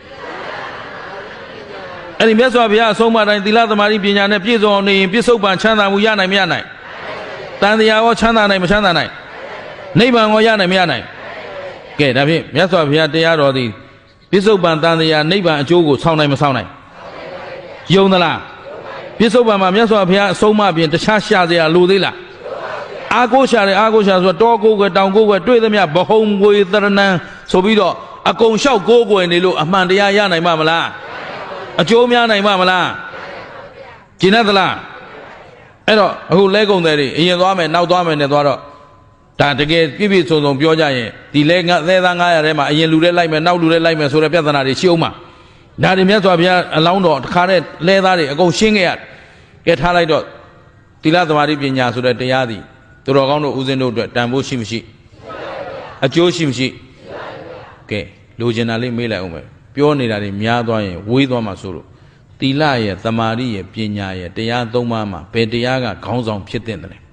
Ini biasa biasa, semua orang tiada mari pinya ni, piso ni, piso bancana muya ni mian ni. Tanda ya, oh canda ni, macanda ni. Ni bang oh ya ni mian ni. Okay, tapi biasa biasa dia rodi, besok bantan dia neighbor jogo saunai masaunai, yung nala, besok bama biasa biasa soma biasa tercasya dia ludi lah, aku cari so dogo ke downgo ke dua tempat bohong gue terna, so bido, aku show go gue ni lu, aman dia ya nai mama lah, jom ya nai mama lah, cina telah, aku legong dari, ini doa men, nau doa men ni doa. Dan dekat pipi sosok biasa ye, di lega ngaya rema, yang luar lain men, nau luar lain men, surat biasa nari sioma. Dari biasa biasa laundo, karet lega ni, aku singgah, kita halai dot, tiada temari pinya surat tiada, tu orang tu uzin tu, dan busi musi, ajo musi, okay, lu jenali mila umai, pion ni dari miya doa ye, wui doa masuk, tiada ye, temari ye, pinya ye, tiada tu mama, pediaga, kau zong pitin ni.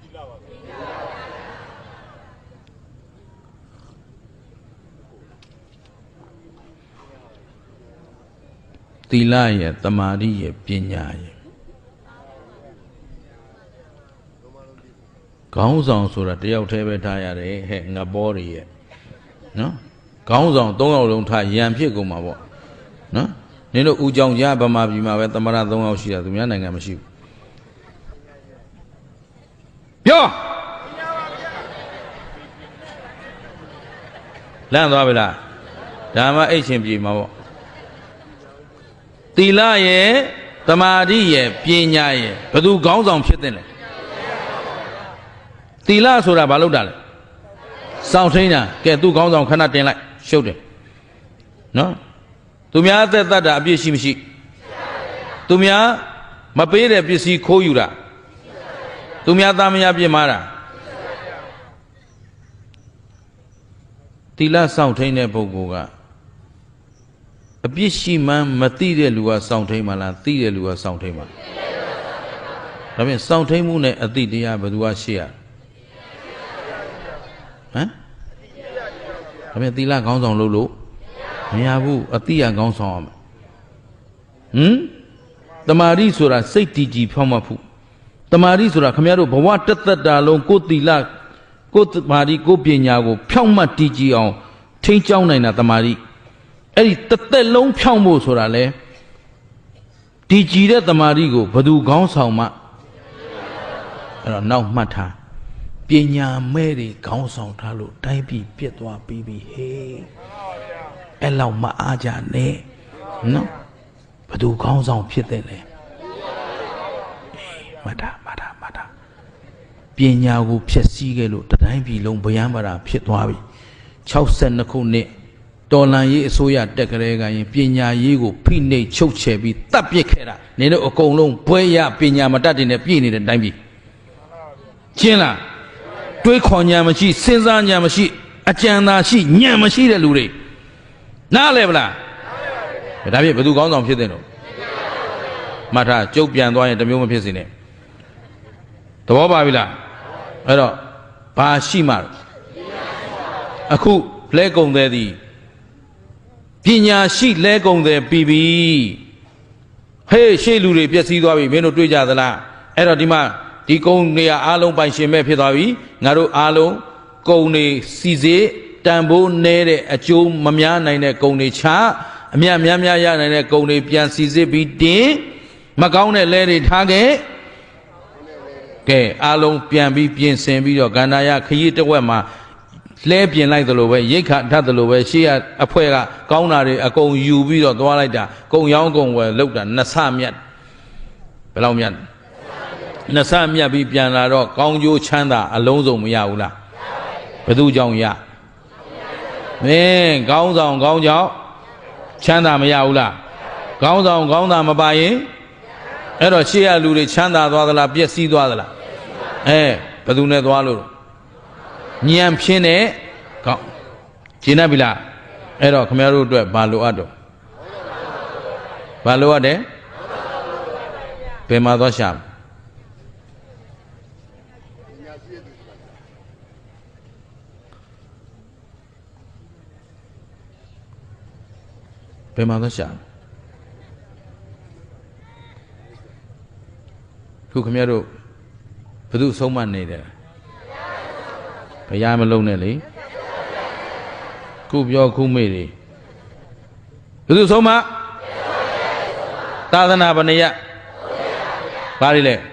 တီလရဲ့တမာတိရဲ့ပညာရဲ့ခေါင်းဆောင်ဆိုတာတယောက်တည်းပဲထားရတယ်ဟဲ့ငဘောတွေရဲ့နော်ခေါင်းဆောင်၃ယောက်လုံးထားရံဖြစ်ကုန်မှာပေါ့နော်နင်တို့ဦးကြောင်ကြားဗမာပြည်မှာပဲသမရ၃ယောက်ရှိတာသူများနိုင်ငံမရှိဘူးပြောလန့်သွားပြီလားဒါမှအိတ်ရှင်ပြေမှာပေါ့သီလရဲ့သမာဓိရဲ့ပညာရဲ့ဘယ်သူခေါင်းဆောင်ဖြစ်တဲ့လဲသီလဆိုတာဘာလို့တာလဲစောင့်ထိန်တာကဲသူခေါင်းဆောင်ခဏတင်လိုက်ရှုပ်တယ်နော်သူများအသက်တတ်တာအပြစ်ရှိမရှိသူများမပေးတဲ့ပစ္စည်းခိုးယူတာသူများသားမယားပြစ်မှားတာသီလစောင့်ထိန်တဲ့ပုဂ္ဂိုလ်ကအပြစ်ရှိမှန်းမသိတဲ့လူကစောင့်ထိန်မှလားသိတဲ့လူကစောင့်ထိန်မှလားဒါဖြင့်စောင့်ထိန်မှုနဲ့အသိတရားဘယ်သူကရှိရဟမ်ဒါဖြင့်သီလခေါင်းဆောင်လို့မရဘူးအသိရခေါင်းဆောင်အောင်တမာရီဆိုတာစိတ်တည်ကြည်ဖြောင့်မတ်ဖို့တမာရီဆိုတာခမရတို့ဘဝတသက်တာလုံးကိုသီလကိုတမာရီကိုပညာကိုဖြောင့်မတ်တည်ကြည်အောင်ထိန်းကျောင်းနိုင်တာတမာရီအဲ့ဒီတစ်သက်လုံးဖြောင့်ဖို့ဆိုတာလေတည်ကြည်တဲ့တမာရီကိုဘယ်သူခေါင်းဆောင်မှအဲ့တော့နောက်မှတ်ထားပညာမဲ့တွေခေါင်းဆောင်ထားလို့တိုင်းပြည်ပြက်သွားပြီးပြီဟေးအဲ့လောက်မအားကြနဲ့နော်ဘယ်သူခေါင်းဆောင်ဖြစ်တဲ့လဲမှတ်တာပညာကိုဖျက်ဆီးခဲ့လို့တိုင်းပြည်လုံးဗယံပါတာဖြစ်သွားပြီ62ခုနှစ်တော်လန်ရေးအစိုးရတက်ကလေးကရင်ပညာရေးကိုဖိနှိပ်ချုပ်ချယ်ပြီးတပ်ပစ်ခဲ့တာနေတော့အကုန်လုံးဘွဲရပညာမတတ်တဲ့နဲ့ပြည်နေတဲ့တိုင်းပြည်ကျင်းလားတွေးခေါ်ညာမရှိစဉ်းစားညာမရှိအကြံသာရှိညံမရှိတဲ့လူတွေနားလဲဗလားဒါဖြင့်ဘယ်သူကောင်းဆောင်ဖြစ်တဲ့တော့မှတ်ထားကျုပ်ပြန်သွားရင်တမျိုးမဖြစ်စေနဲ့သဘောပါပြီလားအဲ့တော့ဘာရှိမှအခုလဲကုန်သေးသည်ပညာရှိလဲကုန်သေးပြီးပြီဟေးရှေ့လူတွေပျက်စီးသွားပြီမင်းတို့တွေ့ကြသလားအဲ့တော့ဒီမှာဒီကုန်းနေရာအားလုံးပိုင်ရှင်မဲ့ဖြစ်သွားပြီငါတို့အားလုံးကုန်းနေစီစေးတန်ဖိုးနဲတဲ့အကျိုးမများနိုင်တဲ့ကုန်းတွေချအမြတ်များရနိုင်တဲ့ကုန်းတွေပြန်စီစေးပြီးတင်မကောင်းတဲ့လဲတွေထားခဲ့ကဲအားလုံးပြန်ပြီးပြင်ဆင်ပြီးတော့ကန္တာရခရီးတစ်ဝက်မှာလဲပြင်လိုက်သလိုပဲရိတ်ခါထပ်သလိုပဲရှေ့အဖွဲကကောင်းတာတွေအကုန်ယူပြီးတော့သွားလိုက်တာကုံရောင်းကုံဝယ်လောက်တာနှစ်ဆမြတ်ဘယ်လောက်မြတ်နှစ်ဆမြတ်ပြီးပြန်လာတော့ကောင်းကျိုးချမ်းသာအလုံးစုံမရဘူးလားဘယ်သူကြောင့်ရမင်းကောင်းဆောင်ကောင်းကြောင့်ချမ်းသာမရဘူးလားကောင်းဆောင်ကောင်းသာမပါရင်အဲ့တော့ရှေ့ရလူတွေချမ်းသာသွားသလားပျက်စီးသွားသလားဘယ်သူနဲ့သွားလို့ညံဖြင်းတဲ့ကောင်းရှင်းနေပြီလားအဲ့တော့ခင်ဗျားတို့အတွက်ဘာလိုအပ်တော့ဘာလိုအပ်တယ်ဘယ်မှာသွားရှာဘယ်မှာသွားရှာခုခင်ဗျားတို့ဘယ်သူဆုံးမနေတယ်ဘုရားမလုံးနဲ့လေခုပြောခုမေ့တွေဘယ်သူဆုံးမသာသနာပဏိယဘာတွေလဲ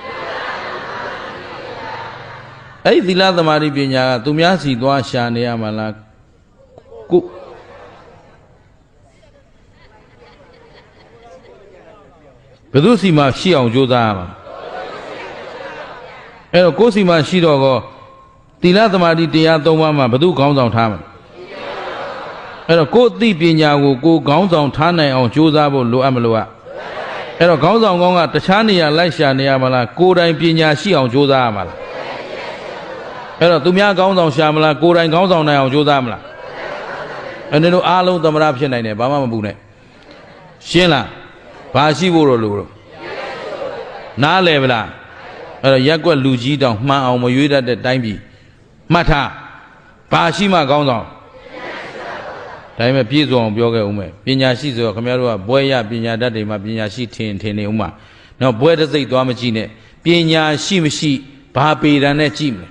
အဲ့ဒီသီလသမာဓိပညာကသူများစီသွားရှာနေရမှာလားကိုဘယ်သူစီမှာရှိအောင်ကြိုးစားရမှာအဲ့တော့ကိုယ်စီမှာရှိတော့ကောသီလသမာဓိတရား၃ပါးမှာဘယ်သူခေါင်းဆောင်ထားမှာအဲ့တော့ကိုယ်သိပညာကိုကိုယ်ခေါင်းဆောင်ထားနိုင်အောင်ကြိုးစားဖို့လိုအပ်မလိုအပ်အဲ့တော့ခေါင်းဆောင်ကောင်းကတခြားနေရာလိုက်ရှာနေရမလားကိုယ်တိုင်ပညာရှိအောင်ကြိုးစားရမှာလားအဲ့တော့သူများခေါင်းဆောင်ရှာမလားကိုယ်တိုင်ခေါင်းဆောင်နိုင်အောင်ကြိုးစားမလားအဲ့ဒီလိုအားလုံးသမရဖြစ်နိုင်တယ်ဘာမှမပူနဲ့ရှင်းလားဘာရှိဖို့တော့လို့နားလဲဗလားအဲ့တော့ရက်ကွက်လူကြီးတောင်မှန်အောင်မရွေးတတ်တဲ့တိုင်းပြည်မှတ်ထားဘာရှိမှကောင်းဆောင်ဒါပေမဲ့ပြည့်စုံအောင်ပြောခဲ့ဦးမယ်ပညာရှိဆိုတော့ခင်ဗျားတို့ကဘွဲရပညာတတ်တွေမှာပညာရှိထင်နေဦးမှာနော်ဘွဲတစ်စိတ်သွားမကြည့်နဲ့ပညာရှိမရှိဘာပေတံနဲ့ကြည့်မလဲ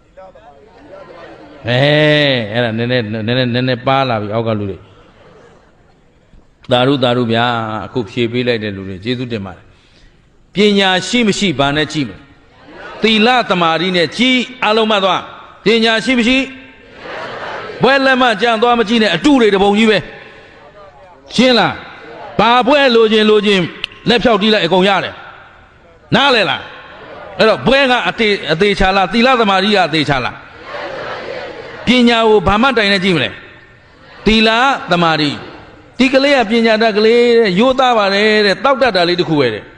အဲ့ဒါနည်းနည်းပါလာပြီအောက်ကလူတွေသာရုဗျာအခုဖြေပေးလိုက်တဲ့လူတွေကျေးဇူးတင်ပါတယ်ပညာရှိမရှိဘာနဲ့ကြည့်မလဲသီလသမာဓိနဲ့ကြည့်အလုံးမသွားပညာရှိမရှိဘွဲလက်မကြံသွားမကြည့်နဲ့အတုတွေတပုံကြီးပဲရှင်းလားဘာဘွဲလိုချင်လက်ဖြောက်တီးလိုက်အကုန်ရတယ်နားလဲလားအဲ့တော့ဘွဲကအသေးချာလားသီလသမာဓိကအသေးချာလားပညာကိုဘာမှတိုင်နဲ့ကြည့်မလဲသီလသမာဓိဒီကလေးကပညာတတ်ကလေးတဲ့ရိုးသားပါတယ်တဲ့တောက်တတ်တာလေးတစ်ခုပဲတဲ့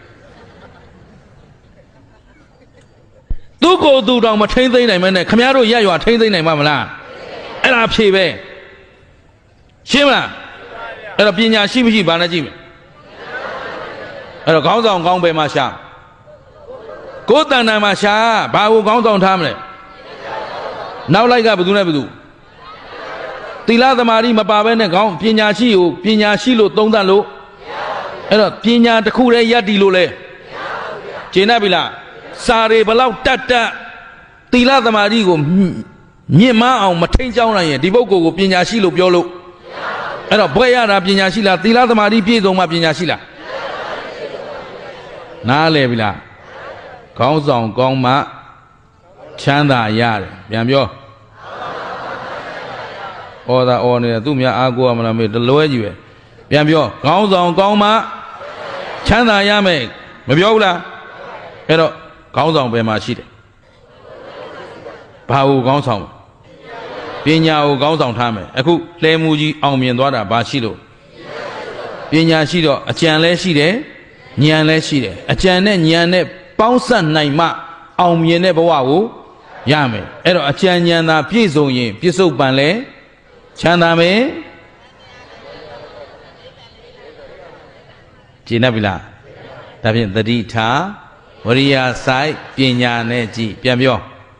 သူ့ကိုယ်သူတောင်မထိမ့်သိမ့်နိုင်မနဲ့ခမည်းတော်ရက်ရွာထိမ့်သိမ့်နိုင်မှာမလားအဲ့ဒါဖြေပဲရှင်းမလားအဲ့တော့ပညာရှိမရှိဘာနဲ့ကြည့်မလဲအဲ့တော့ခေါင်းဆောင်ကောင်းပဲမှာရှာကိုယ်တန်တန်မှာရှာဘာကိုခေါင်းဆောင်ထားမလဲနောက်လိုက်ကဘယ်သူနဲ့ဘယ်သူသီလသမာဓိမပါဘဲနဲ့ခေါင်းပညာရှိကိုပညာရှိလို့သုံးသပ်လို့အဲ့တော့ပညာတစ်ခုတည်းယက်တီလို့လဲကျေနပ်ပြီလားစာတွေဘလောက်တတ်သီလသမာဓိကိုမြင့်မအောင်မထိန်ကြောင်းနိုင်ရင်ဒီပုဂ္ဂိုလ်ကိုပညာရှိလို့ပြောလို့အဲ့တော့ဘွဲရတာပညာရှိလားသီလသမာဓိပြည့်စုံမှပညာရှိလားနားလဲပြီလားခေါင်းဆောင်ကောင်းမှချမ်းသာရတယ်ပြန်ပြောဩသာဩနေတာသူများအားကိုးရမလားမေးတလွဲကြီးပဲပြန်ပြောခေါင်းဆောင်ကောင်းမှချမ်းသာရမယ်မပြောဘူးလားအဲ့တော့ခေါင်းဆောင်ဘယ်မှာရှိတယ်ဘာကိုခေါင်းဆောင်ပညာကိုခေါင်းဆောင်ထားမယ်အခုလှဲမှုကြီးအောင်မြင်သွားတာဘာရှိလို့ပညာရှိတော့အကြံလဲရှိတယ်ဉာဏ်လဲရှိတယ်အကြံနဲ့ဉာဏ်နဲ့ပေါင်းစပ်နိုင်မှအောင်မြင်တဲ့ဘဝကိုရမယ်အဲ့တော့အကြံဉာဏ်သာပြည့်စုံရင်ပြစ္ဆုတ်ပံလဲချမ်းသာမယ်ကြည်နပ်ပြီလားဒါဖြင့်သတိထားဝရိယဆိုင်ပညာနဲ့ကြည်ပြန်ပြော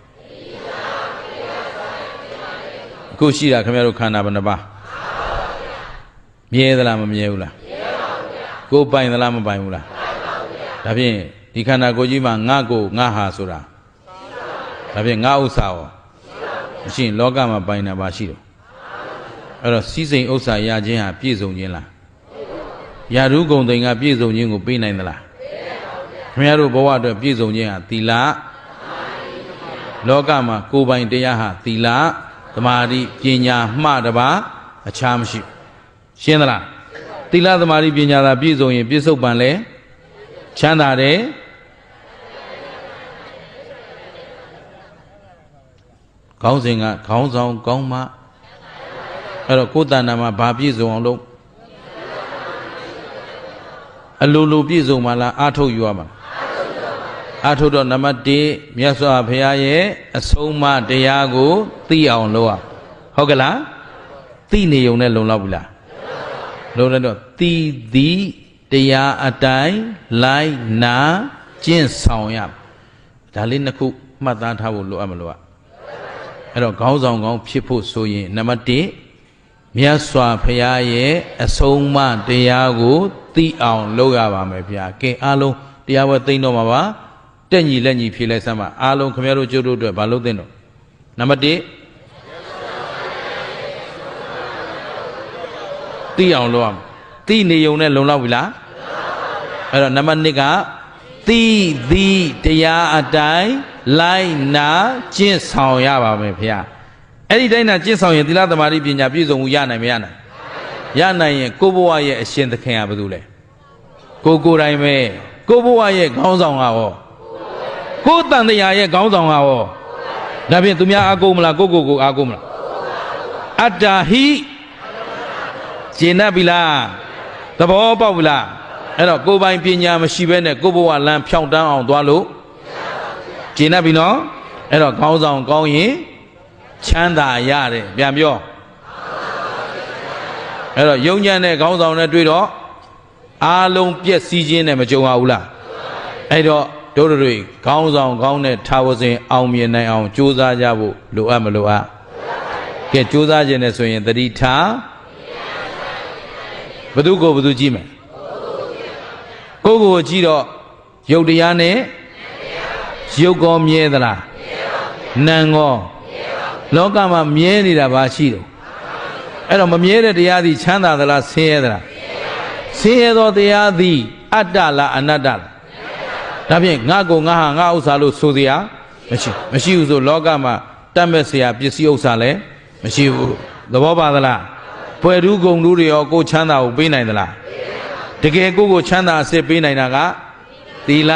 အခုရှိတာခင်ဗျားတို့ခန္ဓာဘယ်နှပါမြဲသလားမမြဲဘူးလားမြဲပါဘူးဗျာကိုယ်ပိုင်သလားမပိုင်ဘူးလားပိုင်ပါဘူးဗျာဒါဖြင့်ဒီခန္ဓာကိုယ်ကြီးမှာငါကိုငါဟာဆိုတာဒါဖြင့်ငါဥစ္စာရောမရှိရင်လောကမှာပိုင်တာပါရှိတော့အဲ့တော့စီးစိမ်ဥစ္စာရခြင်းဟာပြည့်စုံခြင်းလားယာရုဂုံသိင်္ဂပြည့်စုံခြင်းကိုပေးနိုင်သလားခင်ဗျားတို့ဘဝအတွက်ပြည့်စုံခြင်းဟာသီလလောကမှာကိုယ်ပိုင်တရားဟာသီလသမာဓိပညာမှတပါအခြားမရှိရှင်းသလားသီလသမာဓိပညာသာပြည့်စုံရင်ပြစ္ဆုတ်ပံလဲချမ်းသာတယ်ခေါင်းစဉ်ကခေါင်းဆောင်ကောင်းမှအဲ့တော့ကိုယ်တဏ္ဍာမှာဘာပြည့်စုံအောင်လုပ်အလိုလိုပြည့်စုံမှလားအာထုတ်ယူရမှာအာထုတ်တော့နံပါတ်1မြတ်စွာဘုရားရဲ့အဆုံးအမတရားကိုသိအောင်လုပ်ရဟုတ်ကလားသိနေုံနဲ့လုံလောက်ပြီလားလုံတော့သိသည်တရားအတိုင်းလိုက်နာကျင့်ဆောင်ရဒါလေးနှစ်ခုမှတ်သားထားဖို့လိုအပ်မလို့အဲ့တော့ခေါင်းဆောင်ကောင်းဖြစ်ဖို့ဆိုရင်နံပါတ်1မြတ်စွာဘုရားရဲ့အဆုံးအမတရားကိုသိအောင်လုပ်ရပါမယ်ဗျာကဲအားလုံးတရားပွဲသိမ့်တော့မှာပါတက်ညီလက်ညီဖြေလိုက်စမ်းပါအားလုံးခင်ဗျားတို့ကျုပ်တို့အတွက်ဘာလုပ်သင့်တော့နံပါတ်1သိအောင်လုပ်အောင်သိနေုံနဲ့လုံလောက်ပြီလားအဲ့တော့နံပါတ်2ကသိသည်တရားအတိုင်းလိုက်နာကျင့်ဆောင်ရပါမယ်ဗျာအဲ့ဒီတိုင်းနာကျင့်ဆောင်ရင်သီလသမာဓိပညာပြည့်စုံမှုရနိုင်မရနိုင်ရနိုင်ရင်ကိုယ့်ဘဝရဲ့အရှင်သခင်ကဘာလို့လဲကိုယ်တိုင်ပဲကိုယ့်ဘဝရဲ့ခေါင်းဆောင်ကရောကိုယ်တန်တရားရဲ့ခေါင်းဆောင်ကရောဒါဖြင့်သူများအားကိုးမလားကိုအားကိုးမလားအတ္တဟိကျေနပ်ပြီလားသဘောပေါက်ပြီလားအဲ့တော့ကိုယ်ပိုင်ပညာမရှိဘဲနဲ့ကိုယ့်ဘဝလမ်းဖြောင့်တန်းအောင်သွားလို့ကျေနပ်ပြီနော်အဲ့တော့ခေါင်းဆောင်ကောင်းရင်ချမ်းသာရတယ်ပြန်ပြောအဲ့တော့ယုံညံ့တဲ့ခေါင်းဆောင်နဲ့တွေ့တော့အားလုံးပြည့်စည်ခြင်းနဲ့မကြုံရဘူးလားအဲ့တော့တို့တွေခေါင်းဆောင်ကောင်းတဲ့ထာဝစဉ်အောင်မြင်နိုင်အောင်ကြိုးစားကြဖို့လိုအပ်မလိုအပ်ကဲကြိုးစားခြင်းနဲ့ဆိုရင်တတိထားဘသူကိုဘသူကြည့်မယ်ကိုကိုကြည့်တော့ရုပ်တရားနဲ့ရုပ်ကောမြဲသလားနာမ်ကောလောကမှာမြဲနေတာဘာရှိတော့အဲ့တော့မမြဲတဲ့တရားသည်ချမ်းသာသလားဆင်းရဲသလားဆင်းရဲသောတရားသည်အတ္တလားအနတ္တလားဒါဖြင့်ငါကိုငါဟာငါဥစ္စာလို့ဆိုတရားမရှိဘူးဆိုလောကမှာတတ်မဲ့เสียပစ္စည်းဥစ္စာလည်းမရှိဘူးသဘောပါသလားပွယ်ထူးဂုံထူးတွေရောကိုချမ်းသာကိုပေးနိုင်သလားတကယ်ကိုချမ်းသာအစစ်ပေးနိုင်တာကသီလ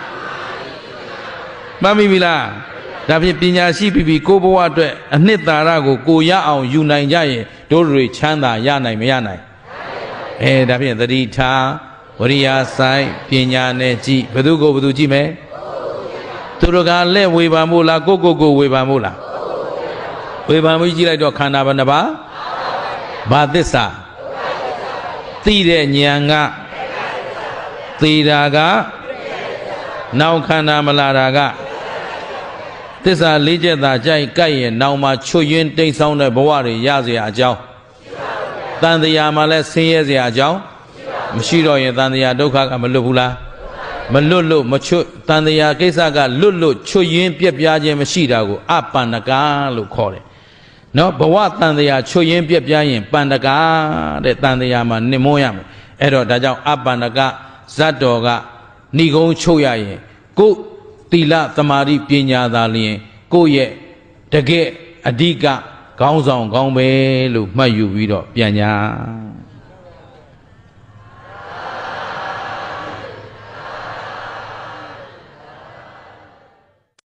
မှတ်မိပြီလားဒါဖြင့်ပညာရှိပြီးကိုဘဝအတွက်အနှစ်သာရကိုရအောင်ယူနိုင်ကြရင်တို့တွေချမ်းသာရနိုင်မရနိုင်ဒါဖြင့်သတိထားဝရိယဆိုင်ပညာနဲ့ကြည့်ဘသူကိုဘသူကြည့်မယ်သူတို့ကလက်ဝေဖန်မို့လားကိုဝေဖန်မို့လားဝေဖန်မှုကြည့်လိုက်တော့ခန္ဓာဘယ်နှပါဘာသစ္စာသိတဲ့ဉာဏ်ကသိတာကနောက်ခန္ဓာမလာတာကသစ္စာလေးချက်သာကြိုက်ကြိုက်ရင်နောက်မှာချွတ်ယွင်းတိမ်ဆောင်းတဲ့ဘဝတွေရเสียအကြောင်းတန်တရားမှာလည်းဆင်းရဲเสียအကြောင်းမရှိတော့ရင်တန်တရားဒုက္ခကမလွတ်ဘူးလားမလွတ်လို့မချွတ်တန်တရားကိစ္စကလွတ်ချွတ်ယွင်းပြက်ပြားခြင်းမရှိတာကိုအပန္နကလို့ခေါ်တယ်နော်ဘဝတန်တရားချွတ်ယွင်းပြက်ပြားရင်ပန္နကတဲ့တန်တရားမှာနှိမ့်မွန်းရမယ်အဲ့တော့ဒါကြောင့်အပန္နကဇတ်တော်ကဏိကုံးချုပ်ရရင်ကိုသီလသမာဓိပညာသာလျင်ကိုရဲ့တကယ်အဓိကခေါင်းဆောင်ကောင်းပဲလို့မှတ်ယူပြီးတော့ပြန်ညာ